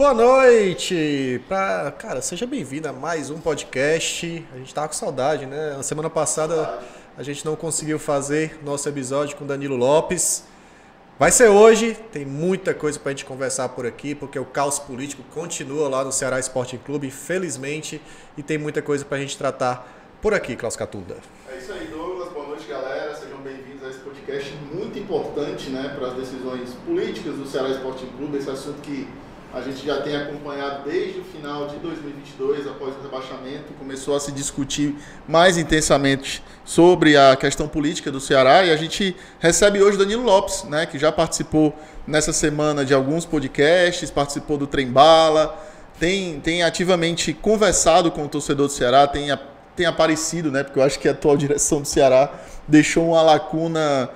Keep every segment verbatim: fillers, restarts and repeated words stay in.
boa noite! Pra... Cara, seja bem-vindo a mais um podcast. A gente tava com saudade, né? Na semana passada a gente não conseguiu fazer nosso episódio com Danilo Lopes. Vai ser hoje, tem muita coisa pra gente conversar por aqui, porque o caos político continua lá no Ceará Sporting Clube, infelizmente, e tem muita coisa pra gente tratar por aqui, Klaus Catunda. É isso aí, Douglas. Boa noite, galera. Sejam bem-vindos a esse podcast muito importante, né, para as decisões políticas do Ceará Sporting Clube, esse assunto que a gente já tem acompanhado desde o final de dois mil e vinte e dois, após o rebaixamento, começou a se discutir mais intensamente sobre a questão política do Ceará, e a gente recebe hoje Danilo Lopes, né, que já participou nessa semana de alguns podcasts, participou do Trem Bala, tem, tem ativamente conversado com o torcedor do Ceará, tem, tem aparecido, né, porque eu acho que a atual direção do Ceará deixou uma lacuna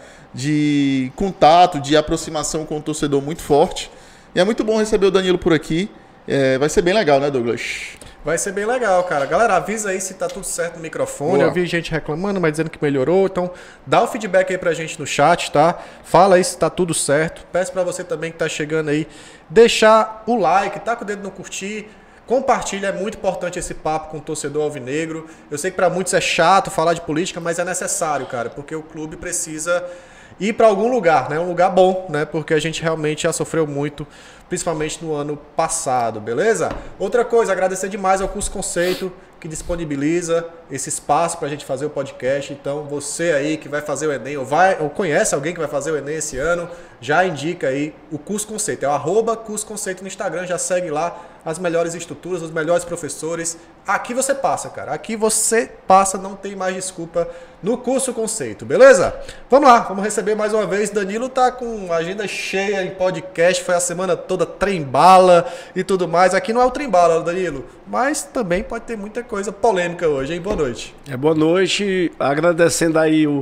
de contato, de aproximação com o torcedor muito forte. E é muito bom receber o Danilo por aqui. É, vai ser bem legal, né, Douglas? Vai ser bem legal, cara. Galera, avisa aí se tá tudo certo no microfone. Boa. Eu vi gente reclamando, mas dizendo que melhorou. Então, dá o feedback aí pra gente no chat, tá? Fala aí se tá tudo certo. Peço pra você também que tá chegando aí, deixar o like, tá com o dedo no curtir. Compartilha, é muito importante esse papo com o torcedor alvinegro. Eu sei que pra muitos é chato falar de política, mas é necessário, cara, porque o clube precisa ir para algum lugar, né? Um lugar bom, né? Porque a gente realmente já sofreu muito, principalmente no ano passado, beleza? Outra coisa, agradecer demais ao Curso Conceito, que disponibiliza esse espaço para a gente fazer o podcast. Então, você aí que vai fazer o Enem, ou, vai, ou conhece alguém que vai fazer o Enem esse ano, já indica aí o Curso Conceito. É o arroba Curso Conceito no Instagram, já segue lá as melhores estruturas, os melhores professores. Aqui você passa, cara. Aqui você passa, não tem mais desculpa no Curso Conceito, beleza? Vamos lá, vamos receber mais uma vez. Danilo tá com agenda cheia em podcast, foi a semana toda Trem Bala e tudo mais. Aqui não é o Trem Bala, Danilo, mas também pode ter muita coisa polêmica hoje, hein? Boa noite. É, boa noite, agradecendo aí o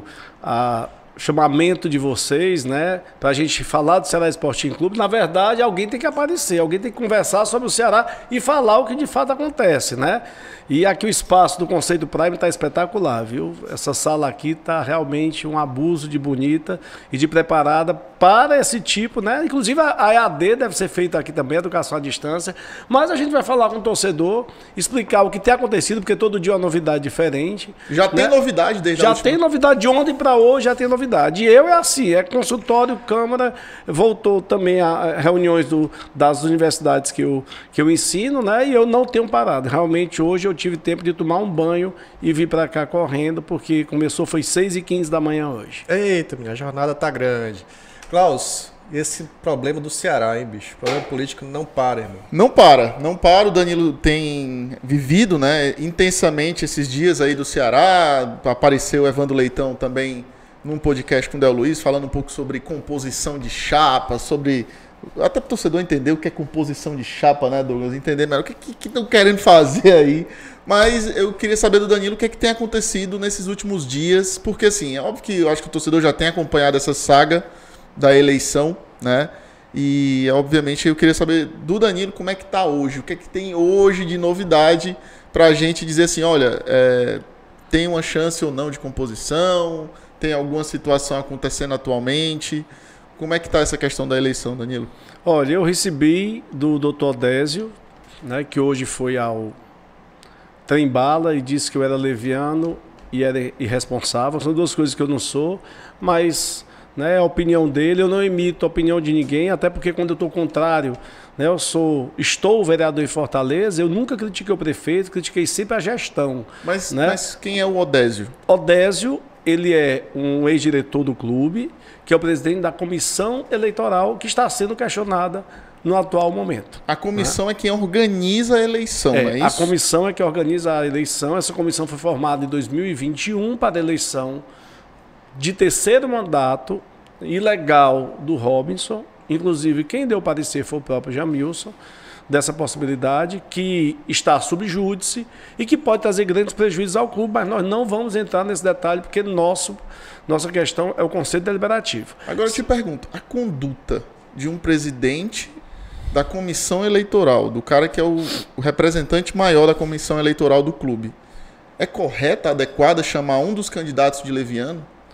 a chamamento de vocês, né, pra gente falar do Ceará Sporting Clube. Na verdade, alguém tem que aparecer, alguém tem que conversar sobre o Ceará e falar o que de fato acontece, né? E aqui o espaço do Conceito Prime tá espetacular, viu? Essa sala aqui tá realmente um abuso de bonita e de preparada para esse tipo, né? Inclusive a E A D deve ser feita aqui também, educação à distância, mas a gente vai falar com o torcedor, explicar o que tem acontecido, porque todo dia é uma novidade diferente. Já tem, né? Novidade desde Já a última... tem novidade de ontem para hoje, já tem novidade. E eu é assim, é consultório, Câmara, voltou também a reuniões do, das universidades que eu, que eu ensino, né? E eu não tenho parado. Realmente hoje eu tive tempo de tomar um banho e vir para cá correndo, porque começou, foi seis e quinze da manhã hoje. Eita, minha jornada tá grande. Klaus, esse problema do Ceará, hein, bicho? O problema político não para, irmão. Não para, não para. O Danilo tem vivido, né, intensamente esses dias aí do Ceará. Apareceu o Evandro Leitão também num podcast com o Del Luiz, falando um pouco sobre composição de chapa, sobre... Até para o torcedor entender o que é composição de chapa, né, Douglas? Entender melhor o que estão querendo fazer aí. Mas eu queria saber do Danilo o que, é que tem acontecido nesses últimos dias, porque assim, é óbvio que eu acho que o torcedor já tem acompanhado essa saga da eleição, né? E obviamente eu queria saber do Danilo como é que tá hoje, o que é que tem hoje de novidade para a gente dizer assim, olha, é, tem uma chance ou não de composição, tem alguma situação acontecendo atualmente. Como é que está essa questão da eleição, Danilo? Olha, eu recebi do doutor Odésio, né, que hoje foi ao Trem Bala e disse que eu era leviano e era irresponsável. São duas coisas que eu não sou, mas, né, a opinião dele, eu não imito a opinião de ninguém, até porque quando eu estou contrário, né, eu sou, estou vereador em Fortaleza, eu nunca critiquei o prefeito, critiquei sempre a gestão. Mas, né? mas quem é o Odésio? Odésio, ele é um ex-diretor do clube, que é o presidente da comissão eleitoral que está sendo questionada no atual momento. A comissão, né, é quem organiza a eleição, é, não é isso? A comissão é que organiza a eleição. Essa comissão foi formada em dois mil e vinte e um para a eleição de terceiro mandato ilegal do Robinson. Inclusive, quem deu parecer foi o próprio Jamilson, dessa possibilidade, que está sob júdice e que pode trazer grandes prejuízos ao clube, mas nós não vamos entrar nesse detalhe, porque nosso, nossa questão é o conceito deliberativo. Agora eu te pergunto, a conduta de um presidente da comissão eleitoral, do cara que é o, o representante maior da comissão eleitoral do clube, é correta, adequada chamar um dos candidatos de leviano?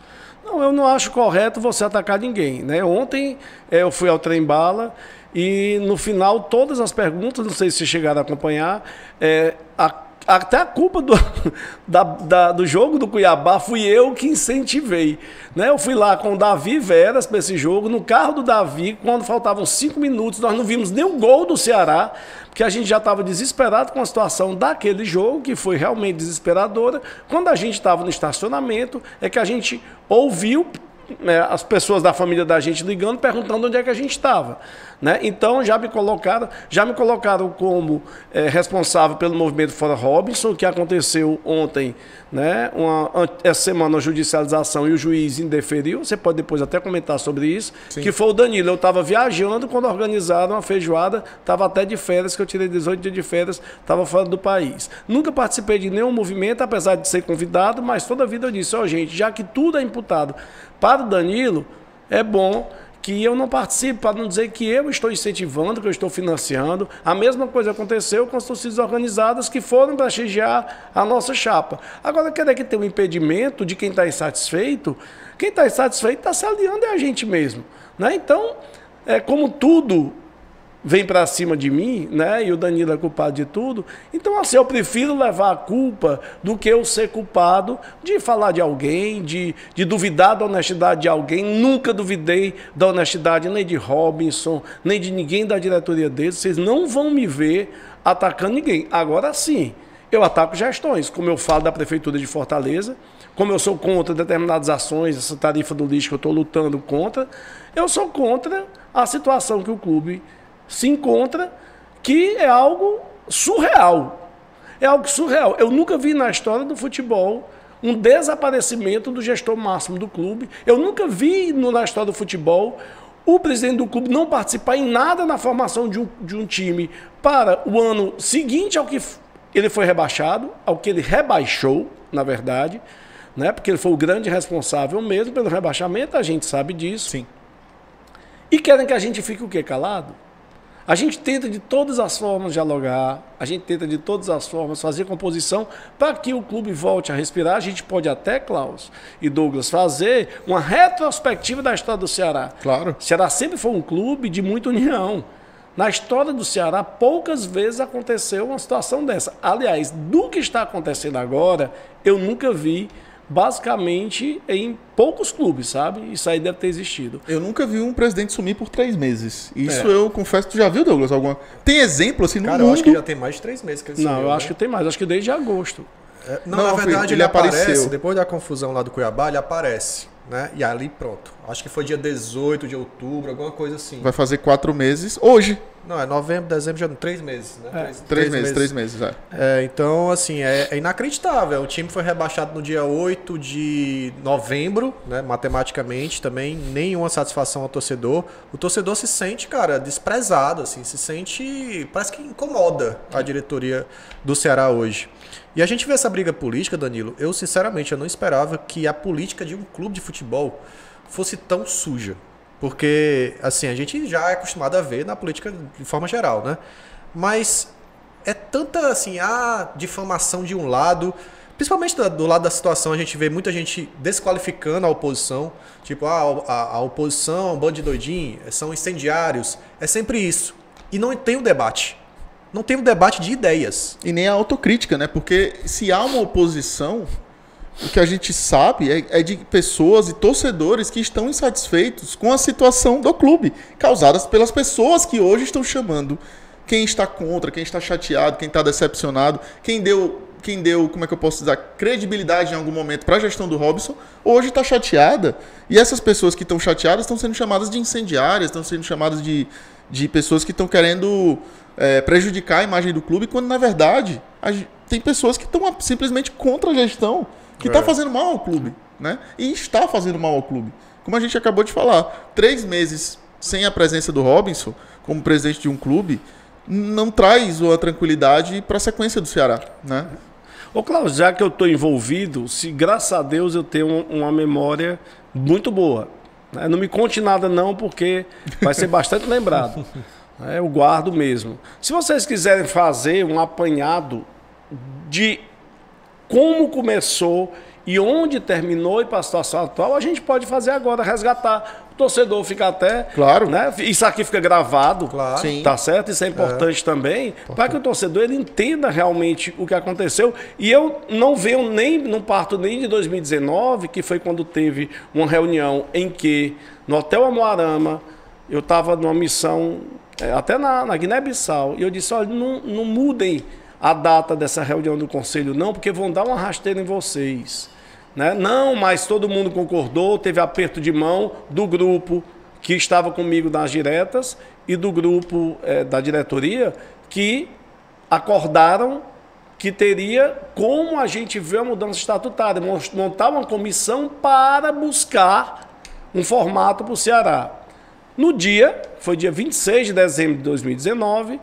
Não, eu não acho correto você atacar ninguém, né? Ontem é, eu fui ao trem-bala e no final todas as perguntas, não sei se chegaram a acompanhar, é, a, até a culpa do, da, da, do jogo do Cuiabá fui eu que incentivei, né? Eu fui lá com o Davi Veras para esse jogo, no carro do Davi, quando faltavam cinco minutos, nós não vimos nenhum gol do Ceará, porque a gente já estava desesperado com a situação daquele jogo, que foi realmente desesperadora. Quando a gente estava no estacionamento, é que a gente ouviu é, as pessoas da família da gente ligando, perguntando onde é que a gente estava. Né? Então já me colocaram, já me colocaram como é, responsável pelo movimento Fora Robinson, que aconteceu ontem, né? Uma, essa semana, a judicialização e o juiz indeferiu. Você pode depois até comentar sobre isso. Sim. Que foi o Danilo. Eu estava viajando quando organizaram a feijoada, estava até de férias, que eu tirei dezoito dias de férias, estava fora do país. Nunca participei de nenhum movimento, apesar de ser convidado, mas toda a vida eu disse, ó, oh, gente, já que tudo é imputado para o Danilo, é bom que eu não participe, para não dizer que eu estou incentivando, que eu estou financiando. A mesma coisa aconteceu com as torcidas organizadas que foram prestigiar a nossa chapa. Agora, querer que tenha um impedimento de quem está insatisfeito, quem está insatisfeito está se aliando é a gente mesmo. Né? Então, é, como tudo vem para cima de mim, né? E o Danilo é culpado de tudo. Então, assim, eu prefiro levar a culpa do que eu ser culpado de falar de alguém, de, de duvidar da honestidade de alguém. Nunca duvidei da honestidade nem de Robinson, nem de ninguém da diretoria deles. Vocês não vão me ver atacando ninguém. Agora sim, eu ataco gestões, como eu falo da Prefeitura de Fortaleza, como eu sou contra determinadas ações, essa tarifa do lixo que eu estou lutando contra, eu sou contra a situação que o clube se encontra, que é algo surreal. É algo surreal. Eu nunca vi na história do futebol um desaparecimento do gestor máximo do clube. Eu nunca vi no, na história do futebol o presidente do clube não participar em nada na formação de um, de um time para o ano seguinte ao que ele foi rebaixado, ao que ele rebaixou, na verdade, né? Porque ele foi o grande responsável mesmo pelo rebaixamento, a gente sabe disso. Sim. E querem que a gente fique o quê? Calado? A gente tenta de todas as formas dialogar, a gente tenta de todas as formas fazer composição para que o clube volte a respirar. A gente pode até, Klaus e Douglas, fazer uma retrospectiva da história do Ceará. Claro. O Ceará sempre foi um clube de muita união. Na história do Ceará, poucas vezes aconteceu uma situação dessa. Aliás, do que está acontecendo agora, eu nunca vi, basicamente, em poucos clubes, sabe? Isso aí deve ter existido. Eu nunca vi um presidente sumir por três meses. Isso é. Eu confesso. Tu já viu, Douglas? Alguma... Tem exemplo assim no Cara, mundo? eu acho que já tem mais de três meses que ele Não, sumiu, eu né? acho que tem mais. Acho que desde agosto. É, não, não, na verdade ele, ele aparece, apareceu. Depois da confusão lá do Cuiabá, ele aparece. Né? E ali pronto. Acho que foi dia dezoito de outubro, alguma coisa assim. Vai fazer quatro meses hoje. Não, é novembro, dezembro, já três meses, né? É. Três, Três, três meses, meses, três meses, é. é. Então, assim, é, é inacreditável. O time foi rebaixado no dia oito de novembro, né? Matematicamente também, nenhuma satisfação ao torcedor. O torcedor se sente, cara, desprezado, assim, se sente, parece que incomoda a diretoria do Ceará hoje. E a gente vê essa briga política, Danilo, eu sinceramente eu não esperava que a política de um clube de futebol fosse tão suja. Porque, assim, a gente já é acostumado a ver na política de forma geral, né? Mas é tanta, assim, a difamação de um lado, principalmente do lado da situação, a gente vê muita gente desqualificando a oposição. Tipo, ah, a, a oposição é um bando de doidinho, são incendiários. É sempre isso. E não tem o debate. Não tem um debate de ideias. E nem a autocrítica, né? Porque se há uma oposição, o que a gente sabe é, é de pessoas e torcedores que estão insatisfeitos com a situação do clube, causadas pelas pessoas que hoje estão chamando quem está contra, quem está chateado, quem está decepcionado, quem deu, quem deu, como é que eu posso dizer, credibilidade em algum momento para a gestão do Robinson, hoje está chateada. E essas pessoas que estão chateadas estão sendo chamadas de incendiárias, estão sendo chamadas de, de pessoas que estão querendo... É, prejudicar a imagem do clube, quando na verdade a, tem pessoas que estão simplesmente contra a gestão, que está é. fazendo mal ao clube, né? E está fazendo mal ao clube. Como a gente acabou de falar, três meses sem a presença do Robinson como presidente de um clube não traz a tranquilidade para a sequência do Ceará, né? Ô Cláudio, já que eu estou envolvido, se graças a Deus eu tenho uma memória muito boa, né? Não me conte nada não, porque vai ser bastante lembrado. Eu guardo mesmo. Se vocês quiserem fazer um apanhado de como começou e onde terminou e para a situação atual, a gente pode fazer agora, resgatar. O torcedor fica até... Claro. Né? Isso aqui fica gravado, claro. Sim. Tá certo? Isso é importante é. também, para que o torcedor ele entenda realmente o que aconteceu. E eu não venho nem, não parto nem de dois mil e dezenove, que foi quando teve uma reunião em que, no Hotel Amoarama, eu estava numa missão, até na, na Guiné-Bissau, e eu disse, olha, não, não mudem a data dessa reunião do Conselho, não, porque vão dar uma rasteira em vocês. Né? Não, mas todo mundo concordou, teve aperto de mão do grupo que estava comigo nas diretas e do grupo é, da diretoria que acordaram que teria como a gente ver a mudança estatutária, montar uma comissão para buscar um formato para o Ceará. No dia, foi dia vinte e seis de dezembro de dois mil e dezenove,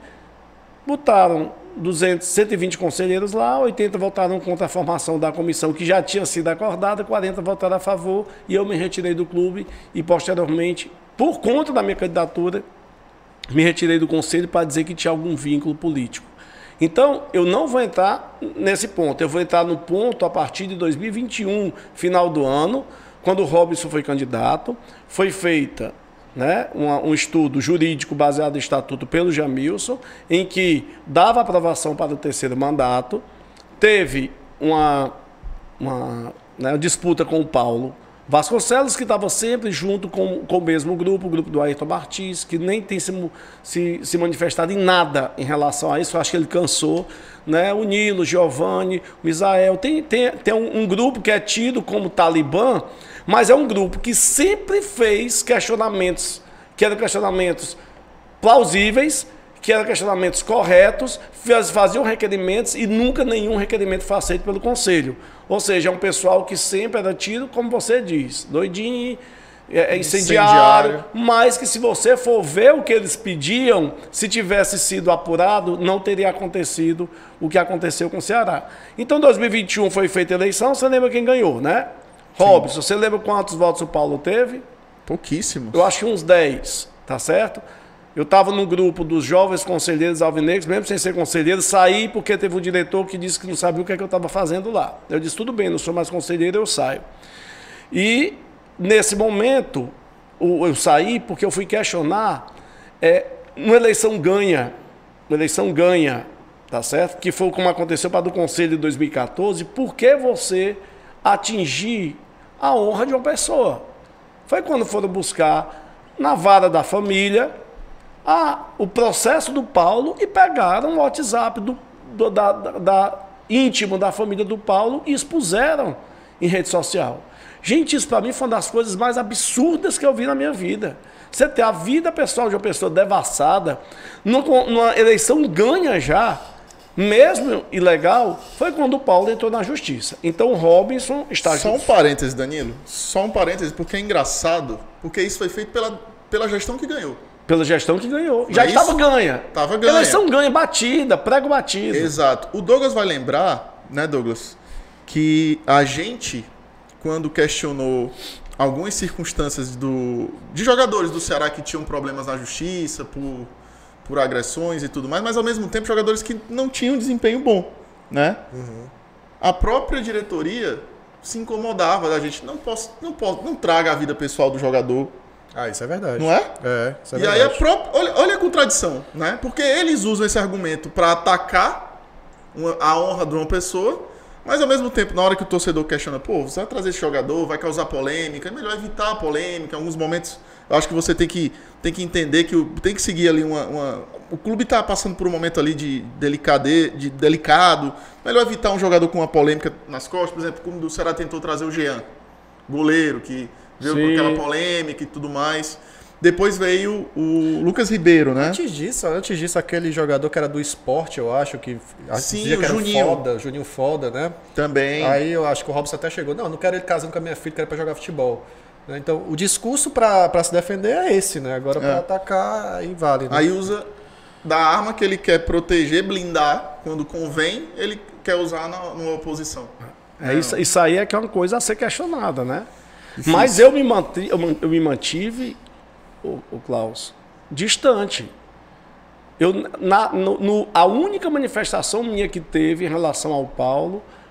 botaram duzentos, cento e vinte conselheiros lá, oitenta votaram contra a formação da comissão que já tinha sido acordada, quarenta votaram a favor e eu me retirei do clube e posteriormente, por conta da minha candidatura, me retirei do conselho para dizer que tinha algum vínculo político. Então, eu não vou entrar nesse ponto, eu vou entrar no ponto a partir de dois mil e vinte e um, final do ano, quando o Robson foi candidato, foi feita Né, um, um estudo jurídico baseado em estatuto pelo Jamilson, em que dava aprovação para o terceiro mandato, teve uma, uma, né, disputa com o Paulo Vasconcelos, que estava sempre junto com, com o mesmo grupo, o grupo do Ayrton Martins, que nem tem se, se, se manifestado em nada em relação a isso, eu acho que ele cansou, né, o Nilo, o Giovanni, o Misael, tem, tem, tem um, um grupo que é tido como Talibã, mas é um grupo que sempre fez questionamentos, que eram questionamentos plausíveis, que eram questionamentos corretos, faziam requerimentos e nunca nenhum requerimento foi aceito pelo Conselho. Ou seja, é um pessoal que sempre era tido, como você diz, doidinho, é, incendiário, incendiário, mas que se você for ver o que eles pediam, se tivesse sido apurado, não teria acontecido o que aconteceu com o Ceará. Então, em dois mil e vinte e um foi feita a eleição, você lembra quem ganhou, né? Robson, você lembra quantos votos o Paulo teve? Pouquíssimos. Eu acho que uns dez, tá certo? Eu estava no grupo dos jovens conselheiros alvinegros, mesmo sem ser conselheiro, saí porque teve um diretor que disse que não sabia o que, é que eu estava fazendo lá. Eu disse, tudo bem, não sou mais conselheiro, eu saio. E, nesse momento, eu saí porque eu fui questionar, é, uma eleição ganha, uma eleição ganha, tá certo? Que foi como aconteceu para do Conselho de dois mil e quatorze, por que você atingir a honra de uma pessoa? Foi quando foram buscar na vara da família a, o processo do Paulo e pegaram o WhatsApp do, do, da, da, da íntimo da família do Paulo e expuseram em rede social. Gente, isso para mim foi uma das coisas mais absurdas que eu vi na minha vida. Você ter a vida pessoal de uma pessoa devassada, numa, numa eleição ganha já, mesmo ilegal, foi quando o Paulo entrou na justiça. Então o Robson está... Só um parêntese, Danilo. Só um parêntese, porque é engraçado, porque isso foi feito pela, pela gestão que ganhou. Pela gestão que ganhou. Já é estava ganha. Estava ganha. Eleição ganha, batida, prego batido. Exato. O Douglas vai lembrar, né, Douglas, que a gente, quando questionou algumas circunstâncias do, de jogadores do Ceará que tinham problemas na justiça, por... por agressões e tudo mais, mas ao mesmo tempo jogadores que não tinham desempenho bom, né? Uhum. A própria diretoria se incomodava da gente, não posso, não posso, não traga a vida pessoal do jogador. Ah, isso é verdade. Não é? É, isso é e verdade. aí a própria, olha, olha a contradição, né? Porque eles usam esse argumento para atacar uma, a honra de uma pessoa, mas ao mesmo tempo, na hora que o torcedor questiona, pô, você vai trazer esse jogador, vai causar polêmica, é melhor evitar a polêmica, em alguns momentos eu acho que você tem que, tem que entender que o, tem que seguir ali uma... uma o clube está passando por um momento ali de, delicade, de delicado, melhor evitar um jogador com uma polêmica nas costas, por exemplo, como o Ceará tentou trazer o Jean, goleiro, que veio Sim. com aquela polêmica e tudo mais. Depois veio o Lucas Ribeiro, né? Antes disso, antes disso, aquele jogador que era do esporte, eu acho, que Sim, dizia o que era Juninho. foda, Juninho foda, né? Também. Aí eu acho que o Robson até chegou, não, não quero ele casando com a minha filha, quero para jogar futebol. Então, o discurso para se defender é esse, né? Agora, para é. atacar, aí vale. Né? Aí usa da arma que ele quer proteger, blindar, quando convém, ele quer usar na, numa oposição. É, isso, isso aí é que é uma coisa a ser questionada, né? Difícil. Mas eu me mantive, eu me mantive o, o Klaus, distante. Eu, na, no, no, a única manifestação minha que teve em relação ao Paulo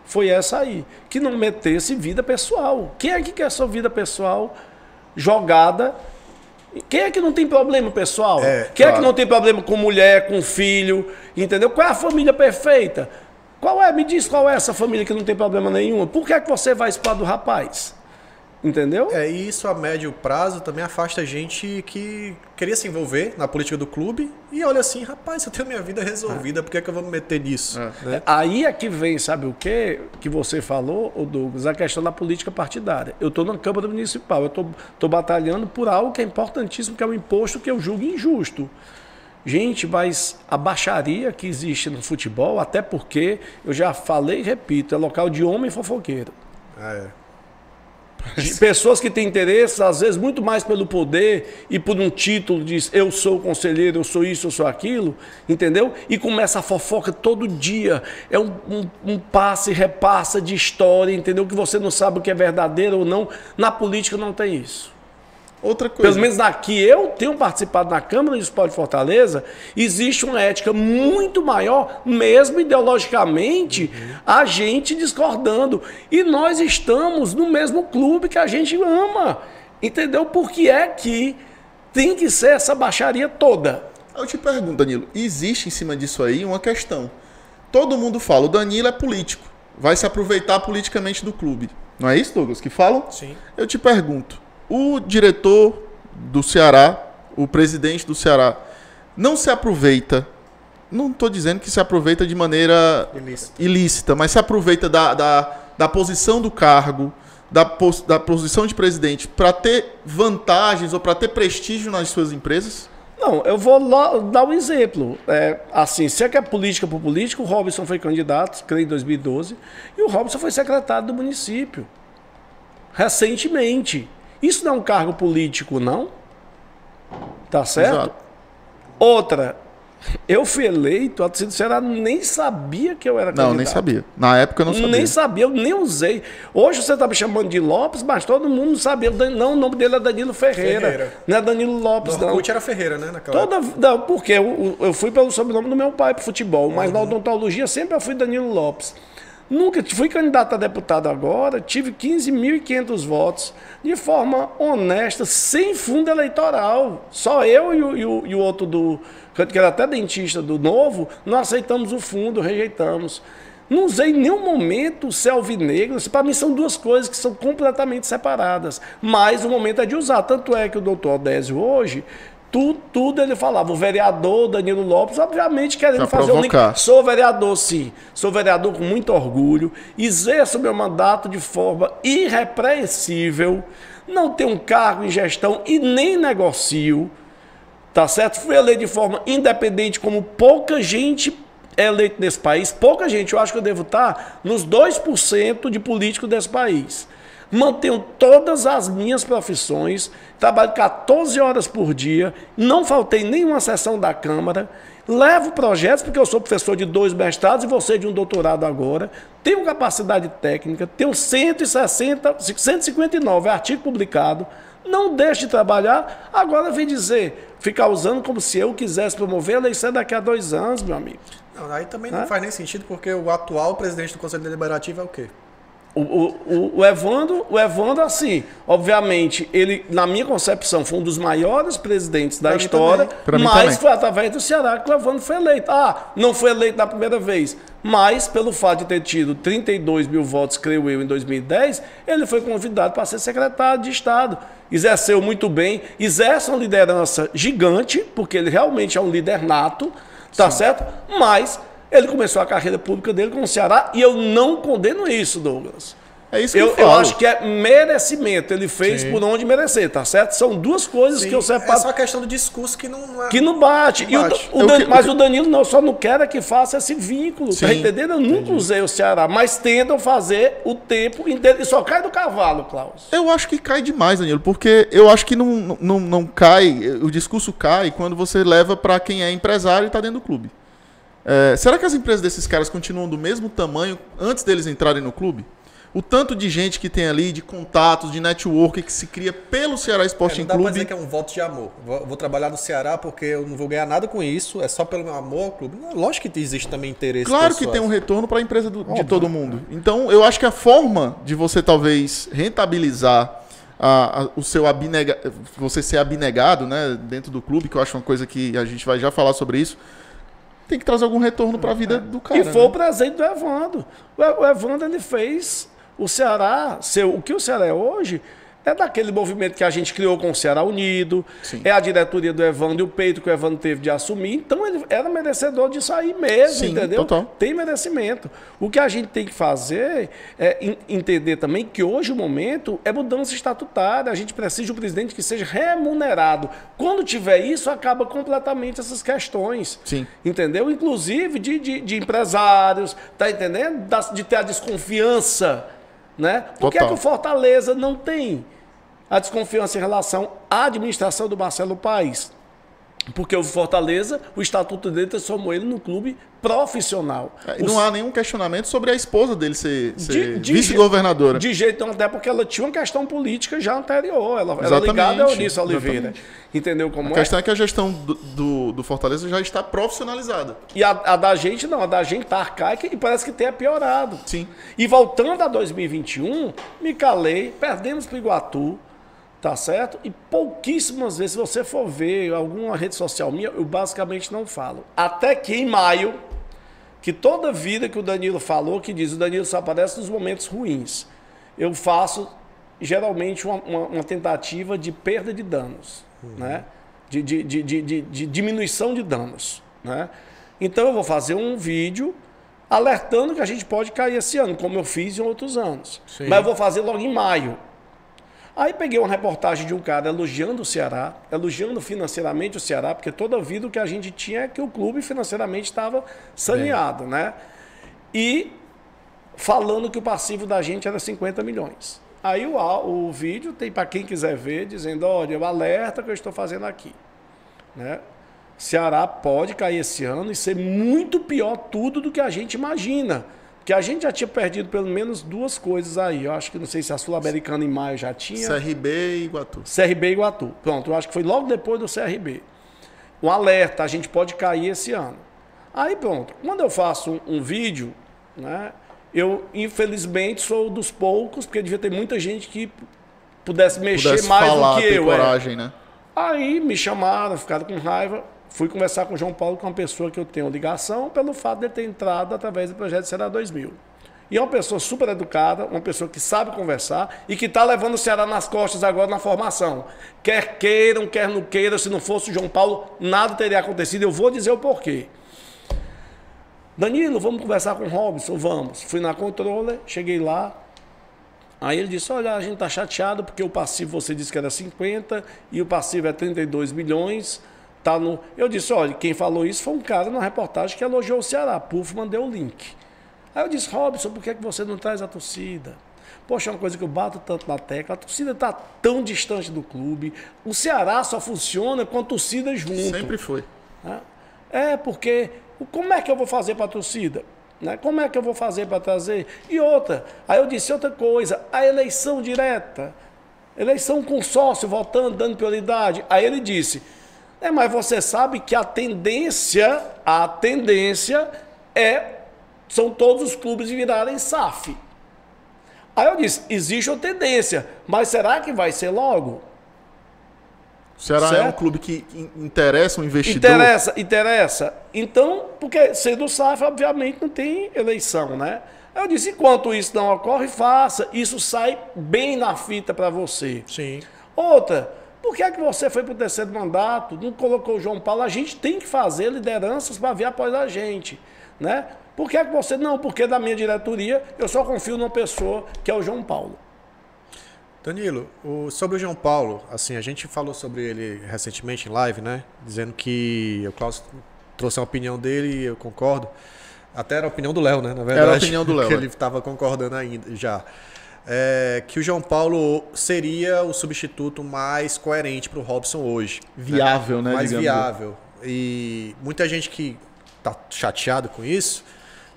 foi essa aí. Que não metesse vida pessoal. Quem é que quer sua vida pessoal jogada? Quem é que não tem problema pessoal? É, Quem claro. é que não tem problema com mulher, com filho? Entendeu? Qual é a família perfeita? Qual é? Me diz qual é essa família que não tem problema nenhum. Por que é que você vai expor do rapaz? Entendeu? É, e isso a médio prazo também afasta gente que queria se envolver na política do clube e olha assim, rapaz, eu tenho minha vida resolvida, por que, é que eu vou me meter nisso? É. Né? Aí é que vem, sabe o quê? Que você falou, ô Douglas, a questão da política partidária. Eu estou na Câmara Municipal, eu estou batalhando por algo que é importantíssimo, que é um imposto que eu julgo injusto. Gente, mas a baixaria que existe no futebol, até porque, eu já falei e repito, é local de homem fofoqueiro. Ah, é. De pessoas que têm interesse, às vezes, muito mais pelo poder e por um título de eu sou conselheiro, eu sou isso, eu sou aquilo, entendeu? E começa a fofoca todo dia. É um, um, um passe e repassa de história, entendeu? Que você não sabe o que é verdadeiro ou não. Na política não tem isso. Outra coisa. Pelo menos aqui eu tenho participado na Câmara de Esporte de Fortaleza, existe uma ética muito maior, mesmo ideologicamente, uhum. a gente discordando. E nós estamos no mesmo clube que a gente ama. Entendeu? Por que é que tem que ser essa baixaria toda? Eu te pergunto, Danilo, existe em cima disso aí uma questão. Todo mundo fala, o Danilo é político, vai se aproveitar politicamente do clube. Não é isso, Douglas, que falam? Sim. Eu te pergunto, o diretor do Ceará, o presidente do Ceará, não se aproveita, não estou dizendo que se aproveita de maneira ilícita, ilícita mas se aproveita da, da, da posição do cargo, da, pos, da posição de presidente, para ter vantagens ou para ter prestígio nas suas empresas? Não, eu vou lá dar um exemplo. É, assim, se é que é política por político, o Robson foi candidato, creio em dois mil e doze, e o Robson foi secretário do município, recentemente. Isso não é um cargo político, não? Tá certo? Exato. Outra, eu fui eleito, a torcida do Ceará nem sabia que eu era candidato. Não, nem sabia. Na época eu não sabia. Nem sabia, eu nem usei. Hoje você está me chamando de Lopes, mas todo mundo sabia. Não, o nome dele é Danilo Ferreira. Ferreira. Não é Danilo Lopes, no não. Orkut era Ferreira, né? Naquela Toda, não, porque eu, eu fui pelo sobrenome do meu pai pro futebol, mas uhum. na odontologia sempre eu fui Danilo Lopes. Nunca fui candidato a deputado agora, tive quinze mil e quinhentos votos, de forma honesta, sem fundo eleitoral. Só eu e o, e o, e o outro, do, que era até dentista do Novo, não aceitamos o fundo, rejeitamos. Não usei em nenhum momento o céu alvinegro. Para mim são duas coisas que são completamente separadas. Mas o momento é de usar. Tanto é que o doutor Odésio hoje... Tudo, tudo ele falava. O vereador Danilo Lopes, obviamente, querendo fazer um link. Sou vereador, sim. Sou vereador com muito orgulho. Exerço meu mandato de forma irrepreensível. Não tenho um cargo em gestão e nem negocio. Tá certo? Fui eleito de forma independente, como pouca gente é eleito nesse país. Pouca gente. Eu acho que eu devo estar nos dois por cento de político desse país. Mantenho todas as minhas profissões, trabalho quatorze horas por dia, não faltei nenhuma sessão da Câmara, levo projetos, porque eu sou professor de dois mestrados e você de um doutorado agora, tenho capacidade técnica, tenho cento e sessenta, cento e cinquenta e nove artigos publicados, não deixo de trabalhar, agora vem dizer, ficar usando como se eu quisesse promover a eleição daqui a dois anos, meu amigo. Não, aí também não é? faz nem sentido, porque o atual presidente do Conselho Deliberativo é o quê? O, o, o, Evandro, o Evandro, assim, obviamente, ele, na minha concepção, foi um dos maiores presidentes da pra história, mas foi através do Ceará que o Evandro foi eleito. Ah, não foi eleito na primeira vez, mas pelo fato de ter tido trinta e dois mil votos, creio eu, em dois mil e dez, ele foi convidado para ser secretário de Estado. Exerceu muito bem, exerce uma liderança gigante, porque ele realmente é um líder nato, tá Sim. certo? Mas... ele começou a carreira pública dele com o Ceará e eu não condeno isso, Douglas. É isso que eu, eu falo. Eu acho que é merecimento. Ele fez Sim. por onde merecer, tá certo? São duas coisas Sim. que eu separo. É só a questão do discurso que não é... Que não bate. Não bate. E o, o Dan... que... Mas o Danilo não, só não quer é que faça esse vínculo. Sim. Tá entendendo? Eu nunca Entendi. usei o Ceará, mas tentam fazer o tempo inteiro. E só cai do cavalo, Klaus. Eu acho que cai demais, Danilo, porque eu acho que não, não, não cai, o discurso cai quando você leva para quem é empresário e está dentro do clube. É, será que as empresas desses caras continuam do mesmo tamanho antes deles entrarem no clube? o tanto de gente que tem ali, de contatos, de network que se cria pelo Ceará Sporting é, não dá Clube. Pra dizer que é um voto de amor. Vou, vou trabalhar no Ceará porque eu não vou ganhar nada com isso, é só pelo meu amor ao clube. Não, lógico que existe também interesse Claro pessoal. que tem um retorno para a empresa do, de todo mundo. Então, eu acho que a forma de você talvez rentabilizar a, a, o seu abnega, você ser abnegado, né, dentro do clube, que eu acho uma coisa que a gente vai já falar sobre isso, tem que trazer algum retorno para a vida do cara. E foi né? o presente do Evandro. O Evandro, ele fez o Ceará ser o que o Ceará é hoje. É daquele movimento que a gente criou com o Ceará Unido, Sim. é a diretoria do Evandro e o peito que o Evandro teve de assumir. Então ele era merecedor disso aí mesmo, Sim, entendeu? Total. Tem merecimento. O que a gente tem que fazer é entender também que hoje o momento é mudança estatutária. A gente precisa de um presidente que seja remunerado. Quando tiver isso, acaba completamente essas questões. Sim. Entendeu? Inclusive de, de, de empresários, tá entendendo? De ter a desconfiança. Né? Por que é que o Fortaleza não tem a desconfiança em relação à administração do Marcelo Paes? Porque o Fortaleza, o estatuto dele transformou ele num clube profissional. É, não Os... há nenhum questionamento sobre a esposa dele ser, ser vice-governadora. De jeito nenhum, até porque ela tinha uma questão política já anterior. Ela era ligada a Eunice Oliveira. Exatamente. Entendeu como a é? A questão é que a gestão do, do, do Fortaleza já está profissionalizada. E a, a da gente não, a da gente está arcaica e parece que tenha piorado. Sim. E voltando a dois mil e vinte e um, me calei, perdemos para o Iguatu. Tá certo? E pouquíssimas vezes, se você for ver alguma rede social minha, eu basicamente não falo. Até que em maio, que toda vida que o Danilo falou, que diz o Danilo só aparece nos momentos ruins, eu faço geralmente uma, uma, uma tentativa de perda de danos, uhum. né? de, de, de, de, de, de diminuição de danos. Né? Então eu vou fazer um vídeo alertando que a gente pode cair esse ano, como eu fiz em outros anos. Sim. Mas eu vou fazer logo em maio. Aí peguei uma reportagem de um cara elogiando o Ceará, elogiando financeiramente o Ceará, porque toda vida o que a gente tinha é que o clube financeiramente estava saneado, Bem. né? E falando que o passivo da gente era cinquenta milhões. Aí o, o vídeo tem para quem quiser ver, dizendo, olha, o alerta que eu estou fazendo aqui. Né? Ceará pode cair esse ano e ser muito pior tudo do que a gente imagina. Que a gente já tinha perdido pelo menos duas coisas aí. Eu acho que não sei se a Sul-Americana em maio já tinha. C R B e Iguatu. C R B e Iguatu. Pronto, eu acho que foi logo depois do C R B. Um alerta, a gente pode cair esse ano. Aí pronto, quando eu faço um, um vídeo, né, eu infelizmente sou dos poucos, porque devia ter muita gente que pudesse mexer pudesse mais falar, do que eu. Coragem, é. né? Aí me chamaram, ficaram com raiva. Fui conversar com o João Paulo, que é uma pessoa que eu tenho ligação, pelo fato de ele ter entrado através do projeto Ceará dois mil. E é uma pessoa super educada, uma pessoa que sabe conversar e que está levando o Ceará nas costas agora na formação. Quer queiram, quer não queiram, se não fosse o João Paulo, nada teria acontecido. Eu vou dizer o porquê. Danilo, vamos conversar com o Robson? Vamos. Fui na controller, cheguei lá. Aí ele disse, olha, a gente está chateado porque o passivo você disse que era cinquenta e o passivo é trinta e dois milhões. Tá no... Eu disse, olha, quem falou isso foi um cara na reportagem que elogiou o Ceará. Puf, mandei o link. Aí eu disse, Robson, por que você não traz a torcida? Poxa, é uma coisa que eu bato tanto na tecla. A torcida está tão distante do clube. O Ceará só funciona com a torcida junto. Sempre foi. É, porque como é que eu vou fazer para a torcida? Né? Como é que eu vou fazer para trazer? E outra, aí eu disse outra coisa, a eleição direta, eleição com sócio votando, dando prioridade. Aí ele disse... É, mas você sabe que a tendência, a tendência é, são todos os clubes virarem S A F. Aí eu disse, existe uma tendência, mas será que vai ser logo? O Ceará certo? É um clube que interessa um investidor? Interessa, interessa. Então, porque sendo S A F, obviamente, não tem eleição, né? Eu disse, enquanto isso não ocorre, faça. Isso sai bem na fita para você. Sim. Outra... Por que é que você foi para o terceiro mandato, não colocou o João Paulo? A gente tem que fazer lideranças para vir após a gente. Né? Por que é que você... Não, porque da minha diretoria eu só confio numa pessoa que é o João Paulo. Danilo, o, sobre o João Paulo, assim, a gente falou sobre ele recentemente em live, né? Dizendo que o Klaus trouxe a opinião dele e eu concordo. Até era a opinião do Léo, né? Na verdade, era a opinião do Léo. Que ele estava concordando ainda já. É, que o João Paulo seria o substituto mais coerente para o Robson hoje. Viável, né? né mais viável. E muita gente que tá chateado com isso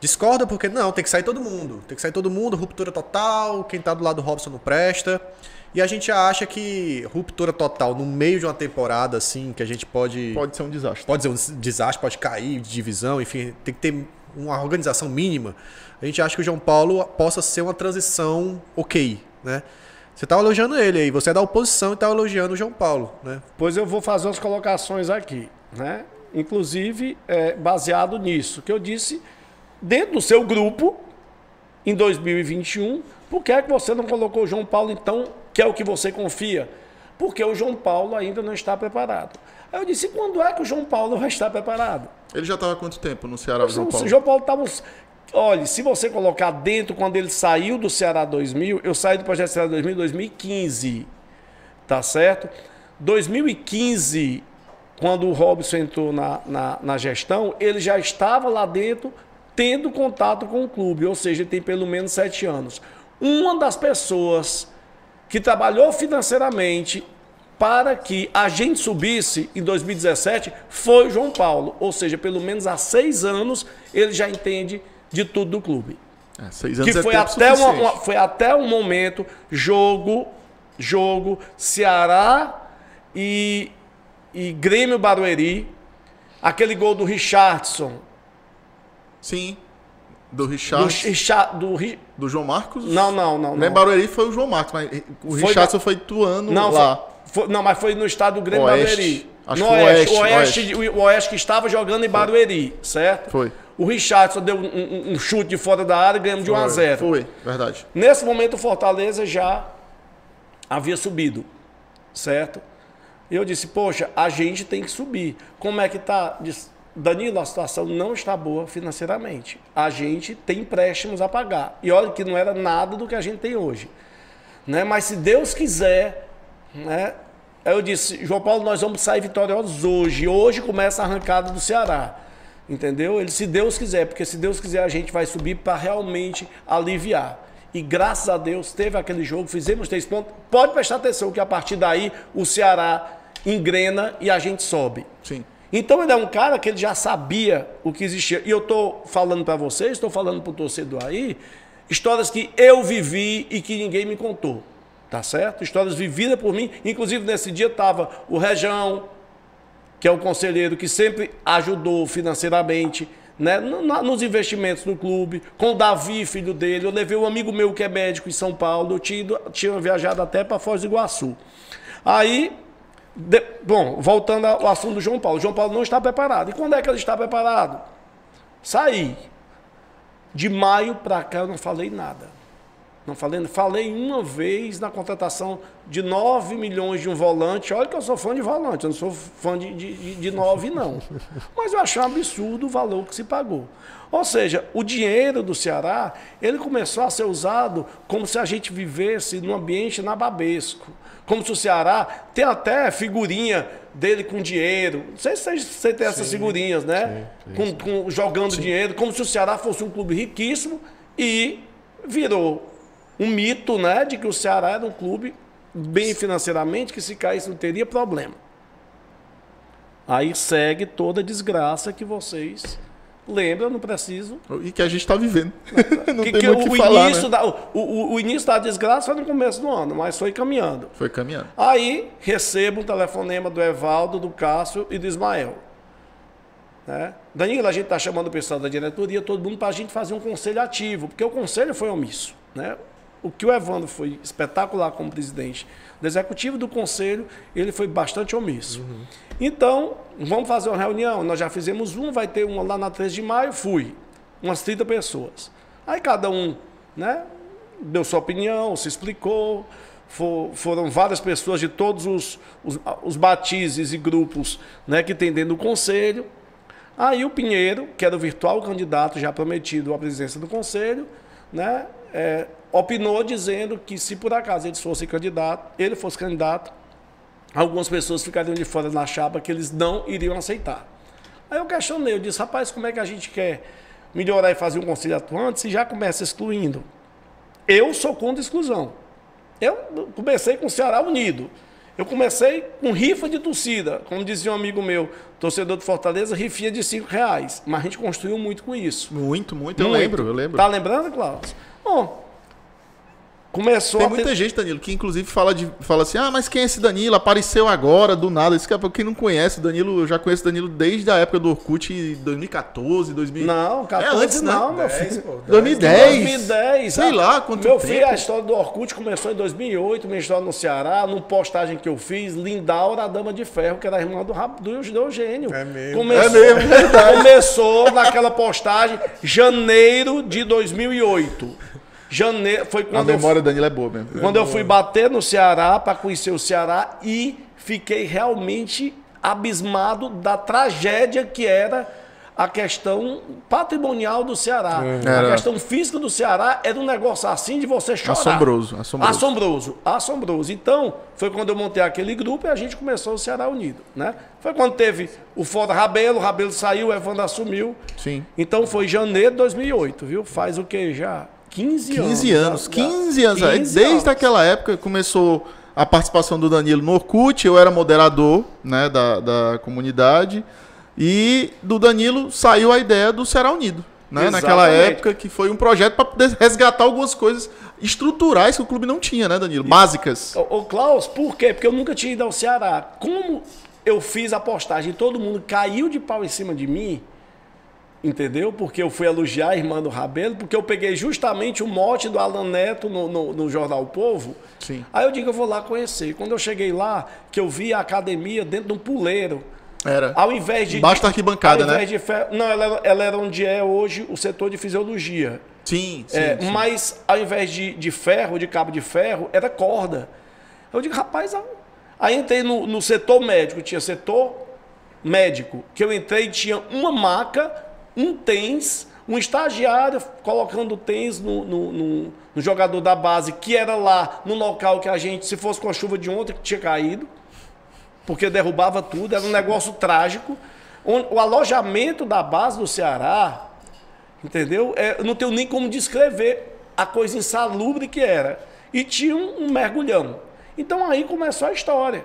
discorda porque não, tem que sair todo mundo. Tem que sair todo mundo, ruptura total, quem tá do lado do Robson não presta. E a gente acha que ruptura total no meio de uma temporada, assim, que a gente pode... Pode ser um desastre. Pode ser um desastre, pode cair de divisão, enfim, tem que ter uma organização mínima. A gente acha que o João Paulo possa ser uma transição ok, né? Você tá elogiando ele aí, você é da oposição e tá elogiando o João Paulo, né? Pois eu vou fazer umas colocações aqui, né? Inclusive, é, baseado nisso, que eu disse, dentro do seu grupo, em dois mil e vinte e um, por que é que você não colocou o João Paulo, então, que é o que você confia? Porque o João Paulo ainda não está preparado. Aí eu disse, quando é que o João Paulo vai estar preparado? Ele já estava há quanto tempo no Ceará, o João Paulo? O João Paulo estava... Olha, se você colocar dentro, quando ele saiu do Ceará dois mil, eu saí do Projeto Ceará dois mil em dois mil e quinze, tá certo? dois mil e quinze, quando o Robson entrou na, na, na gestão, ele já estava lá dentro tendo contato com o clube, ou seja, ele tem pelo menos sete anos. Uma das pessoas que trabalhou financeiramente para que a gente subisse em dois mil e dezessete foi o João Paulo, ou seja, pelo menos há seis anos ele já entende de tudo do clube. É, seis anos que foi, é até uma, uma, foi até um momento, jogo, jogo, Ceará e, e Grêmio Barueri, aquele gol do Richardson. Sim, do Richardson. Do, Richard, do, do João Marcos? Não, não, não. Nem Barueri foi o João Marcos, mas o foi Richardson da... foi atuando não, lá. Foi, não, mas foi no estado do Grêmio Oeste. Barueri. Acho no que Oeste, Oeste, Oeste, Oeste. O Oeste que estava jogando em Barueri, certo? Foi. O Richardson deu um, um, um chute de fora da área e ganhamos de um a zero. Foi, verdade. Nesse momento o Fortaleza já havia subido, certo? E eu disse, poxa, a gente tem que subir. Como é que tá? Disse, Danilo, a situação não está boa financeiramente. A gente tem empréstimos a pagar. E olha que não era nada do que a gente tem hoje. Né? Mas se Deus quiser, né? Eu disse, João Paulo, nós vamos sair vitoriosos hoje. Hoje começa a arrancada do Ceará. Entendeu? Ele, se Deus quiser, porque se Deus quiser a gente vai subir para realmente aliviar. E graças a Deus teve aquele jogo, fizemos três pontos. Pode prestar atenção que a partir daí o Ceará engrena e a gente sobe. Sim. Então ele é um cara que ele já sabia o que existia. E eu estou falando para vocês, estou falando para o torcedor aí, histórias que eu vivi e que ninguém me contou. Tá certo? Histórias vividas por mim. Inclusive nesse dia estava o Rejão, que é um conselheiro que sempre ajudou financeiramente, né, nos investimentos do clube, com o Davi, filho dele. Eu levei um amigo meu que é médico em São Paulo, eu tinha, ido, tinha viajado até para Foz do Iguaçu. Aí, de, bom, voltando ao assunto do João Paulo. O João Paulo não está preparado. E quando é que ele está preparado? Saí. De maio para cá eu não falei nada. Não falei, falei uma vez na contratação de nove milhões de um volante. Olha que eu sou fã de volante, eu não sou fã de, de, de nove, não. Mas eu achei um absurdo o valor que se pagou. Ou seja, o dinheiro do Ceará, ele começou a ser usado como se a gente vivesse num ambiente nababesco. Como se o Ceará tem até figurinha dele com dinheiro. Não sei se você tem essas sim, figurinhas, né? Sim, sim, com, com, jogando sim. dinheiro, como se o Ceará fosse um clube riquíssimo e virou um mito, né, de que o Ceará era um clube bem financeiramente, que se caísse não teria problema. Aí segue toda a desgraça que vocês lembram, não preciso. E que a gente está vivendo. Não que, tem que muito o que falar, início né? da, o, o, o início da desgraça foi no começo do ano, mas foi caminhando. Foi caminhando. Aí recebo um telefonema do Evaldo, do Cássio e do Ismael. Né? Danilo, a gente está chamando o pessoal da diretoria, todo mundo, para a gente fazer um conselho ativo, porque o conselho foi omisso, né? O que o Evandro foi espetacular como presidente do executivo do conselho, ele foi bastante omisso. Uhum. Então, vamos fazer uma reunião. Nós já fizemos uma, vai ter uma lá na treze de maio, fui. Umas trinta pessoas. Aí cada um, né, deu sua opinião, se explicou. For, foram várias pessoas de todos os, os, os batizes e grupos, né, que tem dentro do conselho. Aí o Pinheiro, que era o virtual candidato já prometido à presidência do conselho, né, é, opinou dizendo que se por acaso eles fossem candidato, ele fosse candidato, algumas pessoas ficariam de fora na chapa que eles não iriam aceitar. Aí eu questionei, eu disse, rapaz, como é que a gente quer melhorar e fazer um conselho atuante se já começa excluindo? Eu sou contra a exclusão. Eu comecei com o Ceará unido. Eu comecei com rifa de torcida, como dizia um amigo meu, torcedor de Fortaleza, rifinha de cinco reais. Mas a gente construiu muito com isso. Muito, muito, eu muito. lembro, eu lembro. Tá lembrando, Cláudio? Bom, começou Tem a muita ter... gente, Danilo, que inclusive fala, de, fala assim, ah, mas quem é esse Danilo? Apareceu agora, do nada. Esse cara, quem não conhece o Danilo, eu já conheço o Danilo desde a época do Orkut, dois mil e quatorze, dois mil... Não, quatorze é antes, não, né? meu filho. Pô, dois mil e dez. dois mil e dez. Sei lá quanto meu tempo. Meu filho, a história do Orkut começou em dois mil e oito, minha história no Ceará, numa postagem que eu fiz, Lindaura, a Dama de Ferro, que era a irmã do, do, do Eugênio. É mesmo. Começou, é mesmo, verdade. Começou naquela postagem, janeiro de dois mil e oito. Janeiro, foi quando a memória eu, do Danilo é boa mesmo. Quando é eu fui bater no Ceará para conhecer o Ceará e fiquei realmente abismado da tragédia que era a questão patrimonial do Ceará. É. A era. questão física do Ceará era um negócio assim de você chorar. Assombroso, assombroso. Assombroso, assombroso. Então, foi quando eu montei aquele grupo e a gente começou o Ceará Unido, né? Foi quando teve o Fora Rabelo, o Rabelo saiu, o Evandro assumiu. Sim. Então foi janeiro de dois mil e oito, viu? Faz o que já? quinze anos. quinze anos, quinze anos. quinze Desde anos. aquela época começou a participação do Danilo no Orkut, eu era moderador, né, da, da comunidade, e do Danilo saiu a ideia do Ceará Unido. Né, naquela época, que foi um projeto para resgatar algumas coisas estruturais que o clube não tinha, né, Danilo? Básicas. Ô, ô Klaus, por quê? Porque eu nunca tinha ido ao Ceará. Como eu fiz a postagem, todo mundo caiu de pau em cima de mim, entendeu? Porque eu fui elogiar a irmã do Rabelo, porque eu peguei justamente o mote do Alan Neto no, no, no Jornal O Povo. Sim. Aí eu digo, eu vou lá conhecer. E quando eu cheguei lá, que eu vi a academia dentro de um puleiro. Era. Ao invés de... Embaixo da arquibancada, ao invés né? De fer... Não, ela era, ela era onde é hoje o setor de fisiologia. Sim, sim, é, sim. Mas ao invés de, de ferro, de cabo de ferro, era corda. Eu digo, rapaz... Aí entrei no, no setor médico. Tinha setor médico. Que eu entrei e tinha uma maca... um tênis, um estagiário colocando tênis no, no, no, no jogador da base, que era lá no local que a gente, se fosse com a chuva de ontem, que tinha caído, porque derrubava tudo, era um negócio trágico. O alojamento da base do Ceará, entendeu? É, eu não tenho nem como descrever a coisa insalubre que era. E tinha um, um mergulhão. Então aí começou a história.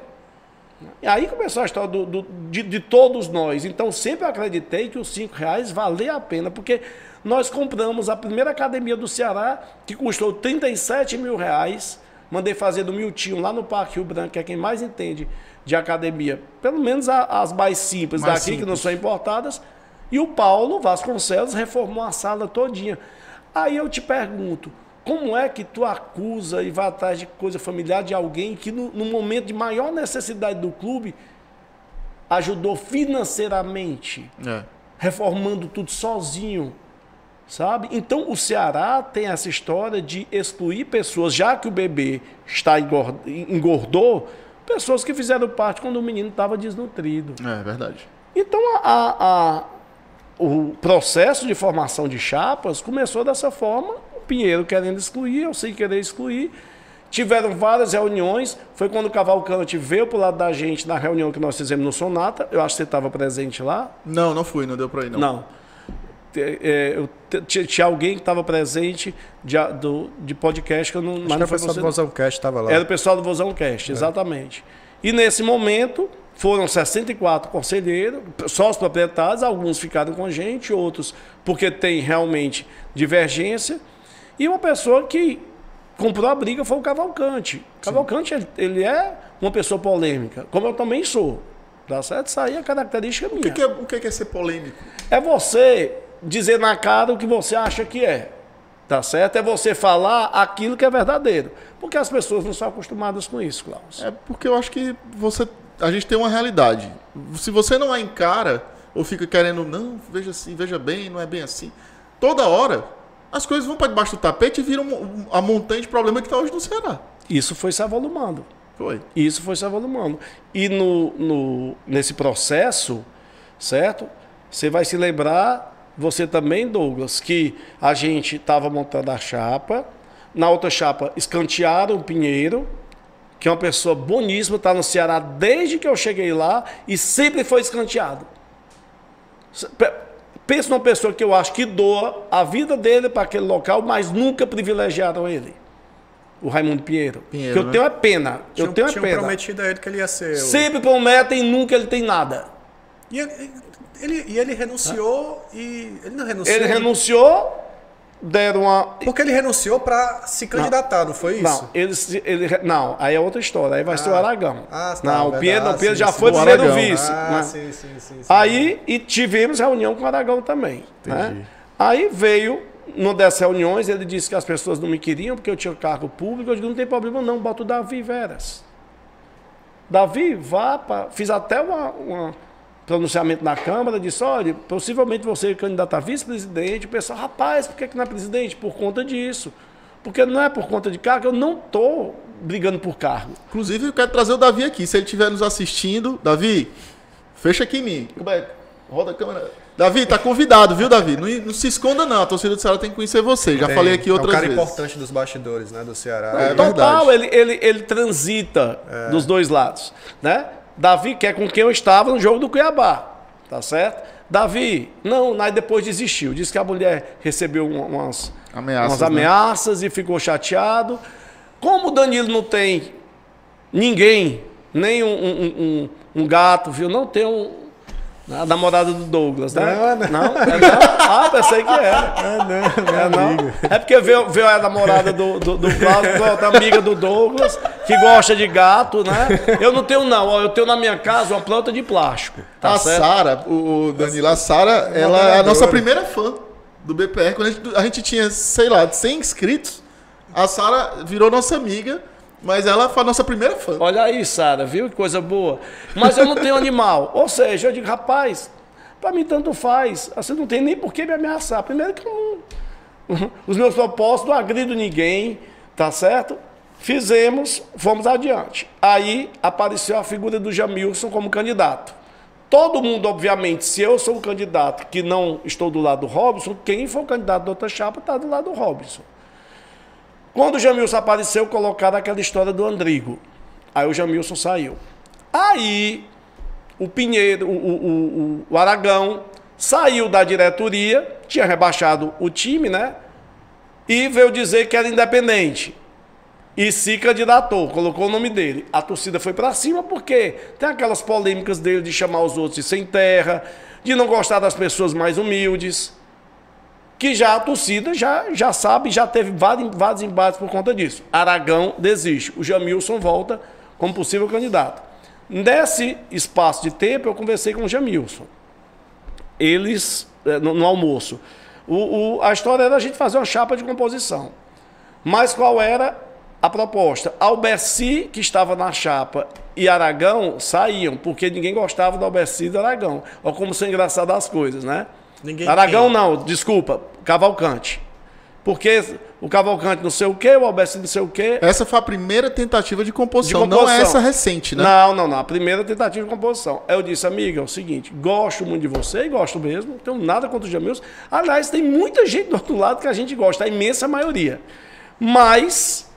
E aí começou a história do, do, de, de todos nós. Então sempre acreditei que os cinco reais valia a pena, porque nós compramos a primeira academia do Ceará, que custou trinta e sete mil reais. Mandei fazer do Miltinho lá no Parque Rio Branco, que é quem mais entende de academia. Pelo menos a, as mais simples mais daqui, simples. Que não são importadas. E o Paulo Vasconcelos reformou a sala todinha. Aí eu te pergunto, como é que tu acusa e vai atrás de coisa familiar de alguém que no, no momento de maior necessidade do clube ajudou financeiramente, é. reformando tudo sozinho, sabe? Então o Ceará tem essa história de excluir pessoas, já que o bebê está engordou, engordou pessoas que fizeram parte quando o menino estava desnutrido. É verdade. Então a, a, a, o processo de formação de chapas começou dessa forma. Pinheiro querendo excluir, eu sei querer excluir. Tiveram várias reuniões. Foi quando o Cavalcante veio pro lado da gente na reunião que nós fizemos no Sonata. Eu acho que você estava presente lá. Não, não fui, não deu para ir, não. Não. É, eu, tinha alguém que estava presente de, do, de podcast que eu não... Acho mas não foi o pessoal do Vozão Cast estava lá. Era o pessoal do Vozão Cast, exatamente. É. E nesse momento foram sessenta e quatro conselheiros, sócios proprietários, alguns ficaram com a gente, outros porque tem realmente divergência. E uma pessoa que comprou a briga foi o Cavalcante. O Cavalcante, ele, ele é uma pessoa polêmica, como eu também sou. Tá certo? Isso aí é característica minha. O que, que, é, o que, que é ser polêmico? É você dizer na cara o que você acha que é. Tá certo? É você falar aquilo que é verdadeiro. Porque as pessoas não são acostumadas com isso, Klaus. É porque eu acho que você, a gente tem uma realidade. Se você não a encara, ou fica querendo, não, veja assim, veja bem, não é bem assim. Toda hora... as coisas vão para debaixo do tapete e viram a montanha de problema que está hoje no Ceará. Isso foi se avolumando. Foi. Isso foi se avolumando. E no, no, nesse processo, certo? Você vai se lembrar, você também, Douglas, que a gente estava montando a chapa. Na outra chapa, escantearam o Pinheiro, que é uma pessoa boníssima, está no Ceará desde que eu cheguei lá e sempre foi escanteado. Pensa numa pessoa que eu acho que doa a vida dele para aquele local, mas nunca privilegiaram ele. o Raimundo Pinheiro. Pinheiro que eu né? tenho é pena. Tinha, eu tenho tinha é pena. prometido a ele que ele ia ser... O... Sempre prometem e nunca ele tem nada. E ele, ele, e ele renunciou ah. e... Ele não renunciou? Ele renunciou... Deram uma... Porque ele renunciou para se candidatar, não, não foi isso? Não, ele, ele, não, aí é outra história, aí vai ah, ser o Aragão. Ah, tá, não, verdade. o Pedro, ah, o Pedro sim, já sim, foi sim. primeiro vice. Ah, né? sim, sim, sim, sim. Aí, e tivemos reunião com o Aragão também. Né? Aí veio, numa dessas reuniões, ele disse que as pessoas não me queriam porque eu tinha cargo público. Eu digo, não tem problema não, bota o Davi Veras. Davi, vá para... Fiz até uma... uma pronunciamento na Câmara, disse, olha, possivelmente você é candidato a vice-presidente. O pessoal, rapaz, por que, que não é presidente? Por conta disso. Porque não é por conta de cargo, eu não estou brigando por cargo. Inclusive, eu quero trazer o Davi aqui, se ele estiver nos assistindo. Davi, fecha aqui em mim. Roda a câmera. Davi, tá convidado, viu, Davi? Não, não se esconda não, a torcida do Ceará tem que conhecer você. Já tem, falei aqui outras vezes. É um cara vezes. importante dos bastidores, né, do Ceará. É, é total, ele, ele, ele transita é. dos dois lados, né? Davi, que é com quem eu estava no jogo do Cuiabá, tá certo? Davi, não, aí depois desistiu. Disse que a mulher recebeu umas ameaças, umas ameaças né? e ficou chateado. Como o Danilo não tem ninguém, nem um, um, um, um gato, viu? Não tem um... A namorada do Douglas, né? Não, não. Não? É não? Ah, pensei que era. Ah, não, é, não. É porque veio, veio a namorada do, do, do Cláudio, amiga do Douglas, que gosta de gato, né? Eu não tenho, não. Ó, eu tenho na minha casa uma planta de plástico. Tá a Sara, o Danilo, a Sara, ela é a nossa primeira fã do B P R. Quando a gente, a gente tinha, sei lá, cem inscritos, a Sara virou nossa amiga. Mas ela foi a nossa primeira fã. Olha aí, Sara, viu que coisa boa. Mas eu não tenho animal. Ou seja, eu digo, rapaz, pra mim tanto faz. Você não tem nem por que me ameaçar. Primeiro que eu não... Os meus propósitos não agrido ninguém, tá certo? Fizemos, fomos adiante. Aí apareceu a figura do Jamilson como candidato. Todo mundo, obviamente, se eu sou um candidato que não estou do lado do Robson, quem for o candidato da outra chapa está do lado do Robson. Quando o Jamilson apareceu, colocaram aquela história do Andrigo. Aí o Jamilson saiu. Aí o Pinheiro, o, o, o, o Aragão, saiu da diretoria, tinha rebaixado o time, né? E veio dizer que era independente. E se candidatou, colocou o nome dele. A torcida foi pra cima porque tem aquelas polêmicas dele de chamar os outros de sem terra, de não gostar das pessoas mais humildes. Que já a torcida já, já sabe, já teve vários, vários embates por conta disso. Aragão desiste, o Jamilson volta como possível candidato. Nesse espaço de tempo, eu conversei com o Jamilson. Eles, no, no almoço. O, o, a história era a gente fazer uma chapa de composição. Mas qual era a proposta? Alberci, que estava na chapa, e Aragão saíam, porque ninguém gostava do Alberci e do Aragão. Olha como são engraçadas as coisas, né? Ninguém Aragão quem? não, desculpa, Cavalcante. Porque o Cavalcante não sei o quê, o Alberci não sei o quê. Essa foi a primeira tentativa de composição, de composição. Não é essa recente, né? Não, não, não, a primeira tentativa de composição. Aí eu disse, amiga, é o seguinte, gosto muito de você, e gosto mesmo, não tenho nada contra o Jamilson. Aliás, tem muita gente do outro lado que a gente gosta, a imensa maioria. Mas,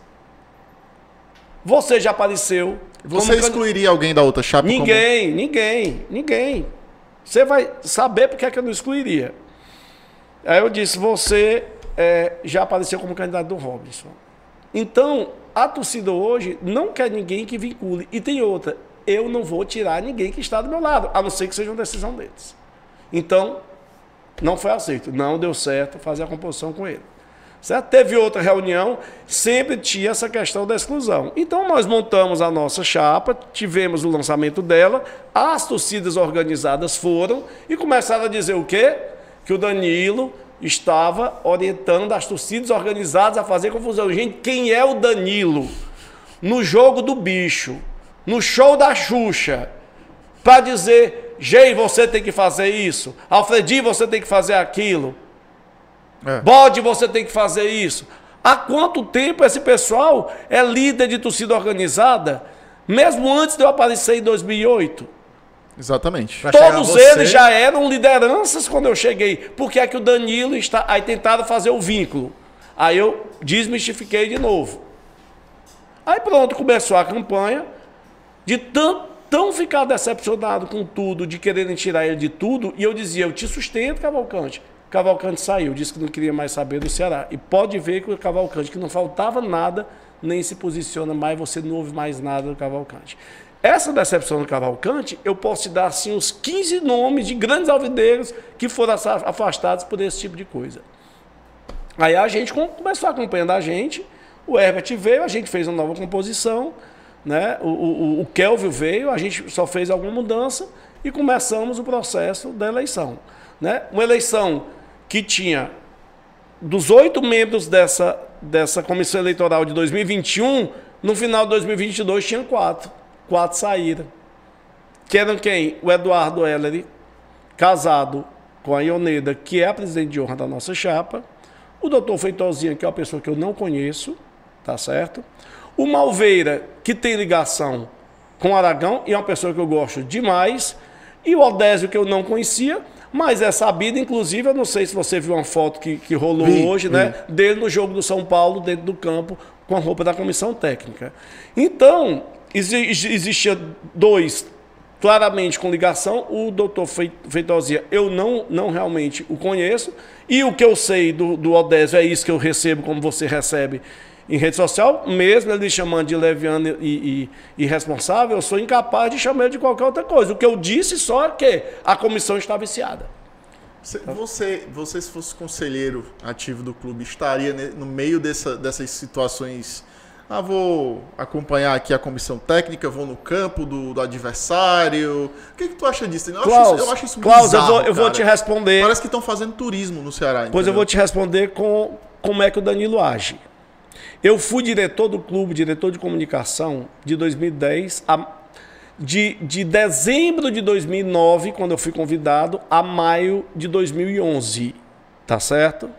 você já apareceu... Você excluiria alguém da outra chapa? Ninguém, como... ninguém, ninguém. Você vai saber porque é que eu não excluiria. Aí eu disse, você é, já apareceu como candidato do Robson. Então, a torcida hoje não quer ninguém que vincule. E tem outra, eu não vou tirar ninguém que está do meu lado, a não ser que seja uma decisão deles. Então, não foi aceito. Não deu certo fazer a composição com ele. Certo? Teve outra reunião, sempre tinha essa questão da exclusão. Então nós montamos a nossa chapa, tivemos o lançamento dela, as torcidas organizadas foram e começaram a dizer o quê? Que o Danilo estava orientando as torcidas organizadas a fazer confusão. Gente, quem é o Danilo? No jogo do bicho, no show da Xuxa, para dizer, Gei, você tem que fazer isso, Alfredinho, você tem que fazer aquilo. É. Bode, você tem que fazer isso. Há quanto tempo esse pessoal é líder de torcida organizada? Mesmo antes de eu aparecer em dois mil e oito. Exatamente. Todos eles já eram lideranças quando eu cheguei. Por que é que o Danilo está... Aí tentaram fazer o vínculo. Aí eu desmistifiquei de novo. Aí pronto, começou a campanha de tão, tão ficar decepcionado com tudo, de quererem tirar ele de tudo. E eu dizia, eu te sustento, Cavalcante. Cavalcante saiu, disse que não queria mais saber do Ceará. E pode ver que o Cavalcante, que não faltava nada, nem se posiciona mais, você não ouve mais nada do Cavalcante. Essa decepção do Cavalcante, eu posso te dar assim uns quinze nomes de grandes alvinegros que foram afastados por esse tipo de coisa. Aí a gente começou acompanhando a gente, o Herbert veio, a gente fez uma nova composição, né? o, o, o Kelvin veio, a gente só fez alguma mudança e começamos o processo da eleição. Né? Uma eleição que tinha, dos oito membros dessa, dessa comissão eleitoral de dois mil e vinte e um, no final de dois mil e vinte e dois tinha quatro. Quatro saíram. Que eram quem? O Eduardo Heller, casado com a Ioneda, que é a presidente de honra da nossa chapa. O doutor Feitozinha, que é uma pessoa que eu não conheço, tá certo? O Malveira, que tem ligação com o Aragão, e é uma pessoa que eu gosto demais. E o Odésio, que eu não conhecia, mas é sabido, inclusive, eu não sei se você viu uma foto que, que rolou vi, hoje, vi. né? Dele no jogo do São Paulo, dentro do campo, com a roupa da comissão técnica. Então, existia dois claramente com ligação. O doutor Feitosia, eu não, não realmente o conheço. E o que eu sei do, do Odésio é isso que eu recebo, como você recebe em rede social. Mesmo ele me chamando de leviano e, e irresponsável, eu sou incapaz de chamar ele de qualquer outra coisa. O que eu disse só é que a comissão está viciada. Você, você se fosse conselheiro ativo do clube, estaria no meio dessa, dessas situações... Ah, vou acompanhar aqui a comissão técnica, vou no campo do, do adversário. O que, que tu acha disso? Eu Klaus, acho isso, eu acho isso Klaus, bizarro, eu, vou, eu vou te responder. Parece que estão fazendo turismo no Ceará. Pois entendeu? Eu vou te responder com como é que o Danilo age. Eu fui diretor do clube, diretor de comunicação, de dois mil e dez, a, de, de dezembro de dois mil e nove, quando eu fui convidado, a maio de dois mil e onze. Tá certo?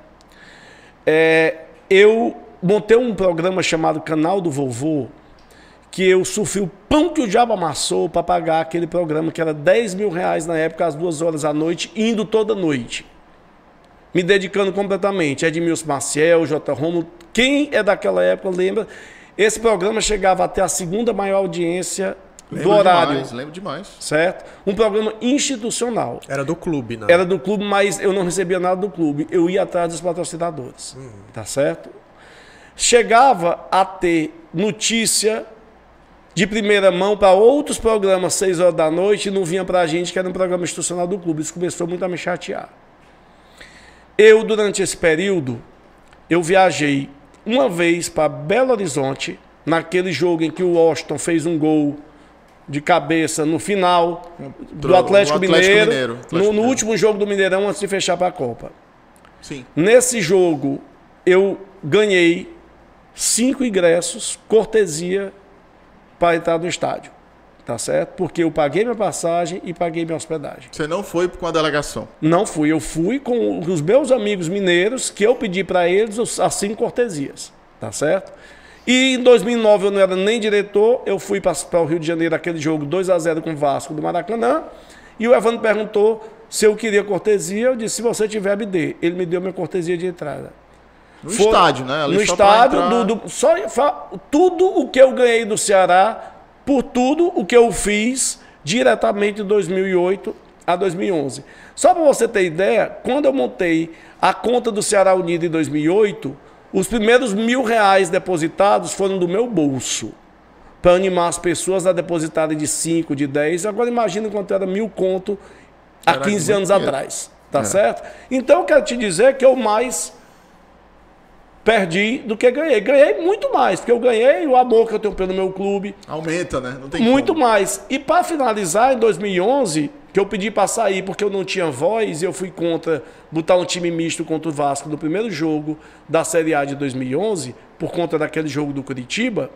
É, eu... montei um programa chamado Canal do Vovô, que eu sofri o pão que o diabo amassou para pagar aquele programa, que era dez mil reais na época, às duas horas da noite, indo toda noite. Me dedicando completamente. Edmilson Maciel, J. Romulo, quem é daquela época lembra, esse programa chegava até a segunda maior audiência lembro do horário. Demais, lembro demais. Certo? Um programa institucional. Era do clube, né? Era do clube, mas eu não recebia nada do clube. Eu ia atrás dos patrocinadores. Uhum. Tá certo? Chegava a ter notícia de primeira mão para outros programas, seis horas da noite, e não vinha para a gente, que era um programa institucional do clube. Isso começou muito a me chatear. Eu, durante esse período, eu viajei uma vez para Belo Horizonte, naquele jogo em que o Washington fez um gol de cabeça no final do Atlético, Atlético Mineiro, Mineiro. Atlético no, no Mineiro. último jogo do Mineirão, antes de fechar para a Copa. Sim. Nesse jogo, eu ganhei cinco ingressos, cortesia, para entrar no estádio. Tá certo? Porque eu paguei minha passagem e paguei minha hospedagem. Você não foi com a delegação? Não fui. Eu fui com os meus amigos mineiros, que eu pedi para eles as cinco cortesias. Tá certo? E em dois mil e nove eu não era nem diretor, eu fui para o Rio de Janeiro, aquele jogo dois a zero com o Vasco do Maracanã, e o Evandro perguntou se eu queria cortesia. Eu disse, se você tiver, me dê. Ele me deu minha cortesia de entrada. No Foi, estádio, né? Ali no só estádio, entrar... do, do, só, tudo o que eu ganhei do Ceará, por tudo o que eu fiz diretamente de dois mil e oito a dois mil e onze. Só para você ter ideia, quando eu montei a conta do Ceará Unido em dois mil e oito, os primeiros mil reais depositados foram do meu bolso, para animar as pessoas a depositarem de cinco, de dez. Agora imagina quanto era mil conto há Caraca, quinze anos dinheiro. atrás. Tá é. certo? Então eu quero te dizer que eu mais... perdi do que ganhei. Ganhei muito mais, porque eu ganhei o amor que eu tenho pelo meu clube. Aumenta, né? Não tem Muito como. mais. E para finalizar, em dois mil e onze, que eu pedi para sair porque eu não tinha voz, e eu fui contra botar um time misto contra o Vasco no primeiro jogo da Série A de dois mil e onze, por conta daquele jogo do Curitiba,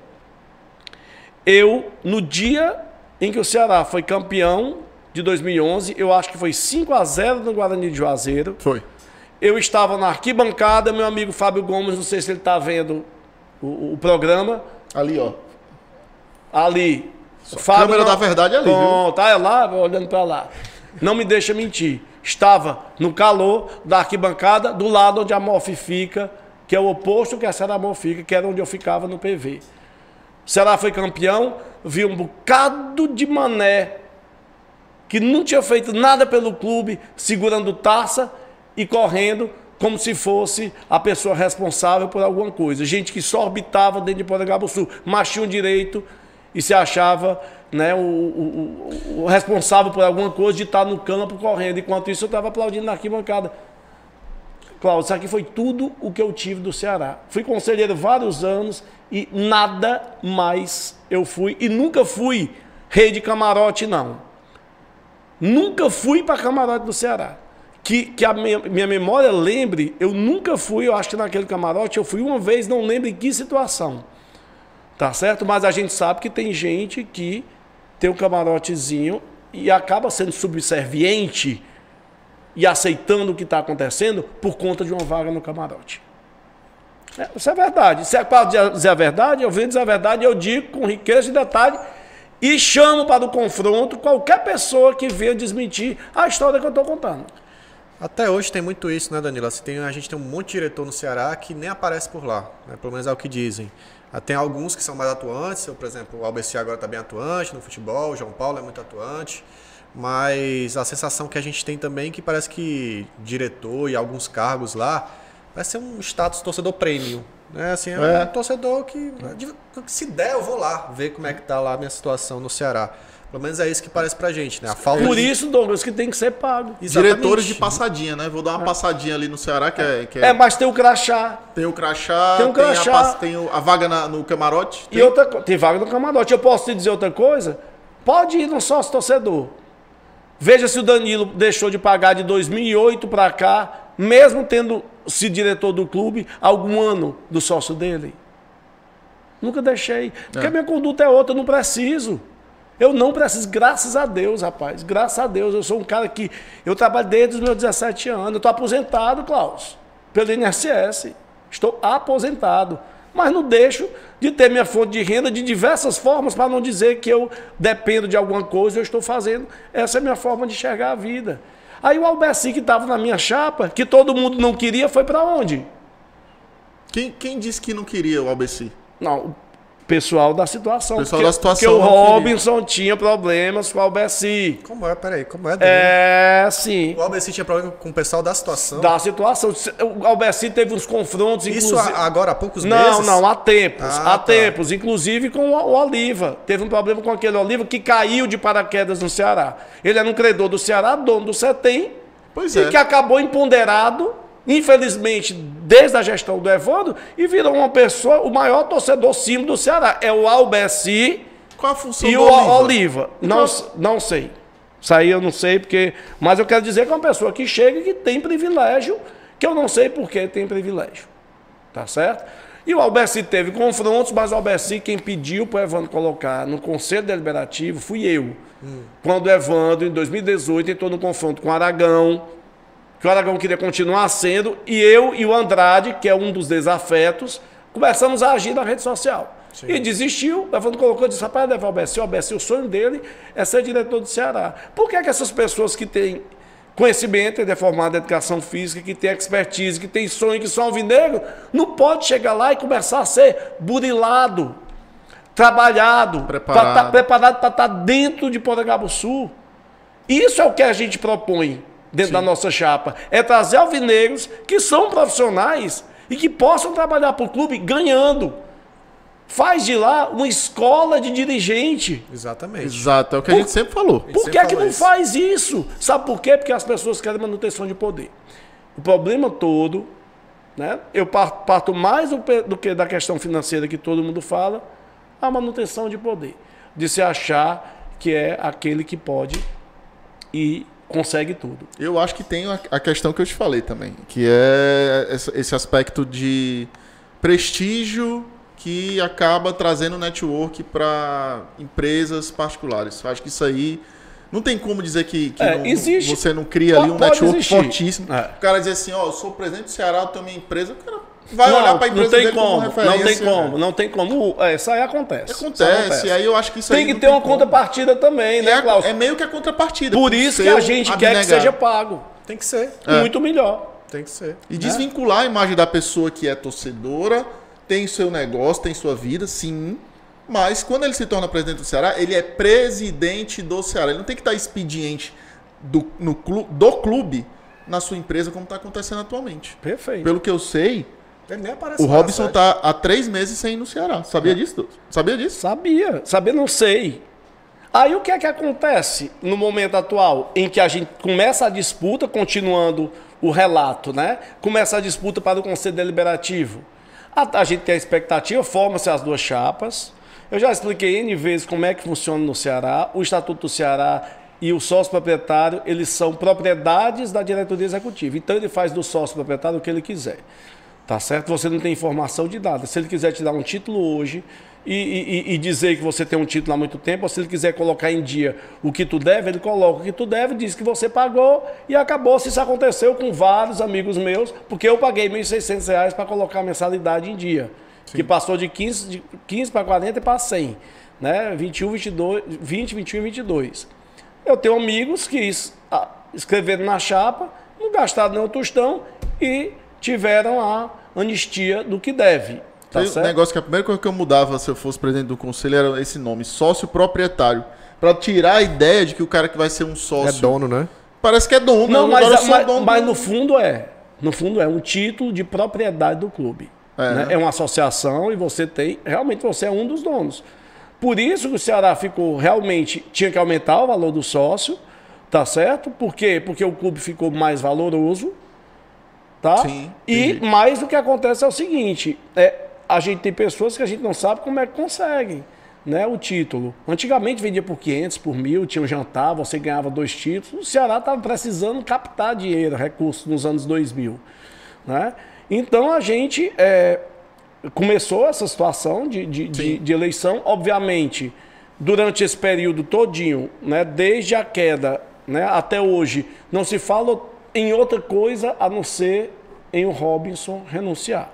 eu, no dia em que o Ceará foi campeão de dois mil e onze, eu acho que foi cinco a zero no Guarani de Juazeiro. Foi. Eu estava na arquibancada, meu amigo Fábio Gomes, não sei se ele está vendo o, o programa. Ali, ó. Ali. Fábio, câmera não... da verdade ali, Pronto, tá é lá, olhando para lá. Não me deixa mentir. Estava no calor da arquibancada, do lado onde a M O F fica, que é o oposto que a Ceará M O F fica, que era onde eu ficava no P V. O Ceará foi campeão, vi um bocado de mané que não tinha feito nada pelo clube, segurando taça e correndo como se fosse a pessoa responsável por alguma coisa. Gente que só orbitava dentro de Porangabuçu, mas tinha o direito e se achava, né, o, o, o responsável por alguma coisa de estar no campo correndo. Enquanto isso, eu estava aplaudindo na arquibancada. Cláudio, isso aqui foi tudo o que eu tive do Ceará. Fui conselheiro vários anos e nada mais eu fui. E nunca fui rei de camarote, não. Nunca fui para camarote do Ceará. Que, que a minha, minha memória lembre, eu nunca fui, eu acho que naquele camarote, eu fui uma vez, não lembro em que situação. Tá certo? Mas a gente sabe que tem gente que tem um camarotezinho e acaba sendo subserviente e aceitando o que está acontecendo por conta de uma vaga no camarote. É, isso é verdade. Se é para dizer a verdade, eu venho dizer a verdade, eu digo com riqueza de detalhe e chamo para o confronto qualquer pessoa que venha desmentir a história que eu estou contando. Até hoje tem muito isso, né, Danilo? Assim, tem, a gente tem um monte de diretor no Ceará que nem aparece por lá, né? Pelo menos é o que dizem. Tem alguns que são mais atuantes, eu, por exemplo, o Albeci agora está bem atuante no futebol, o João Paulo é muito atuante, mas a sensação que a gente tem também é que parece que diretor e alguns cargos lá vai ser um status torcedor premium, né? Assim, é, é um torcedor que, se der, eu vou lá ver como é que tá lá a minha situação no Ceará. Pelo menos é isso que parece pra gente, né? A falta Por de... isso, Douglas, que tem que ser pago. Exatamente. Diretores de passadinha, né? Vou dar uma é. passadinha ali no Ceará, que é... Que é... é, mas tem o crachá. Tem o crachá, tem, um crachá. tem, a, tem a vaga na, no camarote. Tem... E outra, tem vaga no camarote. Eu posso te dizer outra coisa? Pode ir no sócio torcedor. Veja se o Danilo deixou de pagar de dois mil e oito pra cá, mesmo tendo sido diretor do clube, algum ano do sócio dele. Nunca deixei. Porque é. a minha conduta é outra, eu não preciso. Eu não preciso, graças a Deus, rapaz. Graças a Deus. Eu sou um cara que... Eu trabalho desde os meus dezessete anos. Eu estou aposentado, Klaus, pelo I N S S. Estou aposentado. Mas não deixo de ter minha fonte de renda de diversas formas, para não dizer que eu dependo de alguma coisa, eu estou fazendo. Essa é a minha forma de enxergar a vida. Aí o Albeci, que estava na minha chapa, que todo mundo não queria, foi para onde? Quem, quem disse que não queria o Albeci? Não, pessoal da situação. Pessoal porque, da situação. Porque o Robinson queria. tinha problemas com o Albeci. Como é? Peraí, como é? É, sim. O Albeci tinha problema com o pessoal da situação? Da situação. O Albeci teve uns confrontos. Isso inclusive... agora há poucos não, meses? Não, não, há tempos. Ah, há tá. tempos. Inclusive com o Oliva. Teve um problema com aquele Oliva que caiu de paraquedas no Ceará. Ele era um credor do Ceará, dono do CETEM. Pois e é. que acabou empoderado, infelizmente, desde a gestão do Evandro, e virou uma pessoa, o maior torcedor símbolo do Ceará. É o Albeci Qual a função e do o Oliva? Oliva. Não, não sei. Isso aí eu não sei, porque. Mas eu quero dizer que é uma pessoa que chega e que tem privilégio, que eu não sei por que tem privilégio. Tá certo? E o Albeci teve confrontos, mas o Albeci, quem pediu para o Evandro colocar no Conselho Deliberativo, fui eu. Hum. Quando o Evandro, em dois mil e dezoito, entrou no confronto com o Aragão, que o Aragão queria continuar sendo, e eu e o Andrade, que é um dos desafetos, começamos a agir na rede social. Sim. E desistiu, o Evandro colocou e disse, rapaz, levar o Albeci, o Albeci, o sonho dele é ser diretor do Ceará. Por que é que essas pessoas que têm conhecimento, é formado em educação física, que tem expertise, que tem sonho, que são alvinegro, não pode chegar lá e começar a ser burilado, trabalhado, preparado para preparado para estar dentro de Porangabuçu? Isso é o que a gente propõe dentro Sim. da nossa chapa, é trazer alvinegros que são profissionais e que possam trabalhar para o clube ganhando. Faz de lá uma escola de dirigente. Exatamente. Exato, é o que por, a gente sempre falou. Por que, que não isso. faz isso? Sabe por quê? Porque as pessoas querem manutenção de poder. O problema todo, né? Eu parto mais do, do que da questão financeira que todo mundo fala, a manutenção de poder. De se achar que é aquele que pode e consegue tudo. Eu acho que tem a questão que eu te falei também, que é esse aspecto de prestígio que acaba trazendo network para empresas particulares. Eu acho que isso aí não tem como dizer que, que é, não, existe, você não cria ali um network existir. fortíssimo. É. O cara diz assim, ó, eu sou presidente do Ceará, eu tenho minha empresa, o cara vai não, olhar para a empresa não tem dele como, como referência. Não tem como, não tem como. É, isso aí acontece. Acontece, acontece. E aí eu acho que isso tem aí que ter uma como. contrapartida também, né, é, Klaus? É meio que a contrapartida. Por isso que a gente abnegado. quer que seja pago. Tem que ser. É. Muito melhor. Tem que ser. E desvincular a imagem da pessoa que é torcedora, tem seu negócio, tem sua vida, sim. Mas quando ele se torna presidente do Ceará, ele é presidente do Ceará. Ele não tem que estar expediente do, no clube, do clube na sua empresa como está acontecendo atualmente. Perfeito. Pelo que eu sei, Ele nem aparece o lá, Robson sabe? está há três meses sem ir no Ceará. Sabia É. disso? Sabia disso? Sabia. Sabia, não sei. Aí o que é que acontece no momento atual, em que a gente começa a disputa, continuando o relato, né? Começa a disputa para o Conselho Deliberativo. A, a gente tem a expectativa, formam-se as duas chapas. Eu já expliquei N vezes como é que funciona no Ceará. O Estatuto do Ceará e o sócio proprietário, eles são propriedades da diretoria executiva. Então ele faz do sócio proprietário o que ele quiser. Tá certo? Você não tem informação de nada. Se ele quiser te dar um título hoje e, e, e dizer que você tem um título há muito tempo, ou se ele quiser colocar em dia o que tu deve, ele coloca o que tu deve, diz que você pagou e acabou. Se isso aconteceu com vários amigos meus, porque eu paguei mil e seiscentos reais para colocar a mensalidade em dia. Sim. Que passou de quinze, de quinze para quarenta e para cem. Né? vinte e um, vinte e dois, vinte, vinte e um e vinte e dois. Eu tenho amigos que escreveram na chapa, não gastaram nenhum tostão e tiveram a anistia do que deve. Tá Tem um negócio que a primeira coisa que eu mudava se eu fosse presidente do conselho era esse nome, sócio proprietário. Para tirar a ideia de que o cara que vai ser um sócio... É dono, né? Parece que é dono. Não, mas, agora eu sou mas, dono mas do... no fundo é. No fundo é um título de propriedade do clube. É, né? É uma associação e você tem... Realmente você é um dos donos. Por isso que o Ceará ficou realmente... Tinha que aumentar o valor do sócio, tá certo? Por quê? Porque o clube ficou mais valoroso, tá? Sim, e entendi. mais o que acontece é o seguinte, é, a gente tem pessoas que a gente não sabe como é que conseguem, né, o título. Antigamente vendia por quinhentos, por mil, tinha um jantar, você ganhava dois títulos. O Ceará estava precisando captar dinheiro, recursos nos anos dois mil. Né? Então a gente é, começou essa situação de, de, de, de eleição. Obviamente, durante esse período todinho, né, desde a queda, né, até hoje, não se fala em outra coisa a não ser em o Robinson renunciar.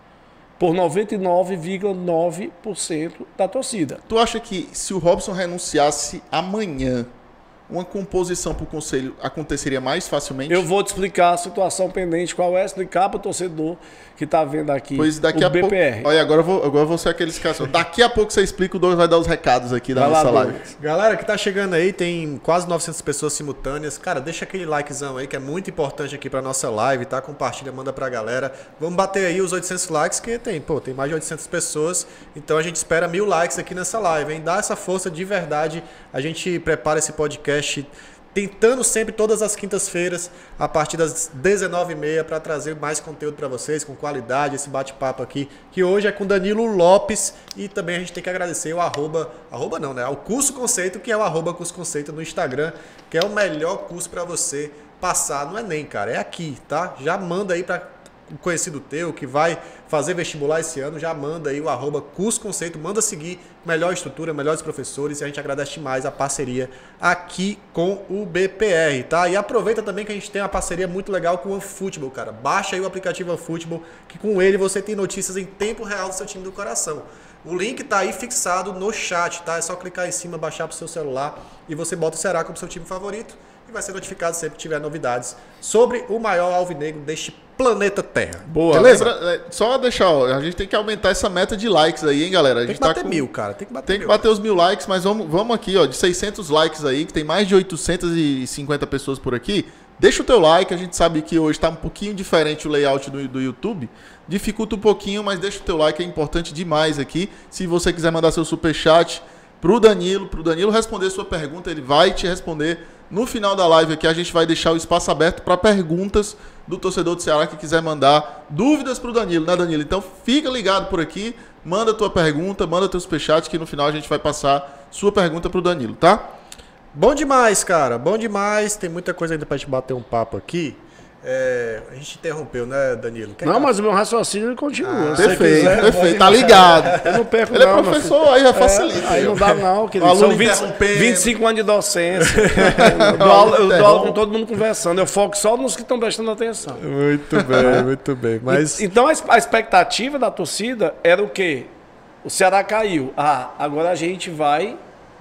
Por noventa e nove vírgula nove por cento da torcida. Tu acha que se o Robson renunciasse amanhã, uma composição para o conselho aconteceria mais facilmente? Eu vou te explicar a situação pendente, qual é, explicar para o torcedor que está vendo aqui pois daqui o a B P R. pouco. Olha, agora eu vou, agora eu vou ser aqueles caras. Daqui a pouco você explica, o Douglas vai dar os recados aqui da Vai lá, nossa live. Douglas. Galera que tá chegando aí, tem quase novecentas pessoas simultâneas. Cara, deixa aquele likezão aí que é muito importante aqui pra nossa live, tá? Compartilha, manda pra galera. Vamos bater aí os oitocentos likes, que tem, pô, tem mais de oitocentas pessoas. Então a gente espera mil likes aqui nessa live, hein? Dá essa força de verdade. A gente prepara esse podcast tentando sempre todas as quintas-feiras, a partir das dezenove e meia, para trazer mais conteúdo para vocês, com qualidade, esse bate-papo aqui, que hoje é com Danilo Lopes, e também a gente tem que agradecer o arroba, arroba não, né? O Curso Conceito, que é o arroba Curso Conceito no Instagram, que é o melhor curso para você passar no Enem, cara, é aqui, tá? Já manda aí para um conhecido teu que vai fazer vestibular esse ano, já manda aí o arroba Curso Conceito, manda seguir, melhor estrutura, melhores professores, e a gente agradece demais a parceria aqui com o B P R, tá? E aproveita também que a gente tem uma parceria muito legal com o OneFootball, cara. Baixa aí o aplicativo OneFootball, que com ele você tem notícias em tempo real do seu time do coração. O link tá aí fixado no chat, tá? É só clicar em cima, baixar pro seu celular e você bota o Ceará como seu time favorito e vai ser notificado sempre que tiver novidades sobre o maior alvinegro deste planeta Terra. Boa. Beleza? Lembra, só deixar, ó, a gente tem que aumentar essa meta de likes aí, hein, galera? A Tem gente que bater tá com... mil, cara. Tem que bater Tem que mil. bater os mil likes, mas vamos, vamos aqui, ó, de seiscentos likes aí, que tem mais de oitocentas e cinquenta pessoas por aqui. Deixa o teu like, a gente sabe que hoje tá um pouquinho diferente o layout do, do YouTube. Dificulta um pouquinho, mas deixa o teu like, é importante demais aqui. Se você quiser mandar seu superchat pro Danilo, pro Danilo responder sua pergunta, ele vai te responder. No final da live aqui a gente vai deixar o espaço aberto para perguntas do torcedor do Ceará que quiser mandar dúvidas pro Danilo, né, Danilo? Então fica ligado por aqui, manda tua pergunta, manda teu superchat, que no final a gente vai passar sua pergunta pro Danilo, tá? Bom demais, cara. Bom demais. Tem muita coisa ainda pra gente bater um papo aqui. É, a gente interrompeu, né, Danilo? Quer Não, que- mas o meu raciocínio ele continua. Ah, Se você Perfeito, quiser, perfeito, tá ligado. eu não perco Ele não, é meu professor, filho. aí já facilita. É, aí não dá não, O querido. aluno São vinte, interrompendo. vinte e cinco anos de docência. Eu dou aula, eu dou aula com todo mundo conversando. Eu foco só nos que estão prestando atenção. Muito bem, muito bem. Mas Então a es- a expectativa da torcida era o quê? O Ceará caiu. Ah, agora a gente vai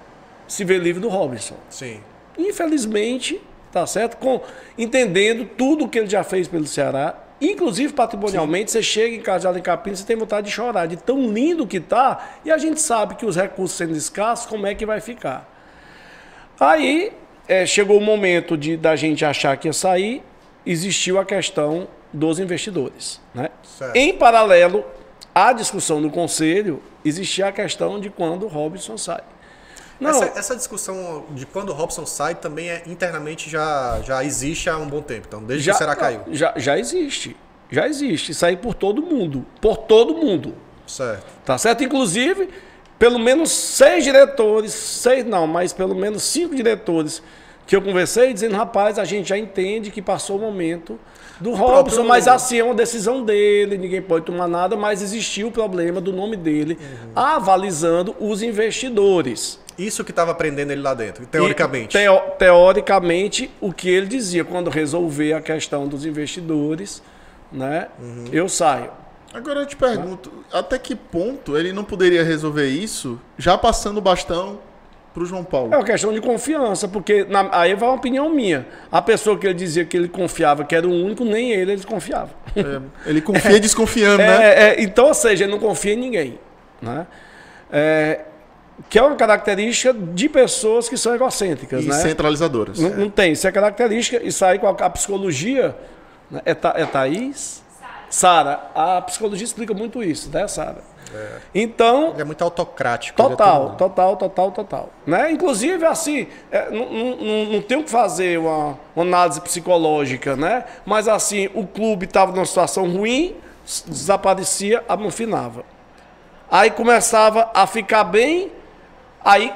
se ver livre do Robinson. sim. Infelizmente, tá certo? Com, entendendo tudo que ele já fez pelo Ceará, inclusive patrimonialmente, você chega em Cajado em Campinas, você tem vontade de chorar, de tão lindo que tá, e a gente sabe que os recursos sendo escassos, como é que vai ficar? Aí, é, chegou o momento de, da gente achar que ia sair, existiu a questão dos investidores. Né? Em paralelo à discussão do Conselho, existia a questão de quando o Robson sai. Não. Essa, essa discussão de quando o Robson sai também é, internamente já, já existe há um bom tempo. Então, desde já, que o Ceará caiu. Já, já existe. Já existe. Isso aí por todo mundo. Por todo mundo. Certo. Tá certo? Inclusive, pelo menos seis diretores, seis não, mas pelo menos cinco diretores que eu conversei dizendo, rapaz, a gente já entende que passou o momento do o Robson, próprio... mas assim, é uma decisão dele, ninguém pode tomar nada, mas existiu o problema do nome dele, uhum. avalizando os investidores. Isso que estava prendendo ele lá dentro, teoricamente. Teo, teoricamente, o que ele dizia, quando resolver a questão dos investidores, né, uhum. eu saio. Agora eu te pergunto, ah. até que ponto ele não poderia resolver isso já passando o bastão para o João Paulo? É uma questão de confiança, porque na, aí vai uma opinião minha. A pessoa que ele dizia que ele confiava, que era o único, nem ele, ele confiava. É, ele confia é, desconfiando, é, né? É, então, ou seja, ele não confia em ninguém. Né? É, que é uma característica de pessoas que são egocêntricas. E né? centralizadoras. Não, não tem, isso é característica. Isso aí com a, a psicologia... Né? É, Tha, é Thaís? Sara. A psicologia explica muito isso, né, Sara? É. Então... Ele é muito autocrático. Total, é total, total, total. Né? Inclusive, assim, é, não, não, não tem o que fazer uma, uma análise psicológica, né? Mas, assim, o clube estava numa situação ruim, desaparecia, amofinava. Aí começava a ficar bem, aí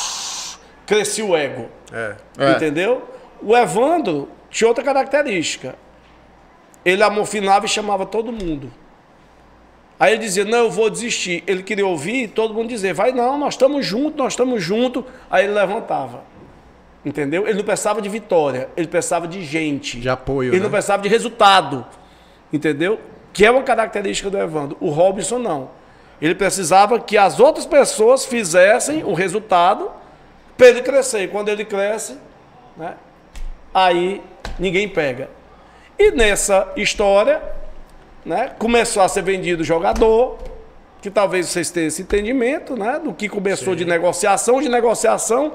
crescia o ego. É. Entendeu? O Evandro tinha outra característica. Ele amofinava e chamava todo mundo. Aí ele dizia, não, eu vou desistir. Ele queria ouvir todo mundo dizer, vai não, nós estamos juntos, nós estamos juntos. Aí ele levantava. Entendeu? Ele não precisava de vitória, ele precisava de gente. De apoio, Ele né? não precisava de resultado. Entendeu? Que é uma característica do Evandro. O Robson não. Ele precisava que as outras pessoas fizessem o resultado para ele crescer. E quando ele cresce, né, aí ninguém pega. E nessa história, né, começou a ser vendido jogador, que talvez vocês tenham esse entendimento, né, do que começou Sim. de negociação, de negociação.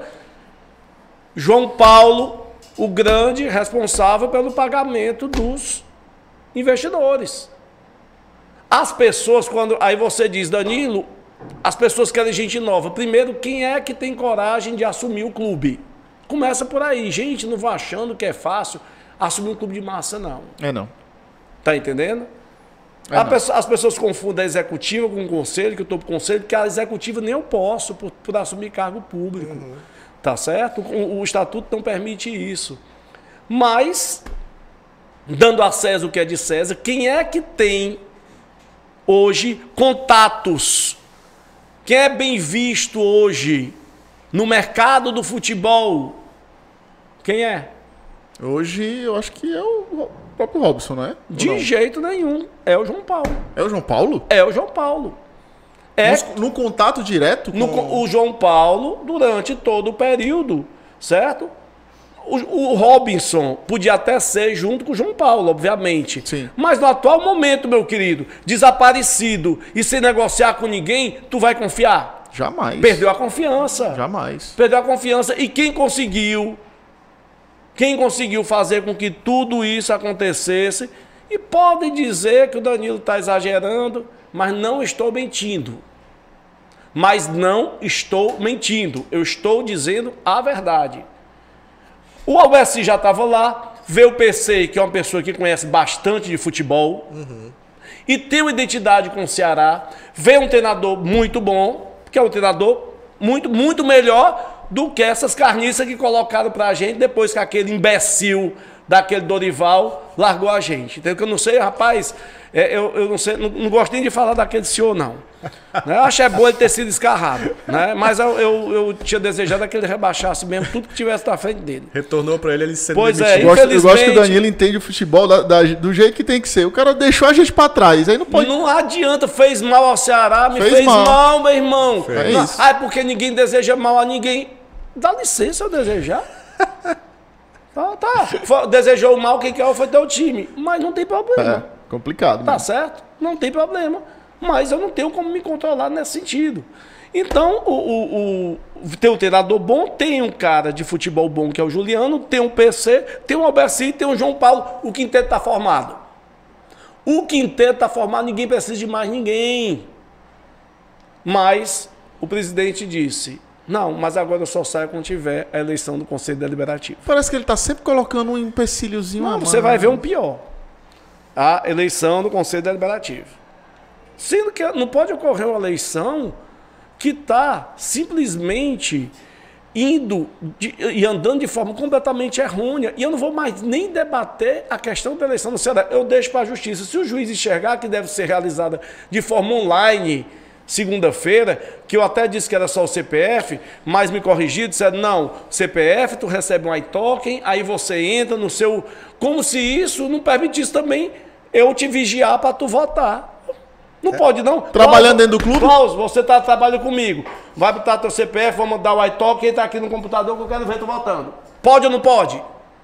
João Paulo, o grande responsável pelo pagamento dos investidores. As pessoas, quando aí você diz, Danilo, as pessoas querem gente nova. Primeiro, quem é que tem coragem de assumir o clube? Começa por aí. Gente, não vá achando que é fácil assumir um clube de massa, não. É não. Tá entendendo? É pessoa, as pessoas confundem a executiva com o conselho, que eu estou pro conselho, porque a executiva nem eu posso por, por assumir cargo público. Uhum. Tá certo? O, o estatuto não permite isso. Mas, dando a César o que é de César, quem é que tem hoje contatos? Quem é bem visto hoje no mercado do futebol? Quem é? Hoje eu acho que é o próprio Robson, não é? De jeito nenhum. É o João Paulo. É o João Paulo? É o João Paulo. É no, no contato direto com... No, o João Paulo, durante todo o período, certo? O, o Robinson podia até ser junto com o João Paulo, obviamente. Sim. Mas no atual momento, meu querido, desaparecido e sem negociar com ninguém, tu vai confiar? Jamais. Perdeu a confiança. Jamais. Perdeu a confiança. E quem conseguiu... Quem conseguiu fazer com que tudo isso acontecesse, e podem dizer que o Danilo está exagerando, mas não estou mentindo. Mas não estou mentindo. Eu estou dizendo a verdade. O Alberci já estava lá, vê o P C, que é uma pessoa que conhece bastante de futebol, uhum. e tem uma identidade com o Ceará, vê um treinador muito bom, que é um treinador muito, muito melhor do que essas carniças que colocaram pra gente depois que aquele imbecil daquele Dorival largou a gente. Entendeu? Que eu não sei, rapaz, é, eu, eu não sei, não, não gosto nem de falar daquele senhor, não. Né? Eu acho é bom ele ter sido escarrado, né? Mas eu, eu, eu tinha desejado que ele rebaixasse mesmo tudo que tivesse na frente dele. Retornou pra ele, ele sendo Pois demitido. é, eu, gosto, infelizmente... eu gosto que o Danilo entende o futebol da, da, do jeito que tem que ser. O cara deixou a gente pra trás, aí não pode... Não adianta, fez mal ao Ceará, me fez, fez mal. mal, meu irmão. É não, isso. ah, é porque ninguém deseja mal a ninguém. Dá licença eu desejar. Tá, tá. Desejou o mal, quem quer foi teu time. Mas não tem problema. É, complicado. Tá mesmo. certo? Não tem problema. Mas eu não tenho como me controlar nesse sentido. Então, o, o, o, tem um treinador bom, tem um cara de futebol bom, que é o Juliano, tem um P C, tem um Alberci, tem um João Paulo, o quinteto está formado. O quinteto está formado, ninguém precisa de mais ninguém. Mas o presidente disse, não, mas agora eu só saio quando tiver a eleição do Conselho Deliberativo. Parece que ele está sempre colocando um empecilhozinho. Não, você vai ver um pior. A eleição do Conselho Deliberativo. Sendo que não pode ocorrer uma eleição que está simplesmente indo de, e andando de forma completamente errônea. E eu não vou mais nem debater a questão da eleição do Ceará. Eu deixo para a Justiça. Se o juiz enxergar que deve ser realizada de forma online, segunda-feira, que eu até disse que era só o C P F, mas me corrigiram, disseram, não, C P F, tu recebe um iToken, aí você entra no seu... Como se isso não permitisse também eu te vigiar para tu votar. Não é. Pode, não. Trabalhando Klaus, dentro do clube? Klaus, você está trabalhando comigo. Vai botar teu C P F, vamos dar o iToken, entra aqui no computador que eu quero ver tu votando. Pode ou não pode?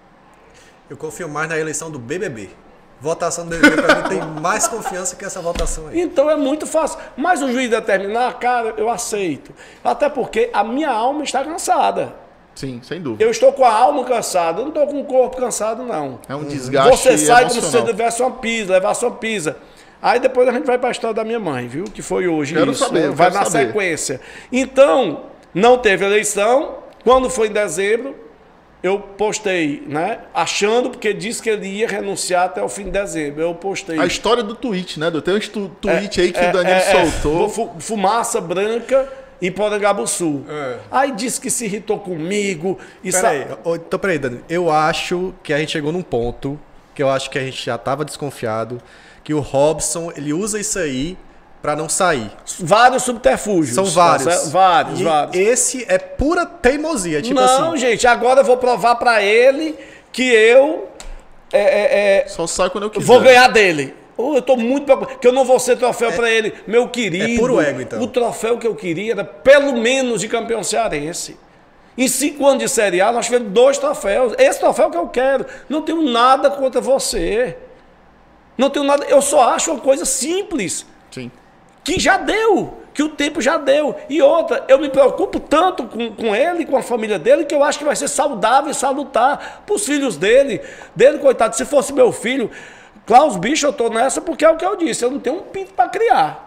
Eu confio mais na eleição do B B B. Votação do B B B, para mim, tem mais confiança que essa votação aí. Então é muito fácil. Mas o juiz determinar, cara, eu aceito. Até porque a minha alma está cansada. Sim, sem dúvida. Eu estou com a alma cansada, eu não estou com o corpo cansado, não. É um desgaste Você sai emocional. como se você tivesse uma pisa, levasse uma pisa. Aí depois a gente vai para a história da minha mãe, viu? Que foi hoje quero isso. Saber, vai na saber. sequência. Então, não teve eleição. Quando foi em dezembro, eu postei, né? Achando, porque disse que ele ia renunciar até o fim de dezembro. Eu postei. A história do tweet, né? Tem um tweet é, aí que é, o Danilo é, soltou. É, fumaça branca em Porangabuçu. É. Aí disse que se irritou comigo. E peraí, sa... então peraí, Danilo. Eu acho que a gente chegou num ponto que eu acho que a gente já estava desconfiado, que o Robson, ele usa isso aí para não sair. Vários subterfúgios. São vários. Tá, vários, e vários. Esse é pura teimosia, tipo não, assim. gente, agora eu vou provar para ele que eu é, é, é, só sai quando eu quiser. Vou ganhar dele. Oh, eu tô muito preocupado, que eu não vou ser troféu é, para ele. Meu querido, é puro ego, então. O troféu que eu queria era pelo menos de campeão cearense. Em cinco anos de Série A, nós tivemos dois troféus. Esse troféu que eu quero. Não tenho nada contra você. Não tenho nada. Eu só acho uma coisa simples. Sim. Que já deu. Que o tempo já deu. E outra, eu me preocupo tanto com, com ele, com a família dele, que eu acho que vai ser saudável e salutar para os filhos dele. Dele, coitado, se fosse meu filho, Klaus, bicho, eu tô nessa porque é o que eu disse. Eu não tenho um pinto para criar.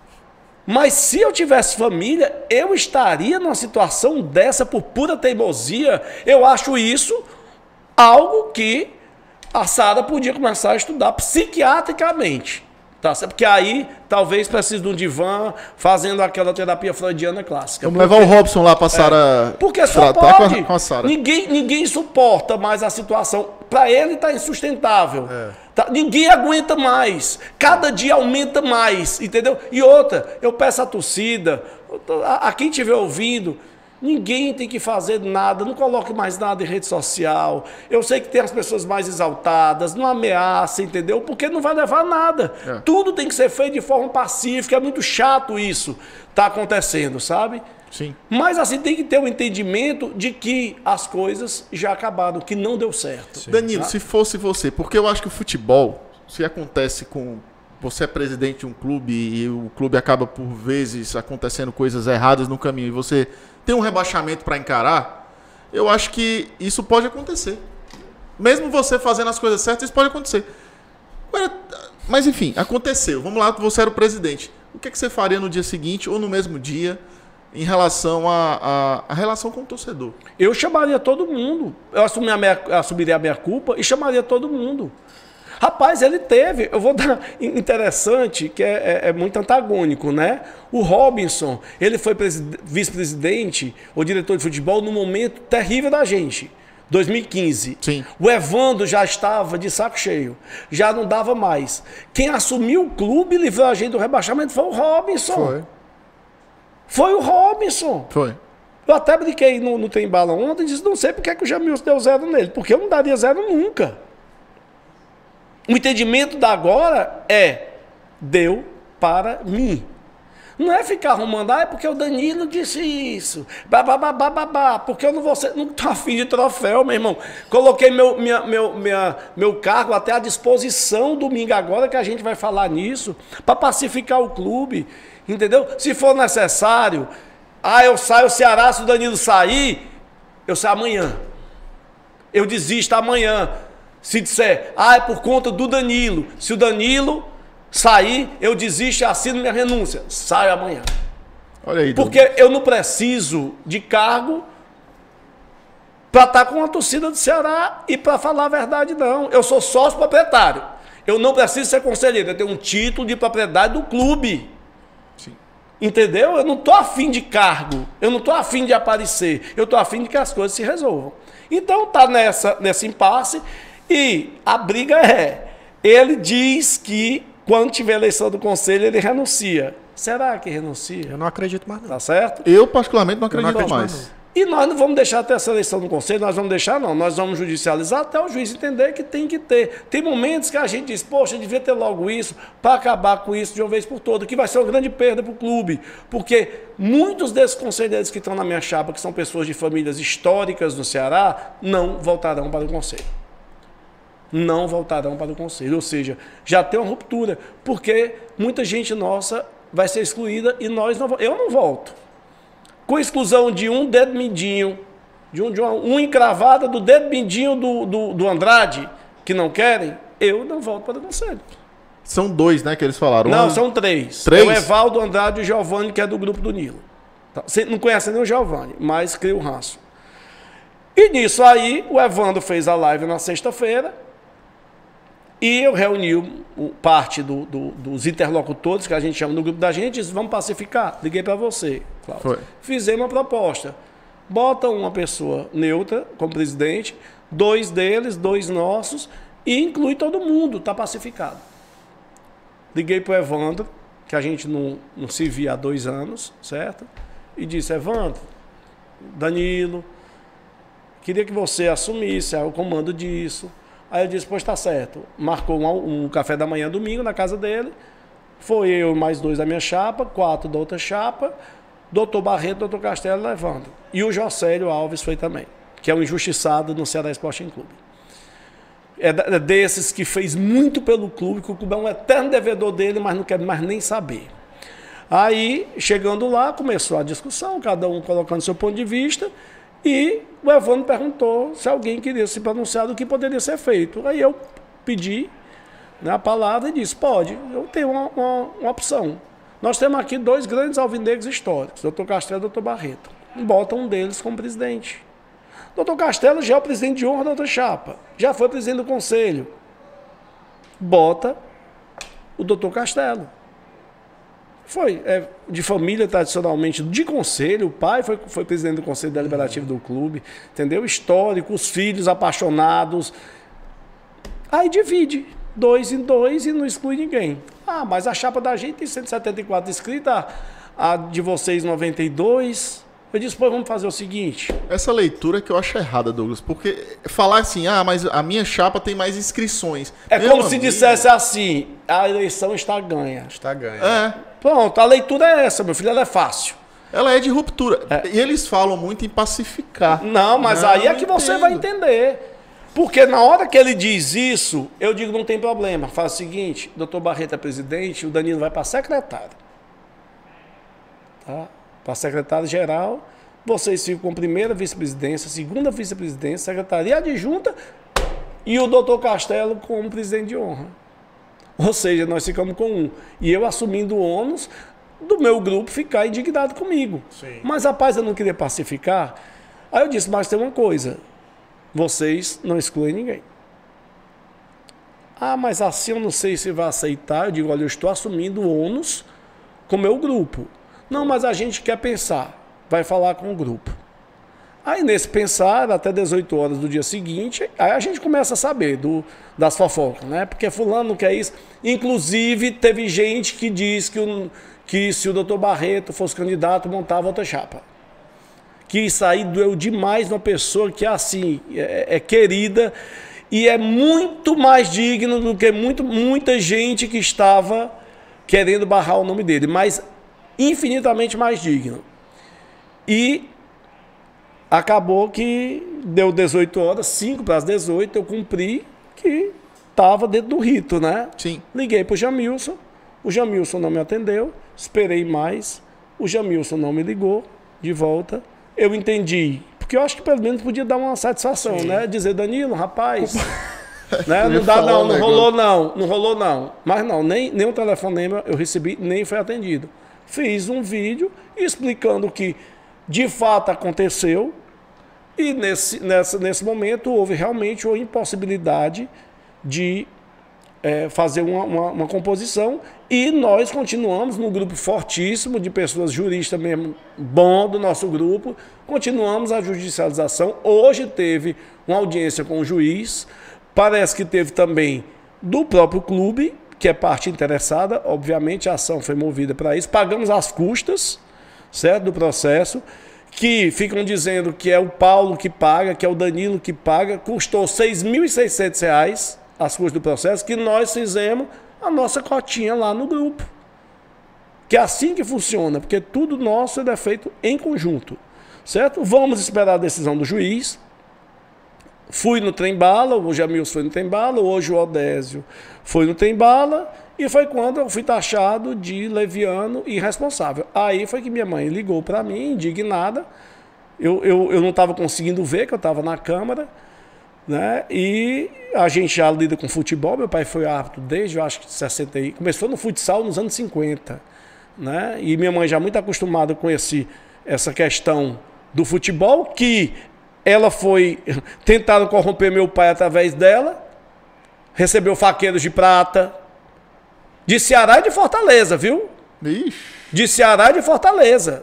Mas se eu tivesse família, eu estaria numa situação dessa por pura teimosia. Eu acho isso algo que a Sara podia começar a estudar psiquiatricamente. Tá? Porque aí talvez precise de um divã fazendo aquela terapia freudiana clássica. Vamos porque, levar o Robson lá para a Sara. É, porque só pode. Com a, com a ninguém, ninguém suporta mais a situação. Para ele está insustentável. É. Tá? Ninguém aguenta mais. Cada dia aumenta mais. Entendeu? E outra, eu peço à torcida, a, a quem estiver ouvindo, ninguém tem que fazer nada, não coloque mais nada em rede social. Eu sei que tem as pessoas mais exaltadas, não ameaça, entendeu? Porque não vai levar a nada. É. Tudo tem que ser feito de forma pacífica, é muito chato isso tá acontecendo, sabe? Sim. Mas assim, tem que ter um entendimento de que as coisas já acabaram, que não deu certo. Sim. Danilo, tá? Se fosse você, porque eu acho que o futebol, se acontece com... Você é presidente de um clube e o clube acaba, por vezes, acontecendo coisas erradas no caminho e você tem um rebaixamento para encarar, eu acho que isso pode acontecer. Mesmo você fazendo as coisas certas, isso pode acontecer. Mas, enfim, aconteceu. Vamos lá, você era o presidente. O que, é que você faria no dia seguinte ou no mesmo dia em relação à a, a, a relação com o torcedor? Eu chamaria todo mundo. Eu assumi a minha, assumiria a minha culpa e chamaria todo mundo. Rapaz, ele teve, eu vou dar interessante, que é, é, é muito antagônico, né? O Robinson, ele foi vice-presidente ou diretor de futebol no momento terrível da gente, dois mil e quinze. Sim. O Evandro já estava de saco cheio, já não dava mais. Quem assumiu o clube e livrou a gente do rebaixamento foi o Robinson. Foi. Foi o Robinson. Foi. Eu até brinquei no, no Tem Bala ontem e disse, não sei porque é que o Jamilson deu zero nele, porque eu não daria zero nunca. O entendimento da agora é, deu para mim. Não é ficar arrumando, ah, é porque o Danilo disse isso, babá, babá, porque eu não vou ser, não estou afim de troféu, meu irmão. Coloquei meu, minha, meu, minha, meu cargo até à disposição domingo agora, que a gente vai falar nisso, para pacificar o clube, entendeu? Se for necessário, Ah, eu saio o Ceará, se o Danilo sair, eu saio amanhã. Eu desisto amanhã. Se disser, ah, é por conta do Danilo. Se o Danilo sair, eu desisto e assino minha renúncia. Saio amanhã. Olha aí, porque Douglas, eu não preciso de cargo para estar com a torcida do Ceará e para falar a verdade, não. Eu sou sócio proprietário. Eu não preciso ser conselheiro. Eu tenho um título de propriedade do clube. Sim. Entendeu? Eu não estou afim de cargo. Eu não estou afim de aparecer. Eu estou afim de que as coisas se resolvam. Então tá nessa, nesse impasse e a briga é, ele diz que quando tiver eleição do conselho ele renuncia. Será que renuncia? Eu não acredito mais não. Tá certo? Eu particularmente não acredito, não acredito mais. mais e nós não vamos deixar ter essa eleição do conselho, nós vamos deixar não, nós vamos judicializar até o juiz entender que tem que ter. Tem momentos que a gente diz, poxa, devia ter logo isso para acabar com isso de uma vez por todas, que vai ser uma grande perda para o clube, porque muitos desses conselheiros que estão na minha chapa, que são pessoas de famílias históricas no Ceará, não voltarão para o conselho. Não voltarão para o conselho, ou seja, já tem uma ruptura, porque muita gente nossa vai ser excluída e nós não, eu não volto. Com exclusão de um dedo mindinho, de, um, de uma unha encravada do dedo mindinho do, do, do Andrade, que não querem, eu não volto para o conselho. São dois, né, que eles falaram? Não, um... são três. Três? É o Evaldo, Andrade e o Giovanni, que é do grupo do Nilo. Você não conhece nem o Giovanni, mas cria o ranço. E nisso aí, o Evandro fez a live na sexta-feira, e eu reuni o, parte do, do, dos interlocutores, que a gente chama no grupo da gente, e disse, vamos pacificar. Liguei para você, Cláudio. Fizemos uma proposta. Bota uma pessoa neutra como presidente, dois deles, dois nossos, e inclui todo mundo, está pacificado. Liguei para o Evandro, que a gente não, não se via há dois anos, certo? E disse, Evandro, Danilo, queria que você assumisse o comando disso. Aí eu disse, pois tá certo. Marcou um, um café da manhã domingo na casa dele. Foi eu e mais dois da minha chapa, quatro da outra chapa, doutor Barreto, doutor Castelo e Evandro. E o Jocélio Alves foi também, que é um injustiçado no Ceará Sporting Clube. É desses que fez muito pelo clube, que o clube é um eterno devedor dele, mas não quer mais nem saber. Aí, chegando lá, começou a discussão, cada um colocando seu ponto de vista, e o Evandro perguntou se alguém queria se pronunciar do que poderia ser feito. Aí eu pedi, né, a palavra e disse, pode, eu tenho uma, uma, uma opção. Nós temos aqui dois grandes alvinegros históricos, doutor Castelo e doutor Barreto. Bota um deles como presidente. doutor Castelo já é o presidente de honra da outra chapa, já foi presidente do conselho. Bota o doutor Castelo. Foi é, de família tradicionalmente de conselho, o pai foi, foi presidente do conselho deliberativo do clube, entendeu? Histórico, os filhos apaixonados. Aí divide, dois em dois e não exclui ninguém. Ah, mas a chapa da gente tem cento e setenta e quatro inscritos, a, a de vocês noventa e dois. Eu disse, pô, vamos fazer o seguinte. Essa leitura que eu acho errada, Douglas, porque falar assim, ah, mas a minha chapa tem mais inscrições. É Meu como amigo. se dissesse assim, a eleição está ganha. Está ganha. É. Pronto, a leitura é essa, meu filho, ela é fácil. Ela é de ruptura. É. E eles falam muito em pacificar. Não, mas não, aí é que você entendo. vai entender. Porque na hora que ele diz isso, eu digo, não tem problema. Faz o seguinte, doutor Barreto é presidente, o Danilo vai para secretário. Tá? Para secretário-geral, vocês ficam com primeira vice-presidência, segunda vice-presidência, secretaria adjunta e o doutor Castelo como presidente de honra. Ou seja, nós ficamos com um. E eu assumindo o ônus do meu grupo ficar indignado comigo. Sim. Mas, rapaz, eu não queria pacificar. Aí eu disse, mas tem uma coisa, vocês não excluem ninguém. Ah, mas assim eu não sei se vai aceitar. Eu digo, olha, eu estou assumindo o ônus com o meu grupo. Não, mas a gente quer pensar, vai falar com o grupo. Aí nesse pensar, até dezoito horas do dia seguinte, aí a gente começa a saber do, das fofocas, né? Porque fulano não quer isso. Inclusive, teve gente que diz que, o, que se o doutor Barreto fosse candidato, montava outra chapa. Que isso aí doeu demais numa pessoa que, assim, é, é querida e é muito mais digno do que muito, muita gente que estava querendo barrar o nome dele. Mas infinitamente mais digno. E acabou que deu dezoito horas, cinco para as dezoito, eu cumpri que estava dentro do rito, né? Sim. Liguei para o Jamilson, o Jamilson não me atendeu, esperei mais, o Jamilson não me ligou, de volta. Eu entendi, porque eu acho que pelo menos podia dar uma satisfação, Sim. né? Dizer, Danilo, rapaz, né? não dá não, não rolou não, não rolou não. Mas não, nem, nem o telefonema eu recebi, nem foi atendido. Fiz um vídeo explicando o que de fato aconteceu e nesse, nessa, nesse momento houve realmente uma impossibilidade de é, fazer uma, uma, uma composição e nós continuamos num grupo fortíssimo de pessoas juristas mesmo, bom do nosso grupo, continuamos a judicialização. Hoje teve uma audiência com o juiz, parece que teve também do próprio clube, que é parte interessada, obviamente a ação foi movida para isso, pagamos as custas, certo, do processo, que ficam dizendo que é o Paulo que paga, que é o Danilo que paga, custou seis mil e seiscentos reais as custas do processo, que nós fizemos a nossa cotinha lá no grupo. Que é assim que funciona, porque tudo nosso é feito em conjunto, certo? Vamos esperar a decisão do juiz. Fui no trem-bala, o Jamilson foi no trem-bala, hoje o Odésio foi no trem-bala, e foi quando eu fui taxado de leviano e irresponsável. Aí foi que minha mãe ligou para mim, indignada, eu, eu, eu não estava conseguindo ver, que eu estava na Câmara, né? E a gente já lida com futebol, meu pai foi árbitro desde, eu acho que sessenta, começou no futsal nos anos cinquenta, né? E minha mãe já muito acostumada com esse, essa questão do futebol, que ela foi, tentaram corromper meu pai através dela, recebeu faqueiros de prata, de Ceará e de Fortaleza, viu? Ixi. De Ceará e de Fortaleza.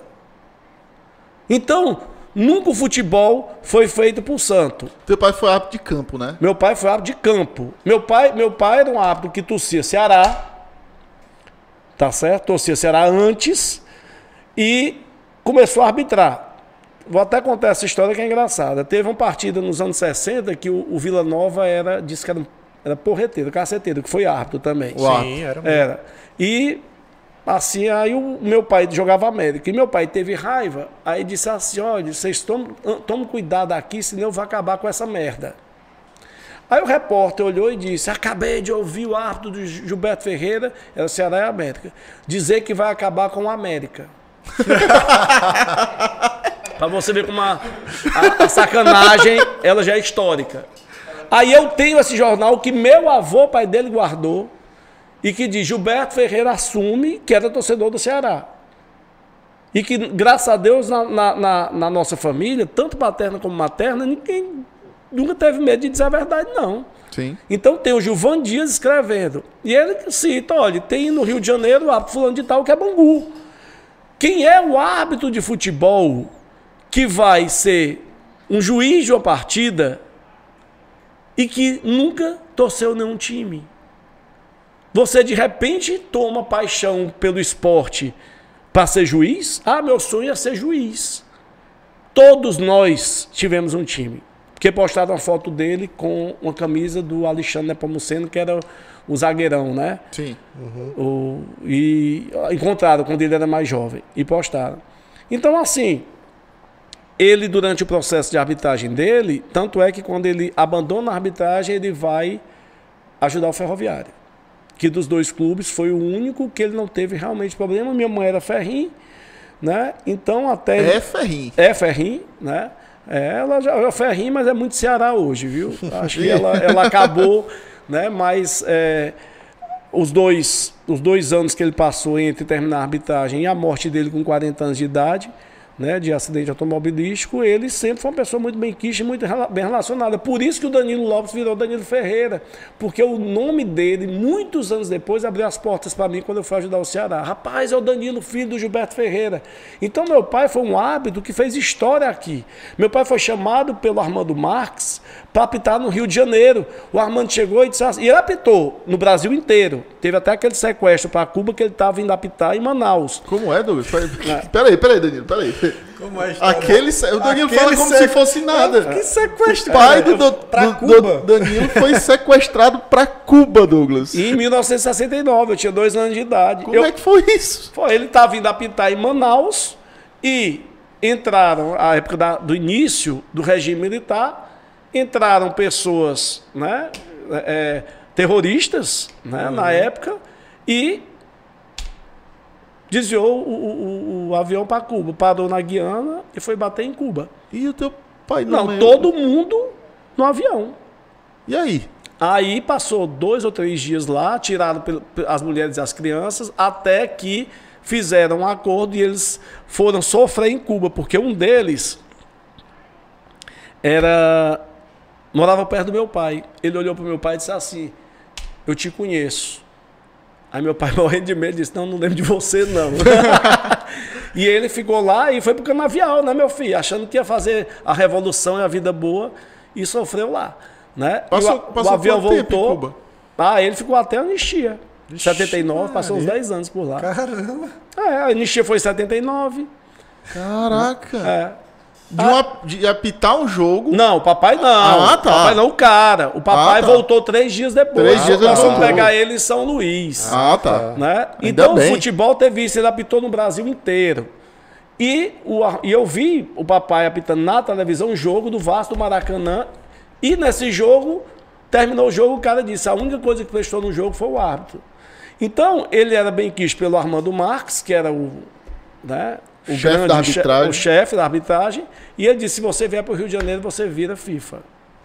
Então, nunca o futebol foi feito por santo. Teu pai foi árbitro de campo, né? Meu pai foi árbitro de campo. Meu pai, meu pai era um árbitro que torcia Ceará, tá certo? Torcia Ceará antes e começou a arbitrar. Vou até contar essa história que é engraçada. Teve uma partida nos anos sessenta que o, o Vila Nova era, disse que era, era porreteiro, caceteiro, que foi árbitro também. Sim, era. Era. E assim, aí o meu pai jogava América. E meu pai teve raiva, aí disse assim, olha, vocês tomem, tomem cuidado aqui, senão eu vou acabar com essa merda. Aí o repórter olhou e disse, acabei de ouvir o árbitro do Gilberto Ferreira, era Ceará e América, dizer que vai acabar com o América. Pra você ver como a, a, a sacanagem, ela já é histórica. Aí eu tenho esse jornal que meu avô, pai dele, guardou, e que diz, Gilberto Ferreira assume que era torcedor do Ceará. E que, graças a Deus, na, na, na, na nossa família, tanto paterna como materna, ninguém nunca teve medo de dizer a verdade, não. Sim. Então tem o Gilvan Dias escrevendo. E ele cita, olha, tem no Rio de Janeiro o árbitro fulano de tal que é Bangu. Quem é o árbitro de futebol que vai ser um juiz de uma partida e que nunca torceu nenhum time? Você, de repente, toma paixão pelo esporte para ser juiz? Ah, meu sonho é ser juiz. Todos nós tivemos um time. Porque postaram uma foto dele com uma camisa do Alexandre Nepomuceno, que era o zagueirão, né? Sim. Uhum. O, e encontraram quando ele era mais jovem. E postaram. Então, assim, ele, durante o processo de arbitragem dele, tanto é que quando ele abandona a arbitragem, ele vai ajudar o Ferroviário. Que dos dois clubes foi o único que ele não teve realmente problema. Minha mãe era ferrim, né? Então até... É ferrim. É ferrim, né? É, ela já é ferrim, mas é muito Ceará hoje, viu? Acho que ela, ela acabou, né? Mas é, os, dois, os dois anos que ele passou entre terminar a arbitragem e a morte dele com quarenta anos de idade, né, de acidente automobilístico, ele sempre foi uma pessoa muito bem quista e muito bem relacionada. Por isso que o Danilo Lopes virou Danilo Ferreira, porque o nome dele, muitos anos depois, abriu as portas para mim quando eu fui ajudar o Ceará. Rapaz, é o Danilo, filho do Gilberto Ferreira. Então meu pai foi um árbitro que fez história aqui. Meu pai foi chamado pelo Armando Marques para apitar no Rio de Janeiro. O Armando chegou e disse assim, e ele apitou no Brasil inteiro. Teve até aquele sequestro para Cuba que ele estava indo apitar em Manaus. Como é, Douglas? Peraí, peraí, Danilo, peraí. Como é a Aquele, o Danilo Aquele fala como se fosse nada. Que sequestro? O pai do, do, do, do Danilo foi sequestrado para Cuba, Douglas. Em mil novecentos e sessenta e nove, eu tinha dois anos de idade. Como eu, é que foi isso? Foi, ele estava vindo apitar em Manaus e entraram, a época da, do início do regime militar, entraram pessoas, né, é, terroristas, né, uhum. na época, e desviou o, o, o avião para Cuba, parou na Guiana e foi bater em Cuba. E o teu pai não? Não, todo mundo no avião. E aí? Aí passou dois ou três dias lá, tiraram as mulheres e as crianças, até que fizeram um acordo e eles foram sofrer em Cuba, porque um deles era morava perto do meu pai. Ele olhou para o meu pai e disse assim, eu te conheço. Aí meu pai, morrendo de medo, disse, não, não lembro de você, não. E ele ficou lá e foi pro canavial, né, meu filho? Achando que ia fazer a revolução e a vida boa e sofreu lá. Né? Passou, o, passou o avião voltou. Cuba? Ah, ele ficou até a anistia. Ixi, setenta e nove, passou uns Maria. dez anos por lá. Caramba. É, a anistia foi em setenta e nove. Caraca. É. De, uma, de apitar um jogo. Não, o papai não. Ah, tá. O papai não, o cara. O papai Ah, tá. voltou três dias depois. Três dias Nós ele fomos voltou. pegar ele em São Luís. Ah, tá. Né? Ainda Então bem. o futebol teve isso, ele apitou no Brasil inteiro. E, o, e eu vi o papai apitando na televisão um jogo do Vasco do Maracanã. E nesse jogo, terminou o jogo, o cara disse, a única coisa que prestou no jogo foi o árbitro. Então, ele era bem quisto pelo Armando Marques, que era o, né, o Chefe grande, da o arbitragem. o chefe da arbitragem. E ele disse, se você vier para o Rio de Janeiro, você vira FIFA.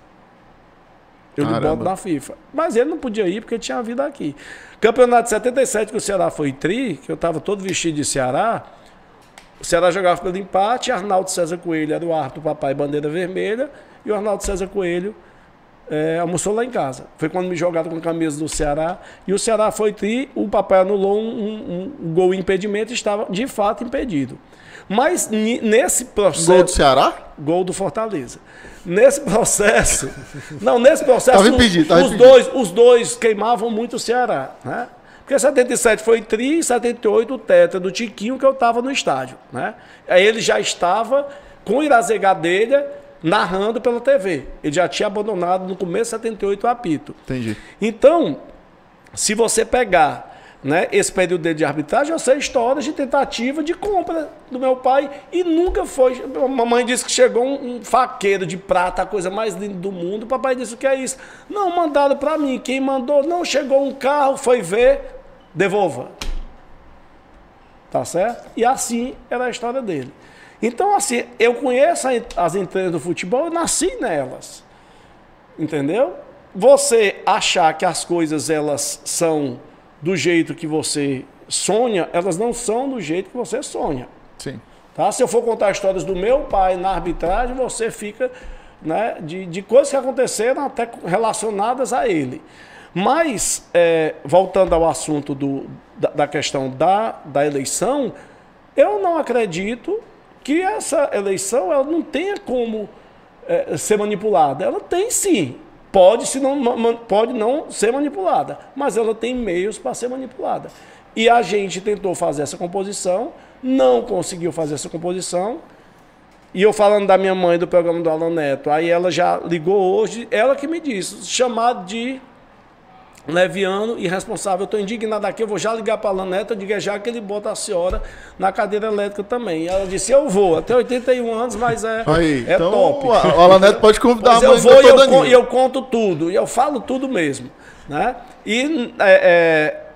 Eu lhe Caramba. boto na FIFA. Mas ele não podia ir porque ele tinha vida aqui. Campeonato de setenta e sete, que o Ceará foi tri, que eu estava todo vestido de Ceará. O Ceará jogava pelo empate, Arnaldo César Coelho era o árbitro, o papai bandeira vermelha, e o Arnaldo César Coelho é, almoçou lá em casa. Foi quando me jogaram com a camisa do Ceará, e o Ceará foi tri, o papai anulou um, um, um gol impedimento e estava de fato impedido. Mas nesse processo... Gol do Ceará? Gol do Fortaleza. Nesse processo... não, nesse processo... Tava impedido, tava os, impedido. dois, os dois queimavam muito o Ceará, né? Porque setenta e sete foi tri, setenta e oito o tetra do Tiquinho, que eu estava no estádio, né? Aí ele já estava com o Irazê Gadelha narrando pela T V. Ele já tinha abandonado no começo de setenta e oito o apito. Entendi. Então, se você pegar, né, esse período dele de arbitragem, eu sei histórias de tentativa de compra do meu pai e nunca foi. A mamãe disse que chegou um, um faqueiro de prata, a coisa mais linda do mundo. O papai disse, o que é isso? Não, mandaram para mim. Quem mandou? Não, chegou um carro, foi ver, devolva. Tá certo? E assim era a história dele. Então, assim, eu conheço as entranhas do futebol, eu nasci nelas. Entendeu? Você achar que as coisas, elas são do jeito que você sonha, elas não são do jeito que você sonha. Sim. Tá? Se eu for contar histórias do meu pai na arbitragem, você fica, né, de, de coisas que aconteceram até relacionadas a ele. Mas, é, voltando ao assunto do, da, da questão da, da eleição, eu não acredito que essa eleição ela não tenha como é, ser manipulada. Ela tem sim. Pode, se não, pode não ser manipulada, mas ela tem meios para ser manipulada. E a gente tentou fazer essa composição, não conseguiu fazer essa composição. E eu falando da minha mãe do programa do Alan Neto, aí ela já ligou hoje, ela que me disse, chamado de leviano e irresponsável, eu estou indignado aqui, eu vou já ligar para o Alan Neto, eu digo, é já que ele bota a senhora na cadeira elétrica também. E ela disse, eu vou, até oitenta e um anos, mas é, Aí, é então, top. O Alan Neto pode convidar Mas a mãe eu vou do e eu, doutor con- Danilo. e eu conto tudo, e eu falo tudo mesmo. Né? E é, é,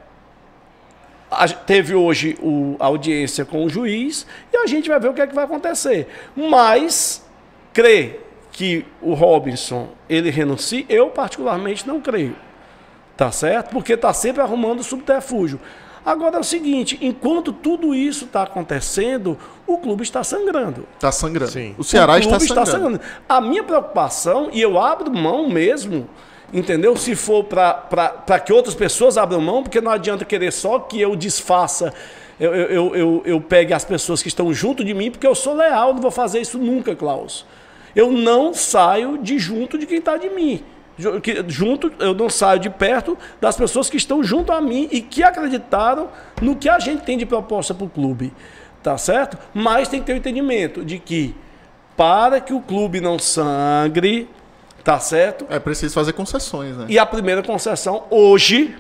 a- teve hoje o, a audiência com o juiz, e a gente vai ver o que é que vai acontecer. Mas, crer que o Robinson, ele renuncie, eu particularmente não creio. Tá certo? Porque está sempre arrumando subterfúgio. Agora é o seguinte, enquanto tudo isso está acontecendo, o clube está sangrando. Está sangrando. Sim. O Ceará O está clube sangrando. A minha preocupação, e eu abro mão mesmo, entendeu? Se for para que outras pessoas abram mão, porque não adianta querer só que eu desfaça, eu, eu, eu, eu, eu pegue as pessoas que estão junto de mim, porque eu sou leal, não vou fazer isso nunca, Klaus. Eu não saio de junto de quem está de mim. Que, junto, eu não saio de perto das pessoas que estão junto a mim e que acreditaram no que a gente tem de proposta para o clube, tá certo? Mas tem que ter o entendimento de que para que o clube não sangre, tá certo? É preciso fazer concessões, né? E a primeira concessão hoje,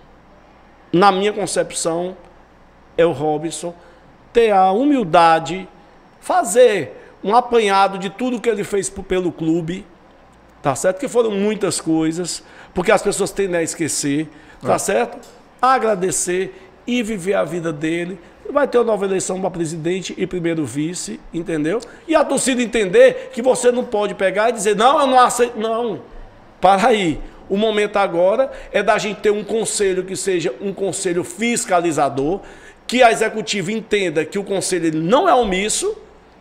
na minha concepção, é o Robinson ter a humildade, fazer um apanhado de tudo que ele fez pelo clube. Tá certo? Que foram muitas coisas, porque as pessoas tendem a esquecer, tá É. certo? Agradecer e viver a vida dele. vai ter uma nova eleição para presidente e primeiro vice, entendeu? E a torcida entender que você não pode pegar e dizer, não, eu não aceito. Não, para aí. O momento agora é da gente ter um conselho que seja um conselho fiscalizador, que a executiva entenda que o conselho ele não é omisso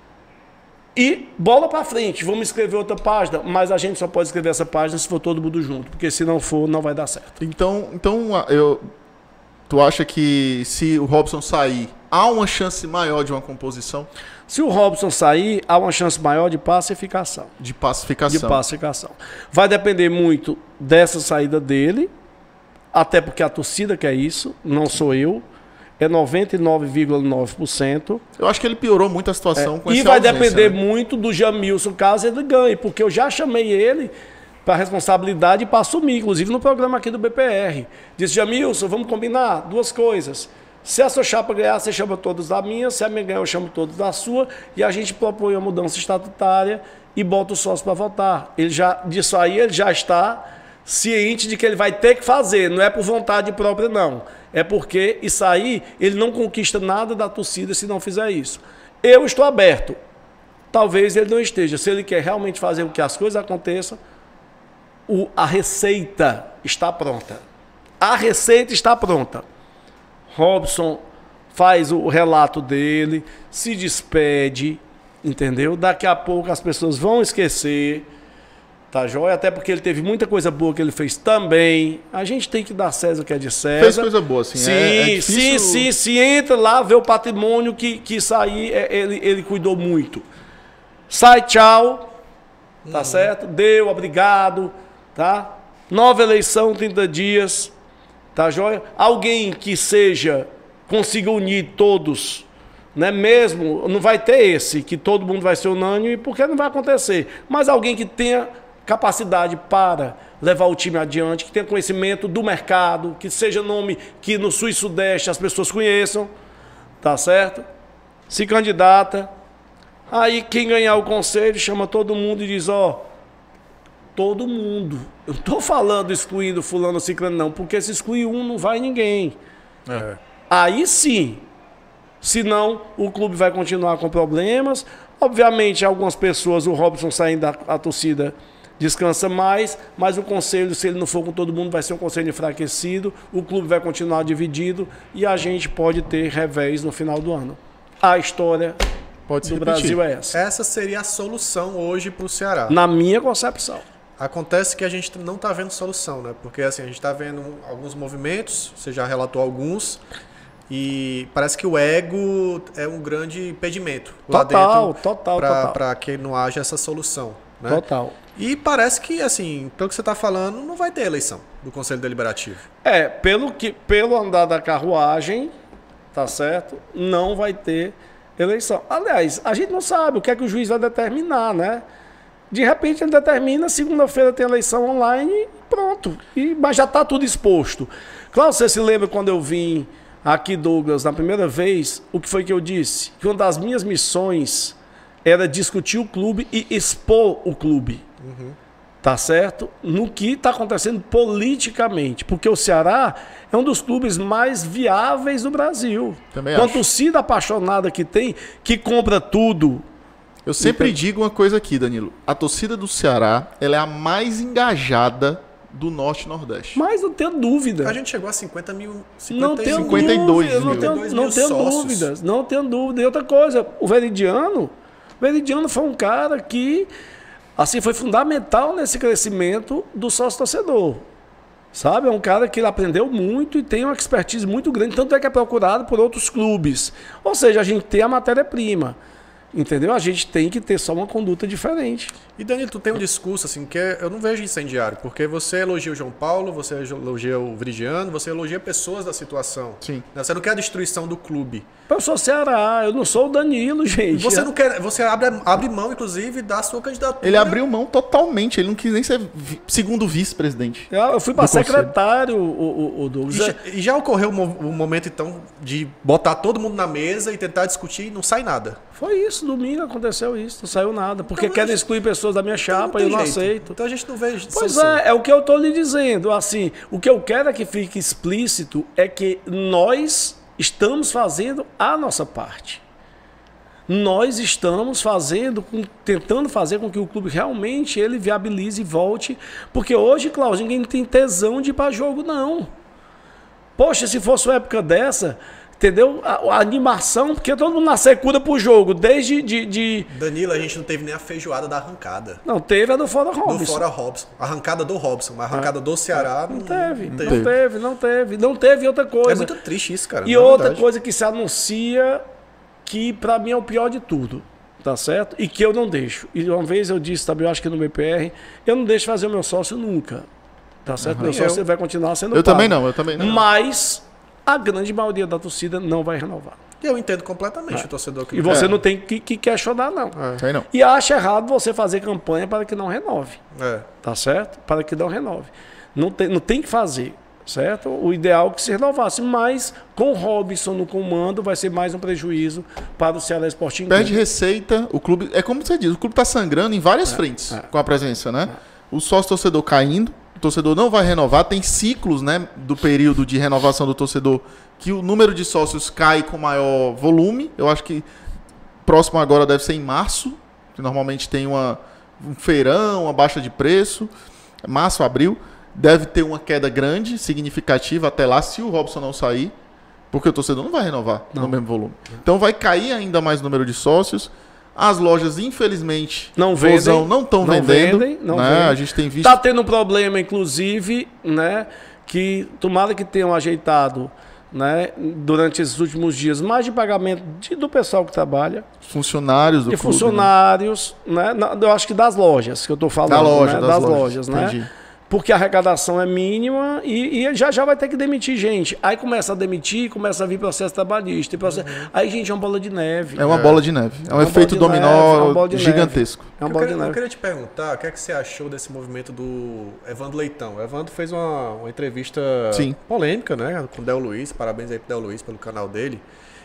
e bola para frente. Vamos escrever outra página, mas a gente só pode escrever essa página se for todo mundo junto, porque se não for, não vai dar certo. Então, então eu, tu acha que se o Robson sair, há uma chance maior de uma composição? Se o Robson sair, há uma chance maior de pacificação. De pacificação. De pacificação. Vai depender muito dessa saída dele, até porque a torcida quer isso, não sou eu. É noventa e nove vírgula nove por cento. Eu acho que ele piorou muito a situação é, com essa E vai ausência, depender né? muito do Jamilson, caso ele ganhe, porque eu já chamei ele para responsabilidade e para assumir, inclusive no programa aqui do B P R. Disse, Jamilson, vamos combinar duas coisas. Se a sua chapa ganhar, você chama todos da minha. Se a minha ganhar, eu chamo todos da sua. E a gente propõe uma mudança estatutária e bota o sócio para votar. Ele já, disso aí, ele já está ciente de que ele vai ter que fazer. Não é por vontade própria, não. É porque isso aí, ele não conquista nada da torcida se não fizer isso. Eu estou aberto. Talvez ele não esteja. Se ele quer realmente fazer com que as coisas aconteçam, o, a receita está pronta. A receita está pronta. Robson faz o relato dele, se despede, entendeu? Daqui a pouco as pessoas vão esquecer, tá joia? Até porque ele teve muita coisa boa que ele fez também. A gente tem que dar César o que é de César. Fez coisa boa, sim. Sim, é, é sim, difícil... sim, sim. Entra lá, vê o patrimônio que, que isso aí, é, ele, ele cuidou muito. Sai, tchau, tá uhum. certo? Deu, obrigado, tá? Nova eleição, trinta dias. Tá joia? Alguém que seja, consiga unir todos, né? Mesmo, não vai ter esse, que todo mundo vai ser unânime, porque não vai acontecer. Mas alguém que tenha capacidade para levar o time adiante, que tenha conhecimento do mercado, que seja nome que no Sul e Sudeste as pessoas conheçam, tá certo? Se candidata. Aí quem ganhar o conselho chama todo mundo e diz, ó, todo mundo. Eu não estou falando excluindo fulano, ciclano, não, porque se excluir um, não vai ninguém. É. Aí sim. Senão, o clube vai continuar com problemas. Obviamente, algumas pessoas, o Robson saindo da a torcida, descansa mais, mas o conselho, se ele não for com todo mundo, vai ser um conselho enfraquecido, o clube vai continuar dividido e a gente pode ter revés no final do ano. A história pode do Brasil é essa. Essa seria a solução hoje para o Ceará. Na minha concepção. Acontece que a gente não está vendo solução, né? Porque assim, a gente está vendo alguns movimentos, você já relatou alguns, e parece que o ego é um grande impedimento total, lá dentro total, total. para que não haja essa solução. Né? Total. E parece que, assim, pelo que você está falando, não vai ter eleição do Conselho Deliberativo. É, pelo, que, pelo andar da carruagem, tá certo? Não vai ter eleição. Aliás, a gente não sabe o que é que o juiz vai determinar, né? De repente ele determina, segunda-feira tem eleição online e pronto. E, mas já está tudo exposto. Claro, você se lembra quando eu vim aqui, Douglas, na primeira vez, o que foi que eu disse? Que uma das minhas missões era discutir o clube e expor o clube. Uhum. Tá certo? No que está acontecendo politicamente. Porque o Ceará é um dos clubes mais viáveis do Brasil. Também com a acho. torcida apaixonada que tem, que compra tudo. Eu sempre Então, digo uma coisa aqui, Danilo. A torcida do Ceará, ela é a mais engajada do Norte e Nordeste. Mas não tenho dúvida. A gente chegou a cinquenta mil... cinquenta, Não tenho cinquenta e dois dúvida, não mil. tenho, não tenho dúvidas, não tenho dúvida. E outra coisa, o Veridiano, o Veridiano foi um cara que, assim, foi fundamental nesse crescimento do sócio-torcedor. Sabe? É um cara que ele aprendeu muito e tem uma expertise muito grande, tanto é que é procurado por outros clubes. Ou seja, a gente tem a matéria-prima. Entendeu? A gente tem que ter só uma conduta diferente. E, Danilo, tu tem um discurso, assim, que eu não vejo incendiário, porque você elogia o João Paulo, você elogia o Veridiano, você elogia pessoas da situação. Sim. Você não quer a destruição do clube. Eu sou Ceará, eu não sou o Danilo, gente. Você não quer, você abre, abre mão, inclusive, da sua candidatura. Ele abriu mão totalmente, ele não quis nem ser vi- segundo vice-presidente. Eu, eu fui para secretário, o, o, o Douglas. E já, e já ocorreu o mo- o momento, então, de botar todo mundo na mesa e tentar discutir e não sai nada. Foi isso, domingo aconteceu isso, não saiu nada. Porque Então, querem mas- excluir pessoas da minha chapa e eu não tem jeito. aceito. Então a gente não vê Pois solução. é, é o que eu estou lhe dizendo. Assim, o que eu quero é que fique explícito é que nós estamos fazendo a nossa parte. Nós estamos fazendo, tentando fazer com que o clube realmente ele viabilize e volte. Porque hoje, Cláudio, ninguém tem tesão de ir para jogo, não. Poxa, se fosse uma época dessa, entendeu? A, a animação, porque todo mundo na secura pro jogo, desde de, de... Danilo, a gente não teve nem a feijoada da arrancada. Não, teve a do Fora Robson. Do Fora Robson. A arrancada do Robson, a arrancada é. do Ceará... Não, não, teve, não, teve, não teve, não teve. Não teve outra coisa. É muito triste isso, cara. E outra verdade. coisa que se anuncia, que pra mim é o pior de tudo, tá certo? E que eu não deixo. E uma vez eu disse também, eu acho que no B P R, eu não deixo fazer o meu sócio nunca. Tá certo? Uhum. Meu sócio eu. vai continuar sendo Eu pago. também não, eu também não. Mas a grande maioria da torcida não vai renovar. Eu entendo completamente é. o torcedor que E você é. não tem que, que questionar, não. É. não. E acha errado você fazer campanha para que não renove. É. Tá certo? Para que não renove. Não tem, não tem que fazer, certo? O ideal é que se renovasse, mas com o Robson no comando vai ser mais um prejuízo para o Ceará Sporting Clube. Perde receita, o clube, é como você diz, o clube está sangrando em várias é. frentes é. com a presença, né? É. O sócio-torcedor caindo, o torcedor não vai renovar, tem ciclos, né, do período de renovação do torcedor que o número de sócios cai com maior volume. Eu acho que próximo agora deve ser em março, que normalmente tem uma, um feirão, uma baixa de preço. Março, abril, deve ter uma queda grande, significativa até lá, se o Robson não sair, porque o torcedor não vai renovar não. no mesmo volume. Então vai cair ainda mais o número de sócios. As lojas, infelizmente, não vendem, não estão vendendo. Vendem, não né? vendem. A gente tem visto. Está tendo um problema, inclusive, né, que tomara que tenham ajeitado, né, durante esses últimos dias, mais de pagamento de, do pessoal que trabalha. Funcionários do de clube. funcionários, né? né? Eu acho que das lojas que eu estou falando. Da loja, né? das, das lojas, lojas né? Entendi. Porque a arrecadação é mínima e, e já já vai ter que demitir gente. Aí começa a demitir, começa a vir processo trabalhista. Processo... Uhum. Aí, gente, é uma bola de neve. É uma é. bola de neve. É um é efeito dominó neve, é gigantesco. É uma bola eu, de queria, neve. eu queria te perguntar, o que é que você achou desse movimento do Evandro Leitão? O Evandro fez uma, uma entrevista Sim. polêmica, né, com o Del Luiz. Parabéns aí pro Del Luiz pelo canal dele.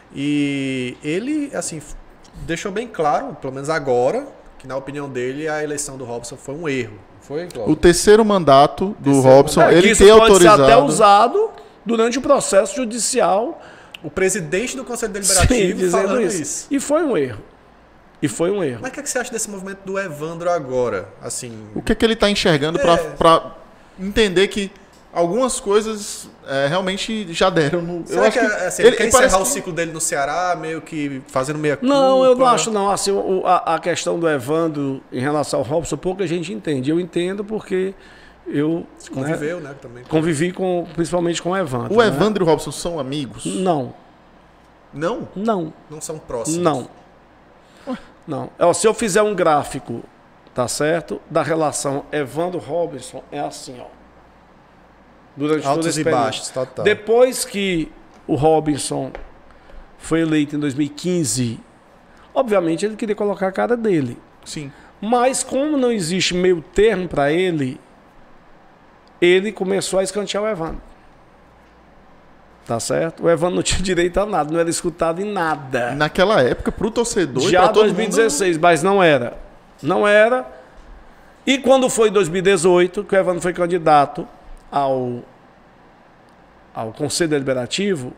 E ele, assim, deixou bem claro, pelo menos agora, que na opinião dele a eleição do Robson foi um erro. Foi, o terceiro mandato do terceiro Robson, mandato. É, ele isso tem pode autorizado... ser até usado durante o processo judicial. O presidente do Conselho Deliberativo Sim, falando isso. isso. E foi um erro. E foi um erro. Mas o que, é que você acha desse movimento do Evandro agora? Assim, o que é que ele está enxergando é... para entender que algumas coisas é, realmente já deram no... Será eu que, acho que assim, ele, ele quer ele encerrar o ciclo dele no Ceará, meio que fazendo meia culpa? Não, eu não acho não. Assim, o, a, a questão do Evandro em relação ao Robson, pouca gente entende. Eu entendo porque eu... Você conviveu, né? né também. Convivi com, principalmente com o Evandro. O Evandro né? e o Robson são amigos? Não. Não? Não. Não são próximos? Não. Ué? Não. É, se eu fizer um gráfico, tá certo? Da relação Evandro-Robson, é assim, ó. Durante altos todo esse e período. baixos, total. Depois que o Robson foi eleito em dois mil e quinze, obviamente ele queria colocar a cara dele. Sim. Mas como não existe meio termo para ele, ele começou a escantear o Evandro. Tá certo? O Evandro não tinha direito a nada, não era escutado em nada. Naquela época, pro torcedor... Já em dois mil e dezesseis, mundo... mas não era. Não era. E quando foi dois mil e dezoito, que o Evandro foi candidato ao, ao Conselho Deliberativo,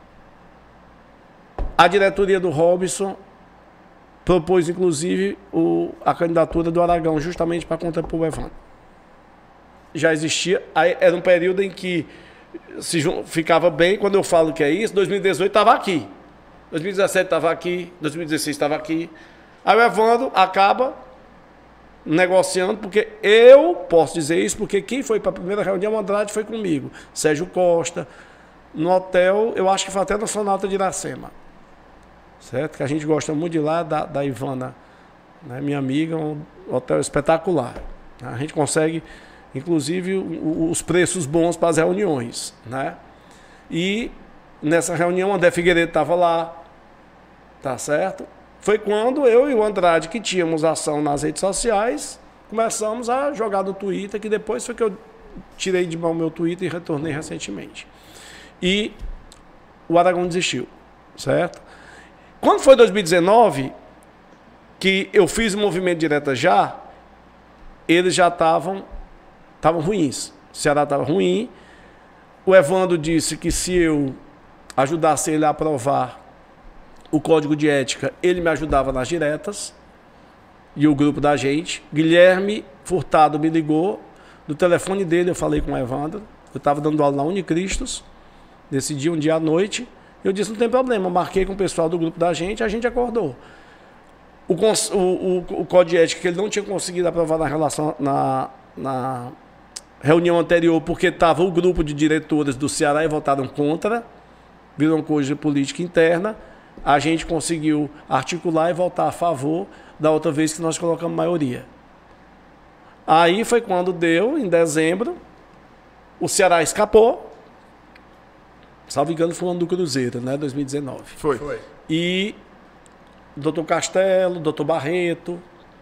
a diretoria do Robson propôs, inclusive, o, a candidatura do Aragão, justamente para contrapor o Evandro. Já existia, aí era um período em que se ficava bem, quando eu falo que é isso, dois mil e dezoito estava aqui, dois mil e dezessete estava aqui, dois mil e dezesseis estava aqui. Aí o Evandro acaba negociando, porque eu posso dizer isso, porque quem foi para a primeira reunião, o Andrade foi comigo, Sérgio Costa, no hotel, eu acho que foi até na Sonata de Iracema, certo? Que a gente gosta muito de lá, da, da Ivana, né? Minha amiga, um hotel espetacular. A gente consegue, inclusive, o, os preços bons para as reuniões, né? E nessa reunião, o André Figueiredo estava lá, tá certo? Foi quando eu e o Andrade, que tínhamos ação nas redes sociais, começamos a jogar no Twitter, que depois foi que eu tirei de mão o meu Twitter e retornei recentemente. E o Aragão desistiu, certo? Quando foi dois mil e dezenove, que eu fiz o movimento direta já, eles já estavam estavam ruins. O Ceará estava ruim. O Evandro disse que se eu ajudasse ele a aprovar o código de ética, ele me ajudava nas diretas, e o grupo da gente. Guilherme Furtado me ligou, do telefone dele eu falei com o Evandro, eu estava dando aula na Unicristos, nesse dia, um dia à noite, eu disse, não tem problema, eu marquei com o pessoal do grupo da gente, a gente acordou. O, o, o, o código de ética que ele não tinha conseguido aprovar na, relação, na, na reunião anterior, porque estava o grupo de diretores do Ceará e votaram contra, virou uma coisa de política interna, a gente conseguiu articular e votar a favor, da outra vez que nós colocamos maioria. Aí foi quando deu, em dezembro, o Ceará escapou, salvo engano, foi o ano do Cruzeiro, né, dois mil e dezenove. Foi. foi. E doutor Castelo, doutor Barreto,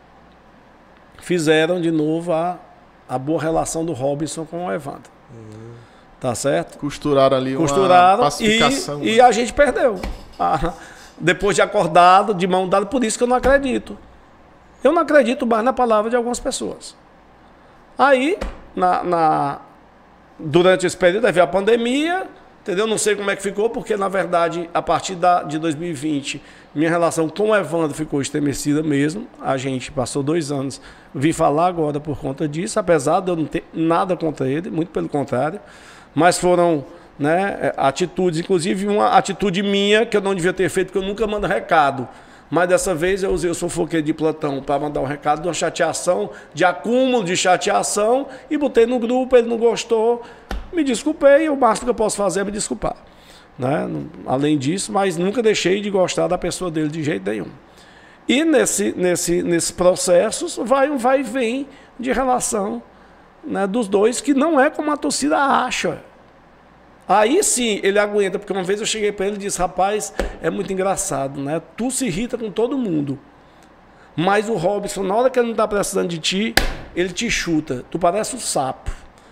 fizeram de novo a, a boa relação do Robinson com o Evandro. Uhum. Tá certo? Costuraram ali Costuraram uma pacificação. E, né? e a gente perdeu. Ah, depois de acordado, de mão dada, por isso que eu não acredito. Eu não acredito mais na palavra de algumas pessoas. Aí, na, na, durante esse período, veio a pandemia, entendeu? Não sei como é que ficou, porque, na verdade, a partir da, de dois mil e vinte, minha relação com o Evandro ficou estremecida mesmo. A gente passou dois anos, vim falar agora por conta disso, apesar de eu não ter nada contra ele, muito pelo contrário. Mas foram, né, atitudes, inclusive uma atitude minha que eu não devia ter feito, porque eu nunca mando recado. Mas dessa vez eu usei o sofoqueiro de plantão para mandar um recado de uma chateação, de acúmulo de chateação, e botei no grupo, ele não gostou, me desculpei, o máximo que eu posso fazer é me desculpar. Né? Além disso, mas nunca deixei de gostar da pessoa dele de jeito nenhum. E nesse, nesse, nesses processos vai um vai e vem de relação, né, dos dois, que não é como a torcida acha. Aí sim ele aguenta, porque uma vez eu cheguei para ele e disse, rapaz, é muito engraçado, né? Tu se irrita com todo mundo, mas o Robinson, na hora que ele não está precisando de ti, ele te chuta, tu parece um sapo.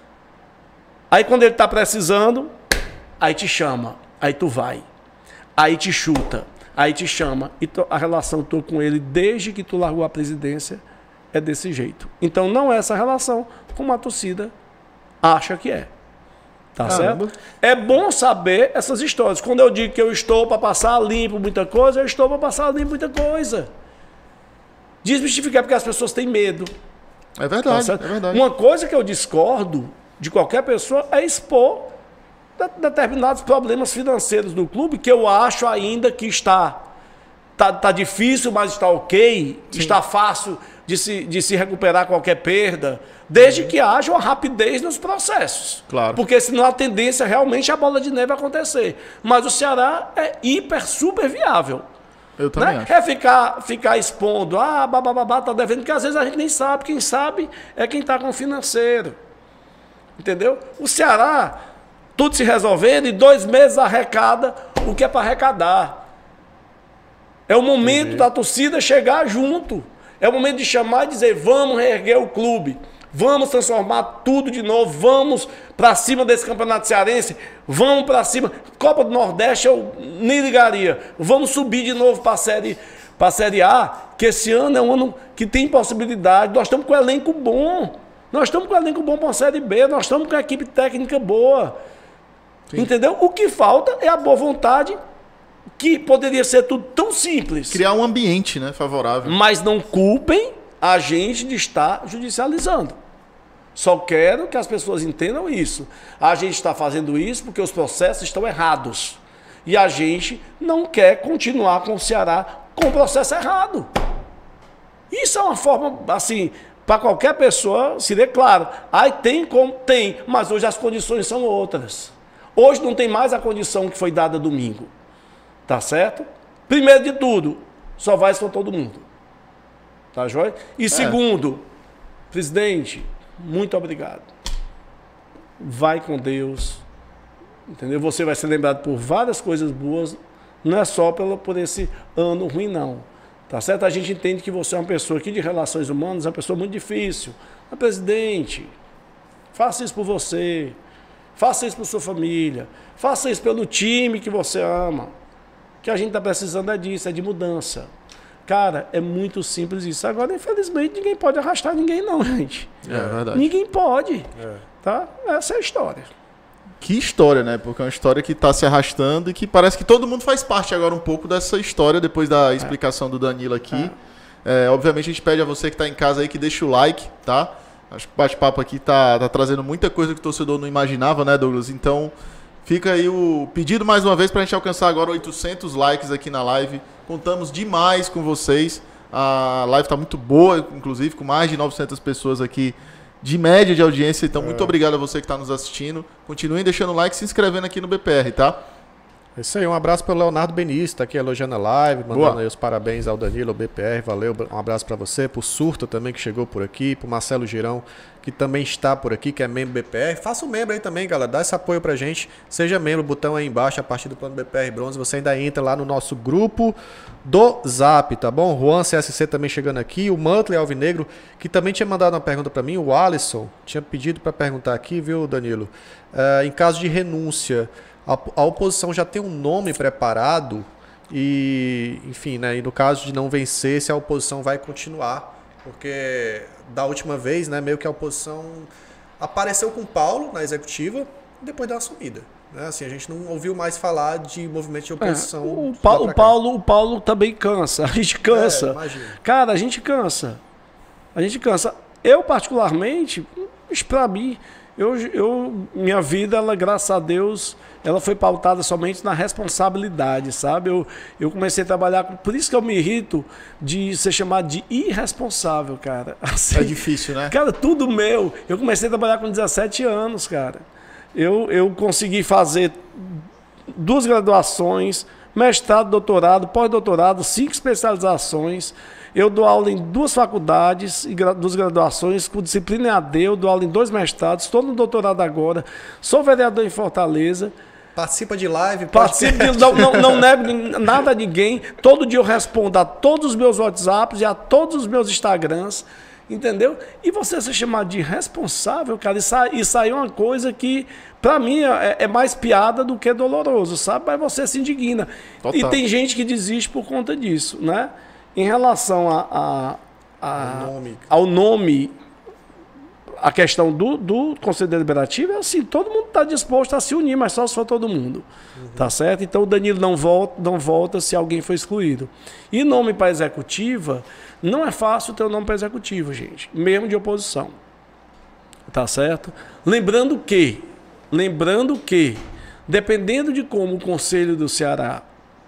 Aí quando ele está precisando, aí te chama, aí tu vai, aí te chuta, aí te chama. E a relação tua com ele, desde que tu largou a presidência, é desse jeito. Então não é essa relação como a torcida acha que é. Tá Caramba. certo? É bom saber essas histórias. Quando eu digo que eu estou para passar limpo muita coisa, eu estou para passar limpo muita coisa. Desmistificar, porque as pessoas têm medo. É verdade, tá é verdade. Uma coisa que eu discordo de qualquer pessoa é expor determinados problemas financeiros do clube, que eu acho ainda que está, está, está difícil, mas está ok, Sim. está fácil de se, de se recuperar qualquer perda, desde que haja uma rapidez nos processos. Claro. Porque senão a tendência realmente é a bola de neve acontecer. Mas o Ceará é hiper, super viável. Eu também né? acho. É ficar, ficar expondo, ah, bababá, tá devendo, porque às vezes a gente nem sabe. Quem sabe é quem está com o financeiro. Entendeu? O Ceará, tudo se resolvendo, em dois meses arrecada o que é para arrecadar. É o momento Entendi. da torcida chegar junto. É o momento de chamar e dizer, vamos reerguer o clube. Vamos transformar tudo de novo. Vamos para cima desse campeonato cearense. Vamos para cima. Copa do Nordeste eu nem ligaria. Vamos subir de novo para a série, para a Série A, que esse ano é um ano que tem possibilidade. Nós estamos com um elenco bom. Nós estamos com um elenco bom para a Série B. Nós estamos com a equipe técnica boa. Sim. Entendeu? O que falta é a boa vontade, que poderia ser tudo tão simples. Criar um ambiente, né, favorável. Mas não culpem a gente de estar judicializando. Só quero que as pessoas entendam isso. A gente está fazendo isso porque os processos estão errados. E a gente não quer continuar com o Ceará com o processo errado. Isso é uma forma, assim, para qualquer pessoa, seria claro. Aí tem como? Tem. Mas hoje as condições são outras. Hoje não tem mais a condição que foi dada domingo. Tá certo? Primeiro de tudo, só vai se for todo mundo. Tá joia? E é. segundo, presidente, muito obrigado. Vai com Deus. Entendeu? Você vai ser lembrado por várias coisas boas, não é só pelo, por esse ano ruim, não. Tá certo? A gente entende que você é uma pessoa aqui de relações humanas, é uma pessoa muito difícil. Mas, presidente, faça isso por você. Faça isso por sua família. Faça isso pelo time que você ama. O que a gente está precisando é disso, é de mudança. Cara, é muito simples isso. Agora, infelizmente, ninguém pode arrastar ninguém não, gente. É verdade. Ninguém pode. É. Tá? Essa é a história. Que história, né? Porque é uma história que está se arrastando e que parece que todo mundo faz parte agora um pouco dessa história, depois da explicação do Danilo aqui. É. É, obviamente a gente pede a você que está em casa aí que deixe o like, tá? Acho que o bate-papo aqui tá, tá trazendo muita coisa que o torcedor não imaginava, né, Douglas? Então, fica aí o pedido mais uma vez para a gente alcançar agora oitocentos likes aqui na live. Contamos demais com vocês. A live está muito boa, inclusive, com mais de novecentas pessoas aqui de média de audiência, então é. muito obrigado a você que está nos assistindo. Continuem deixando o like e se inscrevendo aqui no B P R, tá? É isso aí, um abraço para o Leonardo Benício, tá aqui elogiando a live, mandando aí os parabéns ao Danilo, ao B P R, valeu, um abraço para você, pro Surta também que chegou por aqui, pro Marcelo Girão, que também está por aqui, que é membro do B P R. Faça um membro aí também, galera, dá esse apoio pra gente, seja membro, botão aí embaixo, a partir do plano B P R Bronze, você ainda entra lá no nosso grupo do Zap, tá bom? Juan C S C também chegando aqui, o Mantley Alvinegro, que também tinha mandado uma pergunta para mim, o Alisson, tinha pedido para perguntar aqui, viu, Danilo? Uh, em caso de renúncia, a, a oposição já tem um nome preparado e, enfim, né, e no caso de não vencer, se a oposição vai continuar, porque da última vez, né, meio que a oposição apareceu com o Paulo na executiva e depois deu uma sumida. Né? Assim, a gente não ouviu mais falar de movimento de oposição. É, o, Paulo, o, Paulo, o Paulo também cansa. A gente cansa. É, cara, a gente cansa. A gente cansa. Eu, particularmente, para mim, eu, eu, minha vida, ela, graças a Deus, ela foi pautada somente na responsabilidade, sabe? Eu, eu comecei a trabalhar com... Por isso que eu me irrito de ser chamado de irresponsável, cara. Assim, é difícil, né? Cara, tudo meu. Eu comecei a trabalhar com dezessete anos, cara. Eu, eu consegui fazer duas graduações, mestrado, doutorado, pós-doutorado, cinco especializações. Eu dou aula em duas faculdades e duas graduações, com disciplina E A D, eu dou aula em dois mestrados, estou no doutorado agora, sou vereador em Fortaleza. Participa de live, participo de, não, não, não nego nada a ninguém. Todo dia eu respondo a todos os meus WhatsApps e a todos os meus Instagrams. Entendeu? E você ser chamado de responsável, cara, isso, isso aí é uma coisa que, pra mim, é, é mais piada do que doloroso, sabe? Mas você se indigna. Total. E tem gente que desiste por conta disso, né? Em relação a, a, a, nome. ao nome, a questão do, do Conselho Deliberativo é assim, todo mundo está disposto a se unir, mas só se for todo mundo. Uhum. Tá certo? Então o Danilo não volta, não volta se alguém for excluído. E nome para executiva... Não é fácil ter o nome para executivo, gente, mesmo de oposição. Tá certo? Lembrando que, lembrando que, dependendo de como o Conselho do Ceará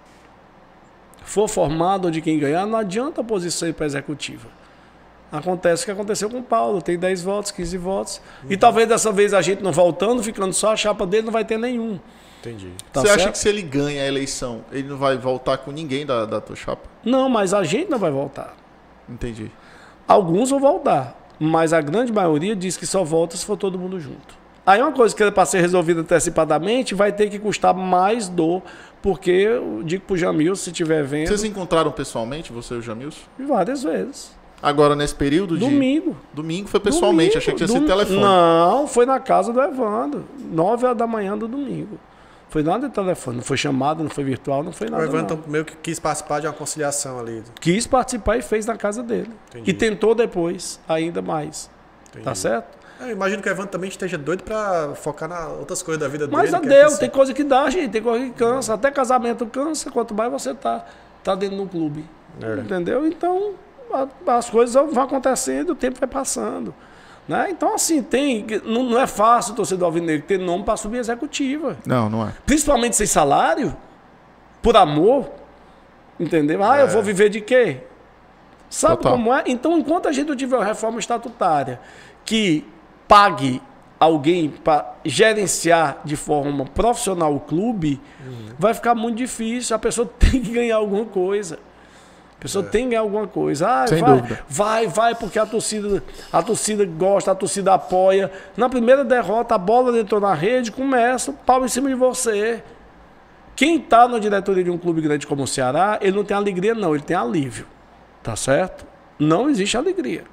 for formado ou de quem ganhar, não adianta a oposição ir para executiva. Acontece o que aconteceu com o Paulo, tem dez votos, quinze votos. Uhum. E talvez dessa vez a gente não voltando, ficando só a chapa dele, não vai ter nenhum. Entendi. Tá Você certo? Acha que se ele ganha a eleição, ele não vai voltar com ninguém da, da tua chapa? Não, mas a gente não vai voltar. Entendi. Alguns vão voltar, mas a grande maioria diz que só volta se for todo mundo junto. Aí uma coisa que é para ser resolvida antecipadamente vai ter que custar mais dor, porque eu digo pro Jamilson, se estiver vendo... Vocês encontraram pessoalmente, você e o Jamilson? Várias vezes. Agora, nesse período de... Domingo. Domingo foi pessoalmente, domingo, achei que tinha sido dom... telefone. Não, foi na casa do Evandro, nove horas da manhã do domingo. Foi nada de telefone, não foi chamado, não foi virtual, não foi nada. O Evandro meio que quis participar de uma conciliação ali. Quis participar e fez na casa dele. Entendi. E tentou depois, ainda mais. Entendi. Tá certo? Eu imagino que o Evandro também esteja doido pra focar nas outras coisas da vida Mas dele. Mas deu, tem coisa que dá, gente, tem coisa que cansa. Até casamento cansa, quanto mais você tá, tá dentro do clube. É. Entendeu? Então, a, as coisas vão acontecendo, o tempo vai passando. Né? Então, assim, tem, não, não é fácil o torcedor alvinegro ter nome para subir executiva. Não, não é. Principalmente sem salário, por amor, entendeu? Ah, é. eu vou viver de quê? Sabe Total. Como é? Então, enquanto a gente não tiver uma reforma estatutária que pague alguém para gerenciar de forma profissional o clube, uhum. vai ficar muito difícil. A pessoa tem que ganhar alguma coisa. A pessoa é. tem que ganhar alguma coisa. Ah, Sem vai, dúvida. vai, vai, porque a torcida, a torcida gosta, a torcida apoia. Na primeira derrota, a bola entrou na rede, começa o pau em cima de você. Quem está na diretoria de um clube grande como o Ceará, ele não tem alegria, não, ele tem alívio. Tá certo? Não existe alegria.